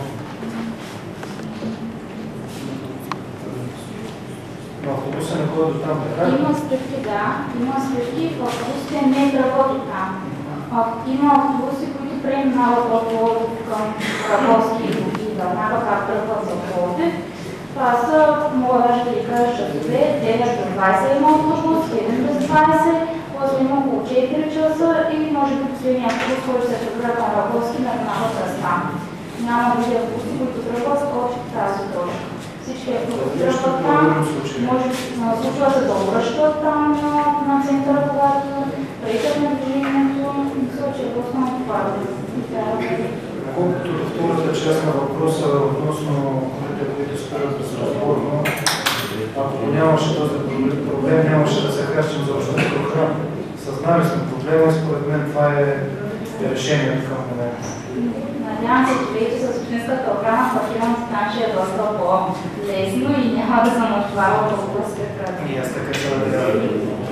На автобуса не ходи до там, така ли? Има спирки, да. Има спирки, в автобусите не работи там. Има автобуси, които преминават от Пловдив към Раковски и Гърнава, както тръгват за Пловдив. Това са, мога даже да ви кажа, часове, девет до двайсет има автобус, седем до двайсет, после има около четири часа и може би последния автобус, който се прибира към Раковски, минава през там. Няма други автобуси, които тръгват от тази точка. Всички автобуси тръгват там, може случва се да обръщат там на центъра, когато приятел на движението, мисля, че е основно това. Колкото до втората част на въпроса относно хората, които спират безразборно, ако нямаше този проблем, нямаше да се хащим за общата охрана. Съзнали сме проблема и според мен това е решението към момента. Надявам се, че вече с общинската охрана пътирам станче е доста по-лесно и няма да съм отварял толкова спирка. И аз така се надявам.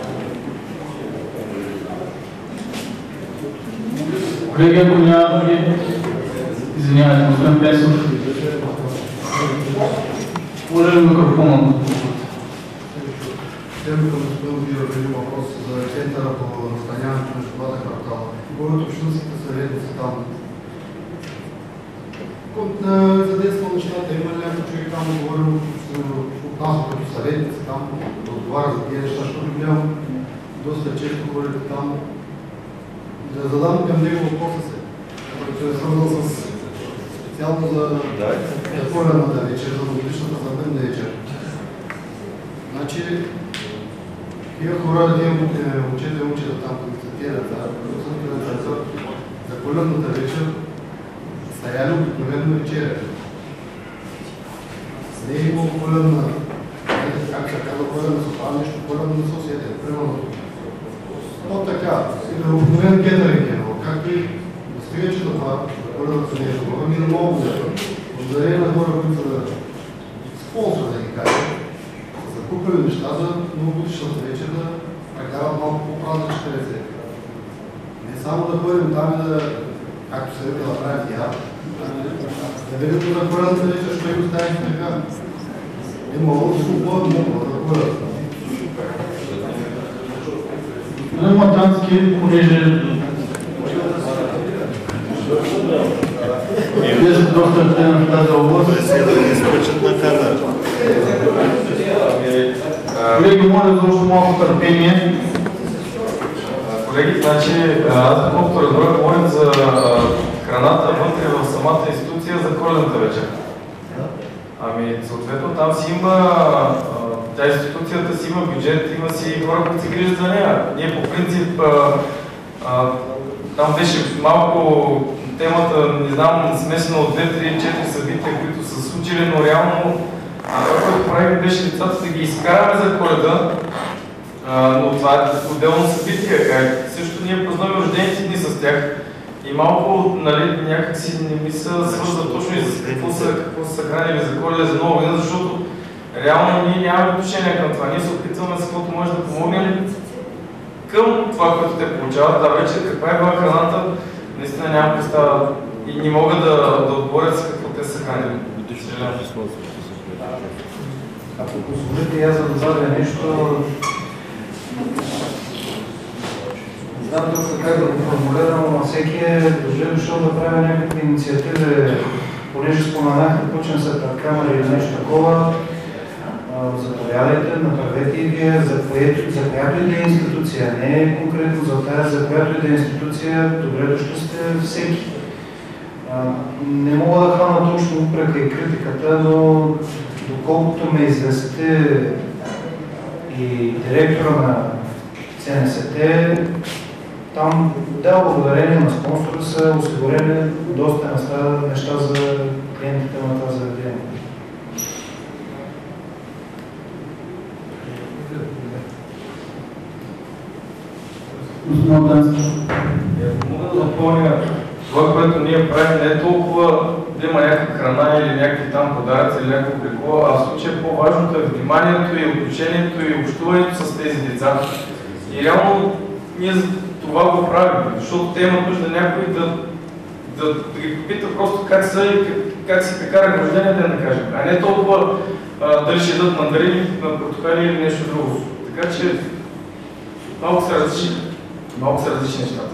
Колеги, ако няма други, извинявайте, господин Песов. Уважаеми микрофона. Тем към господин Биров един въпрос за центъра по настаняването между двата квартала. Говорят общинските съветници там. Задейства нещата, има ли някой човек там да говорим от нас като съветници там, да отговаря за тези неща, защото гледам доста често говорите там. Да задам към него въпроса се, който е свързан с специално за коледната вечер, за годишната съдебна вечер. Значи, тия хора, ние момчета и момчета там, които са тия деца, за коледната вечер, са яли обикновено вечеря. Не е имало коледна, как се казва коледна супа, нещо коледно не са усетен, примерно. Но така, обикновен кетеринг е, но както и стига, че това, коледната не е добро, ми е много благодарение на хора, които са спонсор, да ги кажем, са закупили неща за новогодишната вечер да прекарат малко по-празнични рецепти. Не само да ходим там и да, както се вика, да правим театър, да видим за коледната вечер, що и оставим така. Има много свободно, много да ходят. Господин Матански, понеже вие сте доста активни в тази област. Колеги, моля за още малко търпение. Колеги, значи, аз доколкото разбрах, говорим за храната вътре в самата институция за коледната вечер. Ами, съответно, там си има, тази институцията си има бюджет, има си хора, които се грижат за нея. Ние по принцип, а, а, там беше малко темата, не знам, смесена от две, три, четири събития, които са случили, но реално това, което правим, беше децата да ги изкараме за Коледа, а, но това е отделно събитие. Как също ние празнуваме рождените дни с тях. И малко, нали, някак си не ми се свързва точно и за какво са, какво са хранили за Коледа, за Нова година, защото реално ние нямаме отношение към това. Ние се опитваме с каквото може да помогнем към това, което те получават. Да, вече каква е била храната, наистина няма представа и не мога да, да отговоря с какво те са хранили. Ако позволите, аз да добавя нещо, не знам точно как да го формулирам, но всеки е дошъл да прави някакви инициативи, понеже споменахте, почне се пред камера или нещо такова. Заповядайте, направете и вие за, което, за която и да е институция, не конкретно за тази, за която и да е институция, добре дошли сте всеки. А, не мога да хвана точно упрека и критиката, но доколкото ме известите и директора на Ц Н С Т, там, да, благодарение на спонсора са осигурени доста неща за клиентите на това заведение. Мога да допълня това, което ние правим, не е толкова да има някаква храна или някакви там подаръци или някакво облекло, а в случая по-важното е вниманието и отношението и общуването с тези деца. И реално ние за това го правим, защото те имат нужда някой да, да, да ги попита просто как са и как, как си прекарат рождения ден, да кажем, а не толкова а, дали ще дадат мандарини, на портокали или нещо друго. Така че малко са различни, малко са различни нещата.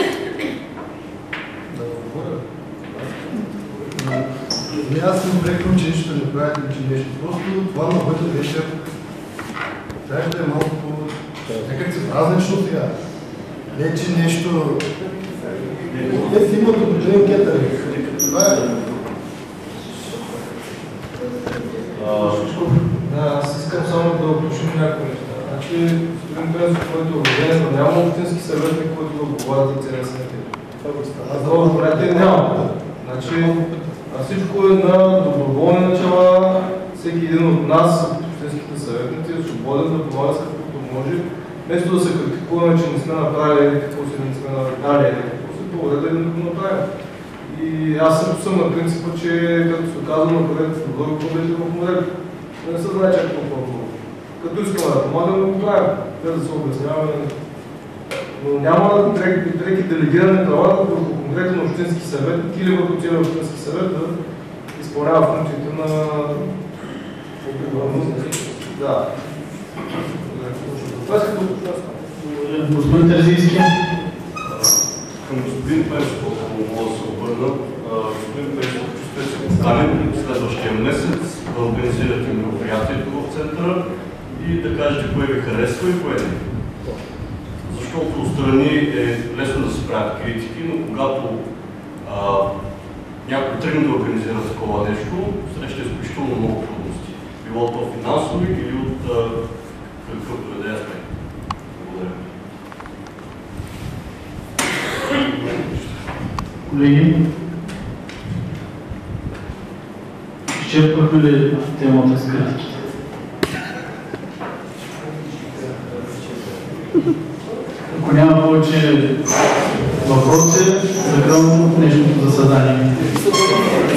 Не, аз съм прекъм, че нищо не правите, че нещо. Просто това на бъде вечер трябва да е малко по... Някак се празнично сега. Не, че нещо... Те си имат определен кетъринг. Това е... Да, аз искам само да уточним някои неща. Значи, господин Пенсов, който е роден, но няма общински съветник, който да отговаря за целия съветник. Аз да го правите няма. Значи, а всичко е на доброволни начала. Всеки един от нас, общинските съветници, е свободен да помага с каквото може. Вместо да се критикуваме, че не сме направили какво си, не сме направили какво си, по-добре да го направим. И аз също съм на принципа, че като се казва на където в добро, какво в модел. Не се знае чак толкова добро. Като искаме да помагаме, да го правим. Без да се обясняваме. Но няма преки делегирани права върху конкретен общински съветник или върху целия общински съвет да изпълнява функциите на... Да. Това е като... Господин Терзийски. Към господин Пенсов, ако мога да се обърна. Господин Пенсов, чувствате се поканен следващия месец да организирате мероприятието в центъра и да кажете кое ви харесва и кое не. Защото отстрани е лесно да се правят критики, но когато а, някой тръгне да организира такова нещо, среща изключително много трудности. Било то финансови или от какъвто и да е аспект. Благодаря. Колеги, изчерпахме ли темата с критиките? Ако няма повече въпроси, закривам днешното заседание.